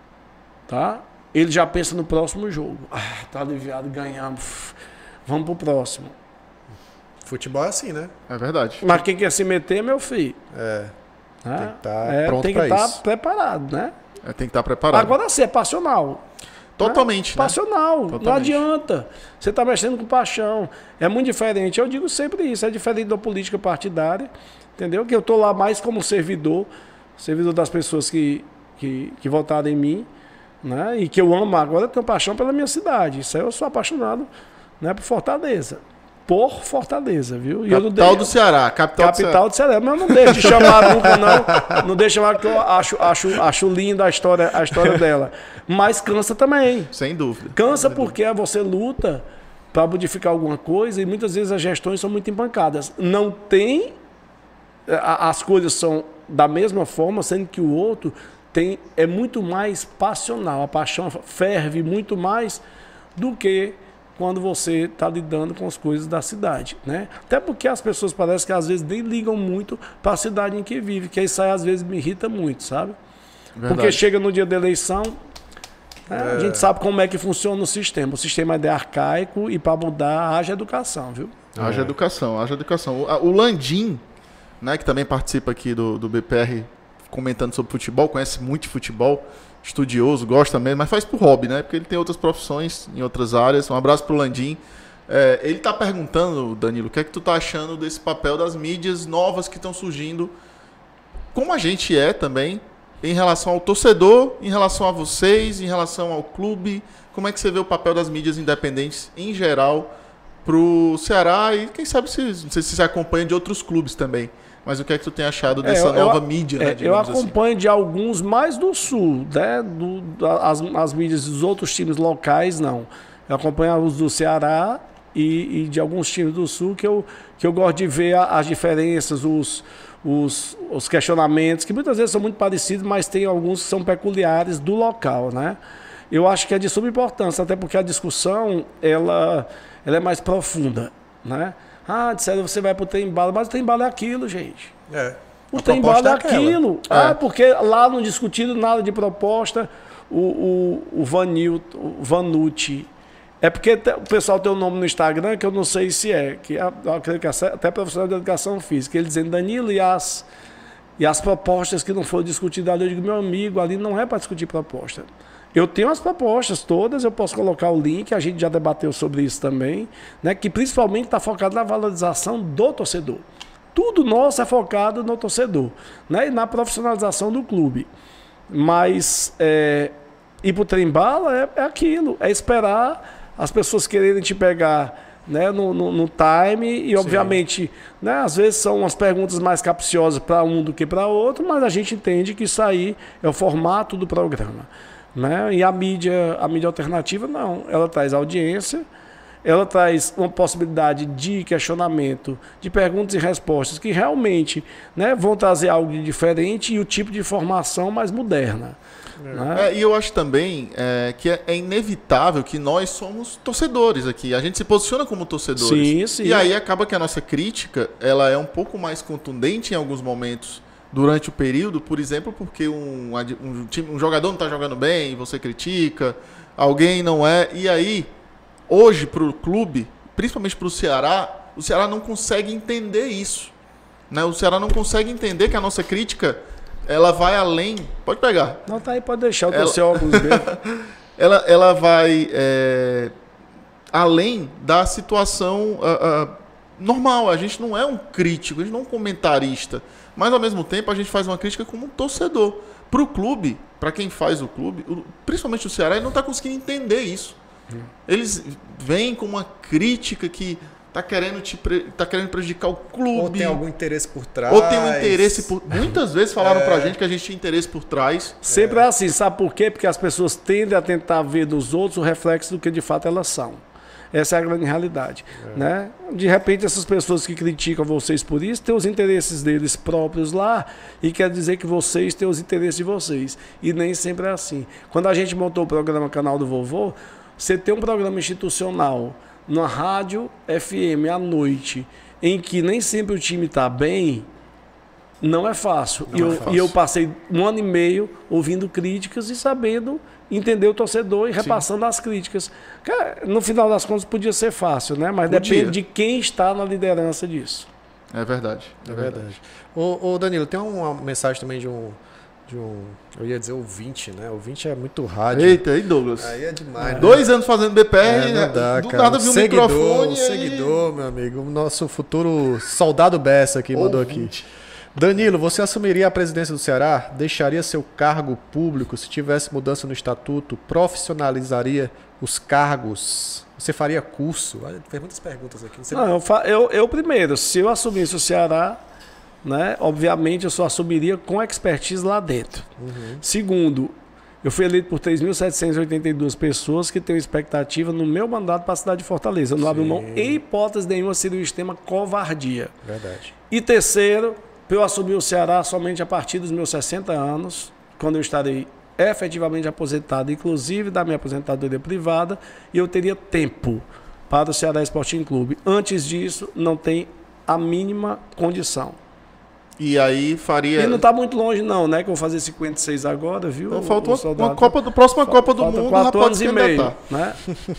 Tá? Ele já pensa no próximo jogo. Ah, tá aliviado, ganhamos. Vamos pro próximo. Futebol é assim, né? É verdade. Mas quem quer se meter, meu filho. É. Né? Tem que estar tá é, pronto Tem que estar tá preparado, né? É, tem que estar tá preparado. Agora sim, é passional. Totalmente. Né? Passional. Totalmente. Não adianta. Você está mexendo com paixão. É muito diferente. Eu digo sempre isso. É diferente da política partidária. Entendeu? Que eu estou lá mais como servidor. Servidor das pessoas que, que, que votaram em mim. Né? E que eu amo agora. Eu tenho paixão pela minha cidade. Isso aí eu sou apaixonado, né, por Fortaleza. Por Fortaleza, viu? E capital eu não deixo, do Ceará. Capital, capital do Ceará. Mas eu não deixo de chamar nunca, não. Não deixo de chamar, porque eu acho, acho, acho linda a história, a história dela. Mas cansa também. Sem dúvida. Cansa Sem porque dúvida. você luta para modificar alguma coisa e muitas vezes as gestões são muito empancadas. Não tem... As coisas são da mesma forma, sendo que o outro tem, é muito mais passional. A paixão ferve muito mais do que... quando você está lidando com as coisas da cidade, né? Até porque as pessoas parecem que às vezes nem ligam muito para a cidade em que vive, que isso aí às vezes me irrita muito, sabe? Verdade. Porque chega no dia da eleição, né, é. a gente sabe como é que funciona o sistema. O sistema é arcaico e para mudar haja educação, viu? Haja é. educação, haja educação. O, o Landim, né, que também participa aqui do, do B P R, comentando sobre futebol, conhece muito de futebol, estudioso, gosta mesmo, mas faz por hobby, né? Porque ele tem outras profissões em outras áreas. Um abraço pro Landim. É, ele tá perguntando, Danilo, o que é que tu tá achando desse papel das mídias novas que estão surgindo, como a gente é também, em relação ao torcedor, em relação a vocês, em relação ao clube. Como é que você vê o papel das mídias independentes em geral pro Ceará e quem sabe se, não sei se você acompanha de outros clubes também. Mas o que é que tu tem achado dessa é, eu, nova eu, mídia? É, né, eu acompanho assim. De alguns mais do sul, né? Do, as, as mídias dos outros times locais, não. Eu acompanho os do Ceará e, e de alguns times do sul que eu, que eu gosto de ver as diferenças, os, os, os questionamentos, que muitas vezes são muito parecidos, mas tem alguns que são peculiares do local, né? Eu acho que é de suma importância, até porque a discussão ela, ela é mais profunda, né? Ah, disseram você vai pro trem-bala, mas o trem-bala é aquilo, gente. É. O trem-bala é aquilo. É. Ah, porque lá não discutiram nada de proposta. O, o, o Vanilton, o Vanucci. É porque te, o pessoal tem um nome no Instagram que eu não sei se é, que é, que é até profissional de educação física. Ele dizendo, Danilo, e as, e as propostas que não foram discutidas ali, eu digo, meu amigo, ali não é para discutir proposta. Eu tenho as propostas todas, eu posso colocar o link, a gente já debateu sobre isso também, né, que principalmente está focado na valorização do torcedor. Tudo nosso é focado no torcedor, né, e na profissionalização do clube. Mas é, ir para o trem-bala é, é aquilo, é esperar as pessoas quererem te pegar, né, no, no, no time e, obviamente, né, às vezes são umas perguntas mais capciosas para um do que para outro, mas a gente entende que isso aí é o formato do programa. Né? E a mídia, a mídia alternativa não, ela traz audiência, ela traz uma possibilidade de questionamento, de perguntas e respostas que realmente, né, vão trazer algo de diferente e o tipo de informação mais moderna. É. Né? É, e eu acho também é, que é, é inevitável que nós somos torcedores aqui, a gente se posiciona como torcedores. Sim, sim. E aí acaba que a nossa crítica ela é um pouco mais contundente em alguns momentos durante o período, por exemplo, porque um, um, time, um jogador não está jogando bem, você critica, alguém não é. E aí, hoje, para o clube, principalmente para o Ceará, o Ceará não consegue entender isso. Né? O Ceará não consegue entender que a nossa crítica ela vai além. Pode pegar. Não, tá aí, pode deixar o teu óculos mesmo. ela, ela vai é, além da situação uh, uh, normal. A gente não é um crítico, a gente não é um comentarista. Mas, ao mesmo tempo, a gente faz uma crítica como um torcedor. Para o clube, para quem faz o clube, principalmente o Ceará, ele não está conseguindo entender isso. Hum. Eles vêm com uma crítica que está querendo, te pre... tá querendo prejudicar o clube. Ou tem algum interesse por trás. Ou tem um interesse por... Muitas vezes falaram é. para a gente que a gente tinha interesse por trás. Sempre é. é assim, sabe por quê? Porque as pessoas tendem a tentar ver nos outros o reflexo do que de fato elas são. Essa é a grande realidade. É. Né? De repente, essas pessoas que criticam vocês por isso têm os interesses deles próprios lá e quer dizer que vocês têm os interesses de vocês. E nem sempre é assim. Quando a gente montou o programa Canal do Vovô, você tem um programa institucional na rádio F M à noite, em que nem sempre o time está bem, não é fácil. Não e, eu, é fácil. E eu passei um ano e meio ouvindo críticas e sabendo entender o torcedor e repassando Sim. as críticas. No final das contas podia ser fácil, né? Mas podia. Depende de quem está na liderança disso. É verdade. É verdade. Ô, ô Danilo, tem uma mensagem também de um, de um, eu ia dizer ouvinte, né? Ouvinte é muito rádio. Eita, aí Douglas. Aí é demais. É. Dois anos fazendo B P R, é, não dá, do cara. nada viu um seguidor, microfone. Seguidor, aí... meu amigo. O nosso futuro soldado Bessa aqui mandou aqui. Danilo, você assumiria a presidência do Ceará? Deixaria seu cargo público se tivesse mudança no estatuto? Profissionalizaria os cargos? Você faria curso? Olha, tem muitas perguntas aqui. Você... Não, eu, fa... eu, eu primeiro, se eu assumisse o Ceará, né, obviamente eu só assumiria com expertise lá dentro. Uhum. Segundo, eu fui eleito por três mil setecentas e oitenta e duas pessoas que têm expectativa no meu mandato para a cidade de Fortaleza. Eu não abro mão em hipótese nenhuma seria um sistema covardia. Verdade. E terceiro, eu assumi o Ceará somente a partir dos meus sessenta anos, quando eu estarei efetivamente aposentado, inclusive da minha aposentadoria privada, e eu teria tempo para o Ceará Sporting Clube. Antes disso, não tem a mínima condição. E aí faria... E não está muito longe não, né? Que eu vou fazer cinquenta e seis agora, viu? Então falta uma, uma Copa do, próxima Fa Copa do Mundo, já pode se candidatar. Né?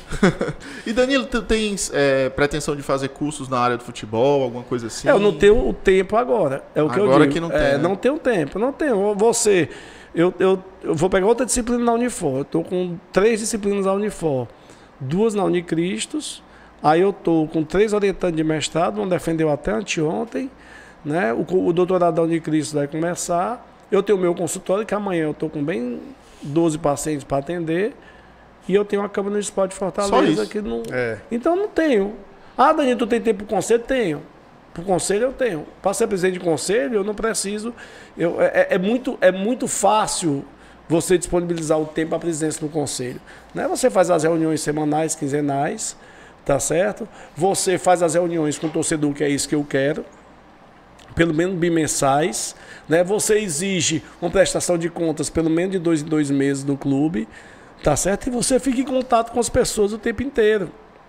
E Danilo, tu tens é, pretensão de fazer cursos na área do futebol, alguma coisa assim? É, eu não tenho o tempo agora, é o que agora eu digo. que não tem, é, né? Não tenho tempo, não tenho. Você, eu, eu, eu vou pegar outra disciplina na Unifor, eu estou com três disciplinas na Unifor, duas na Unicristos, aí eu estou com três orientantes de mestrado, um defendeu até anteontem, né? O, o doutorado da Unicristos vai começar. Eu tenho o meu consultório, que amanhã eu estou com bem doze pacientes para atender. E eu tenho uma Câmara Municipal de Fortaleza que não. É. Então não tenho. Ah, Danilo, tu tem tempo para o conselho? Tenho. Para o conselho eu tenho. Para ser presidente de conselho, eu não preciso. Eu, é, é, muito, é muito fácil você disponibilizar o tempo para a presidência do conselho. Né? Você faz as reuniões semanais, quinzenais, tá certo? Você faz as reuniões com o torcedor, que é isso que eu quero. Pelo menos bimensais, né? Você exige uma prestação de contas pelo menos de dois em dois meses do clube, tá certo? E você fica em contato com as pessoas o tempo inteiro.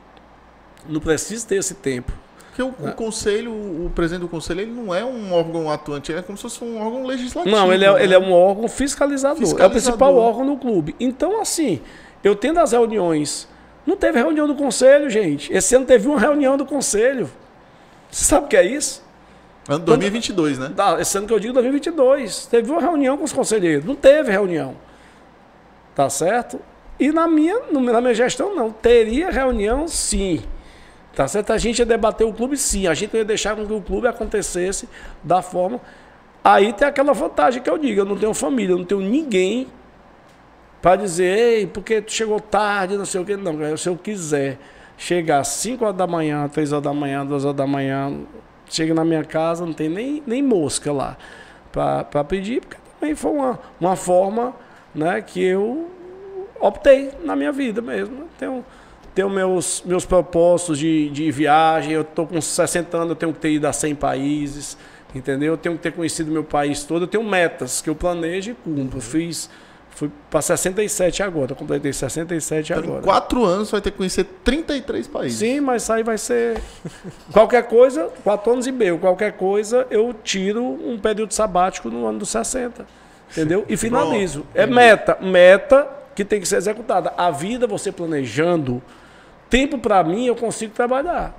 Não precisa ter esse tempo. Porque o, né? o conselho, o presidente do conselho, ele não é um órgão atuante, ele é como se fosse um órgão legislativo. Não, ele é, né? ele é um órgão fiscalizador, fiscalizador, é o principal órgão do clube. Então, assim, eu tendo as reuniões, não teve reunião do conselho, gente. Esse ano teve uma reunião do conselho. Você sabe o que é isso? Ano dois mil e vinte e dois, né? Esse ano que eu digo dois mil e vinte e dois. Teve uma reunião com os conselheiros. Não teve reunião. Tá certo? E na minha, na minha gestão, não. Teria reunião, sim. Tá certo? A gente ia debater o clube, sim. A gente ia deixar com que o clube acontecesse da forma... Aí tem aquela vantagem que eu digo. Eu não tenho família, eu não tenho ninguém para dizer, ei, porque tu chegou tarde, não sei o que. Não, se eu quiser chegar às cinco horas da manhã, três horas da manhã, duas horas da manhã... Chega na minha casa, não tem nem, nem mosca lá para pedir, porque também foi uma, uma forma, né, que eu optei na minha vida mesmo. Tenho, tenho meus, meus propósitos de, de viagem, eu estou com sessenta anos, eu tenho que ter ido a cem países, entendeu? Eu tenho que ter conhecido meu país todo, eu tenho metas que eu planejo e cumpro. Eu fiz... Fui para sessenta e sete agora, completei sessenta e sete agora. Em quatro anos vai ter que conhecer trinta e três países. Sim, mas isso aí vai ser... Qualquer coisa, quatro anos e meio, qualquer coisa, eu tiro um período sabático no ano dos sessenta. Entendeu? E finalizo. Pronto. É meta, meta que tem que ser executada. A vida, você planejando, tempo para mim, eu consigo trabalhar.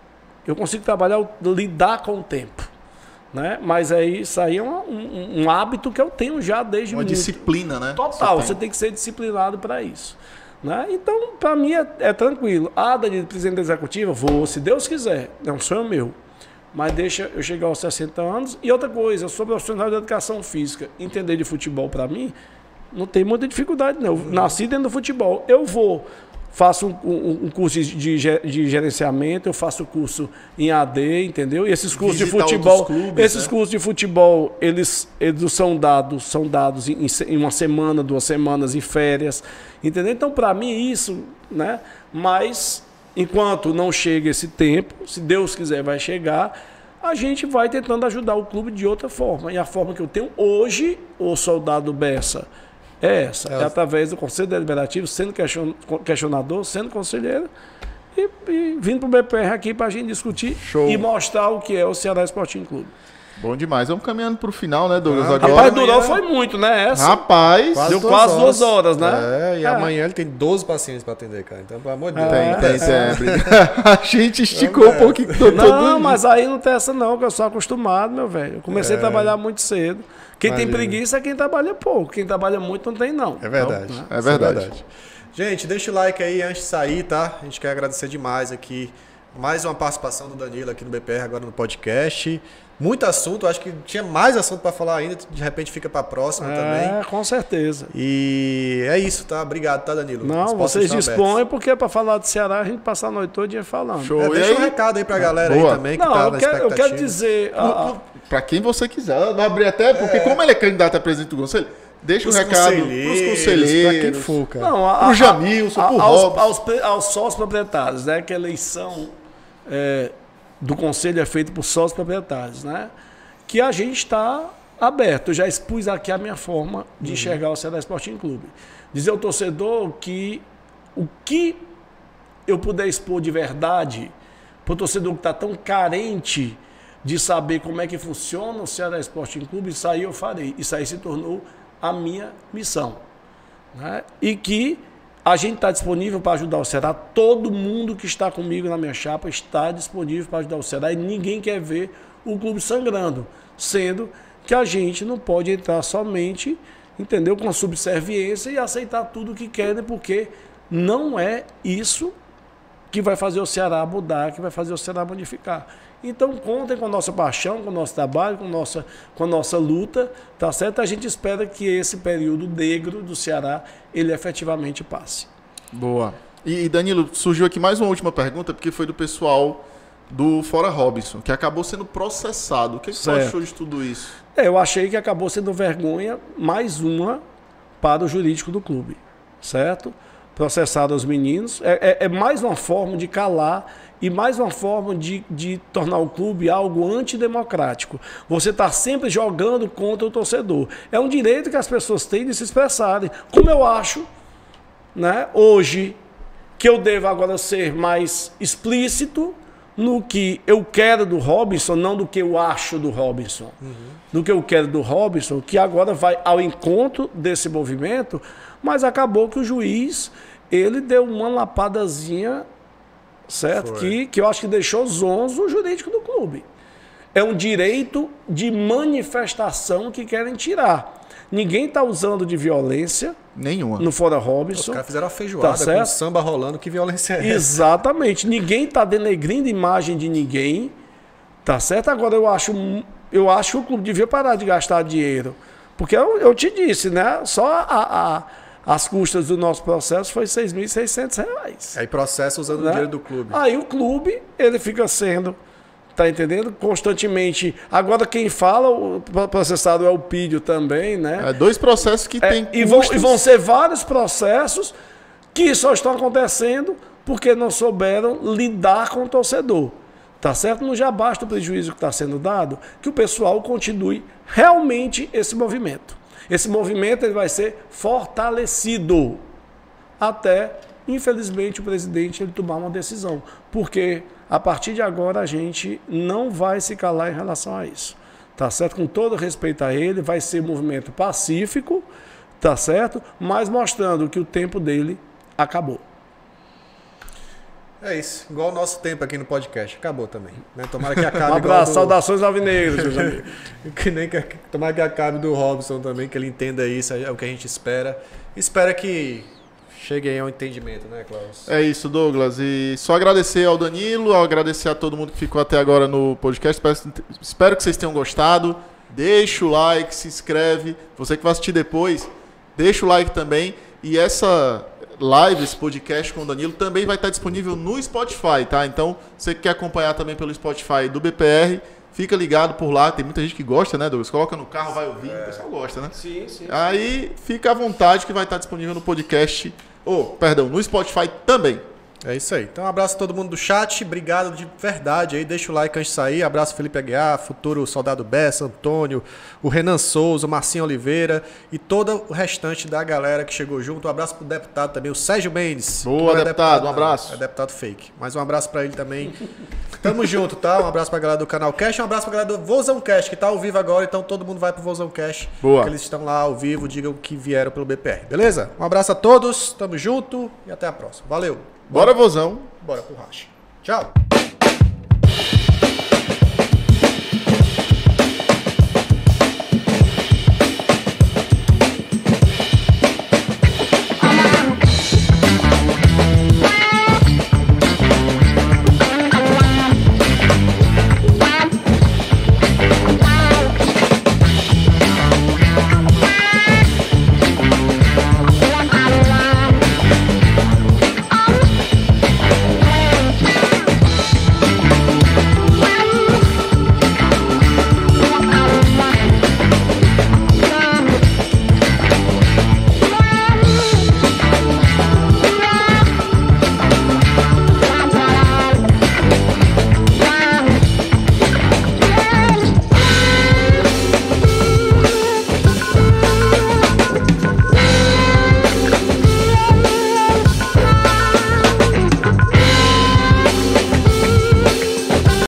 Eu consigo trabalhar, lidar com o tempo. Né? Mas aí, isso aí é um, um, um hábito que eu tenho já desde Uma muito. disciplina, né? Total, você tem. você tem que ser disciplinado para isso. Né? Então, para mim é, é tranquilo. Ah, Danilo, presidente da executiva, vou, se Deus quiser. É um sonho meu. Mas deixa eu chegar aos sessenta anos. E outra coisa, eu sou profissional de educação física. Entender de futebol, para mim, não tem muita dificuldade, não. Eu nasci dentro do futebol. Eu vou... Faço um, um, um curso de, de gerenciamento, eu faço curso em A D, entendeu? E esses cursos Visitar de futebol, clubes, esses né? cursos de futebol, eles, eles são dados, são dados em, em uma semana, duas semanas, em férias, entendeu? Então, para mim, isso, né? Mas, enquanto não chega esse tempo, se Deus quiser vai chegar, a gente vai tentando ajudar o clube de outra forma. E a forma que eu tenho hoje, o soldado Bessa, é essa, é, é através do Conselho Deliberativo, sendo questionador, sendo conselheiro e, e vindo para o B P R aqui para a gente discutir Show. E mostrar o que é o Ceará Sporting Clube. Bom demais. Vamos caminhando pro final, né, Douglas? Ah, rapaz, durou foi muito, né? Essa. Rapaz, quase deu duas quase horas. duas horas, né? É, e é. amanhã ele tem doze pacientes para atender, cara. Então, pelo amor de Deus. Tem, tem sempre. A gente esticou um pouquinho. Não, mas aí não tem essa não, que eu sou acostumado, meu velho. Eu comecei é. a trabalhar muito cedo. Quem Imagina. tem preguiça é quem trabalha pouco. Quem trabalha muito não tem, não. É verdade. Então, é, verdade. é verdade. Gente, deixa o like aí antes de sair, tá? A gente quer agradecer demais aqui. Mais uma participação do Danilo aqui no B P R, agora no podcast. Muito assunto, acho que tinha mais assunto para falar ainda, de repente fica para a próxima é, também. É, com certeza. E é isso, tá? Obrigado, tá, Danilo? Não, vocês dispõem, porque para falar de Ceará a gente passa a noite toda falando. Show. É, deixa um recado aí para a galera Boa. aí também, que Não, tá eu na quero, expectativa. Eu quero dizer... Para quem você quiser, eu abrir até, porque é. como ele é candidato a presidente do conselho, deixa os um recado para os conselheiros, para quem for, cara. Não, para o Jamilson, para o Robson. Aos, aos, aos sócios proprietários, né? Que a eleição é, do conselho é feita por sócios proprietários, né? Que a gente está aberto. Eu já expus aqui a minha forma de uhum. enxergar o Ceará Sporting Clube. Dizer ao torcedor que o que eu puder expor de verdade para o torcedor que está tão carente de saber como é que funciona o Ceará Sporting Clube, isso aí eu farei. Isso aí se tornou a minha missão. Né? E que a gente está disponível para ajudar o Ceará. Todo mundo que está comigo na minha chapa está disponível para ajudar o Ceará. E ninguém quer ver o clube sangrando. Sendo que a gente não pode entrar somente, entendeu, com a subserviência e aceitar tudo o que querem, porque não é isso que vai fazer o Ceará mudar, que vai fazer o Ceará modificar. Então, contem com a nossa paixão, com o nosso trabalho, com a nossa, com a nossa luta, tá certo? A gente espera que esse período negro do Ceará, ele efetivamente passe. Boa. E, Danilo, surgiu aqui mais uma última pergunta, porque foi do pessoal do Fora Robinson, que acabou sendo processado. O que, que você achou de tudo isso? É, eu achei que acabou sendo vergonha, mais uma, para o jurídico do clube, certo? Processado os meninos. É, é, é mais uma forma de calar e mais uma forma de, de tornar o clube algo antidemocrático. Você está sempre jogando contra o torcedor. É um direito que as pessoas têm de se expressarem. Como eu acho, né, hoje, que eu devo agora ser mais explícito no que eu quero do Robinson, não do que eu acho do Robinson. Uhum. Do que eu quero do Robinson, que agora vai ao encontro desse movimento, mas acabou que o juiz, ele deu uma lapadazinha, certo? Que, que eu acho que deixou zonzo o jurídico do clube. É um direito de manifestação que querem tirar. Ninguém está usando de violência nenhuma no Fora Robinson. Os caras fizeram a feijoada tá com samba rolando, que violência é essa? Exatamente. Ninguém está denegrindo a imagem de ninguém, tá certo? Agora eu acho, eu acho que o clube devia parar de gastar dinheiro. Porque eu, eu te disse, né? Só a, a, as custas do nosso processo foi seis mil e seiscentos reais. Aí processo usando né? o dinheiro do clube. Aí o clube, ele fica sendo... Tá entendendo? Constantemente. Agora quem fala, o processado é o Pídio também, né? É dois processos que é, tem e vão, e vão ser vários processos que só estão acontecendo porque não souberam lidar com o torcedor. Tá certo? Não já basta o prejuízo que está sendo dado, que o pessoal continue realmente esse movimento. Esse movimento ele vai ser fortalecido até, infelizmente, o presidente ele tomar uma decisão. Porque a partir de agora a gente não vai se calar em relação a isso. Tá certo? Com todo respeito a ele, vai ser um movimento pacífico, tá certo? Mas mostrando que o tempo dele acabou. É isso. Igual o nosso tempo aqui no podcast. Acabou também. Né? Tomara que acabe. Um abraço, do... saudações alvinegras, meus amigos. que nem que... Tomara que acabe do Robson também, que ele entenda isso, é o que a gente espera. Espera que cheguem ao entendimento, né, Klaus? É isso, Douglas. E só agradecer ao Danilo, agradecer a todo mundo que ficou até agora no podcast. Espero que vocês tenham gostado. Deixa o like, se inscreve. Você que vai assistir depois, deixa o like também. E essa live, esse podcast com o Danilo, também vai estar disponível no Spotify, tá? Então, você que quer acompanhar também pelo Spotify do B P R, fica ligado por lá. Tem muita gente que gosta, né, Douglas? Coloca no carro, vai ouvir. É. O pessoal gosta, né? Sim, sim. Aí, fica à vontade que vai estar disponível no podcast... Oh, perdão, no Spotify também. É isso aí. Então, um abraço a todo mundo do chat. Obrigado de verdade aí. Deixa o like antes de sair. Abraço Felipe Aguiar, futuro Soldado Bessa, Antônio, o Renan Souza, o Marcinho Oliveira e todo o restante da galera que chegou junto. Um abraço pro deputado também, o Sérgio Mendes. Boa, deputado, deputado. Um abraço. Não, é deputado fake. Mas um abraço pra ele também. Tamo junto, tá? Um abraço pra galera do canal Cash. Um abraço pra galera do Vozão Cash, que tá ao vivo agora. Então, todo mundo vai pro Vozão Cash. Boa. Porque eles estão lá ao vivo. Digam que vieram pelo B P R. Beleza? Um abraço a todos. Tamo junto e até a próxima. Valeu. Bora, Vozão. Bora pro racha. Tchau.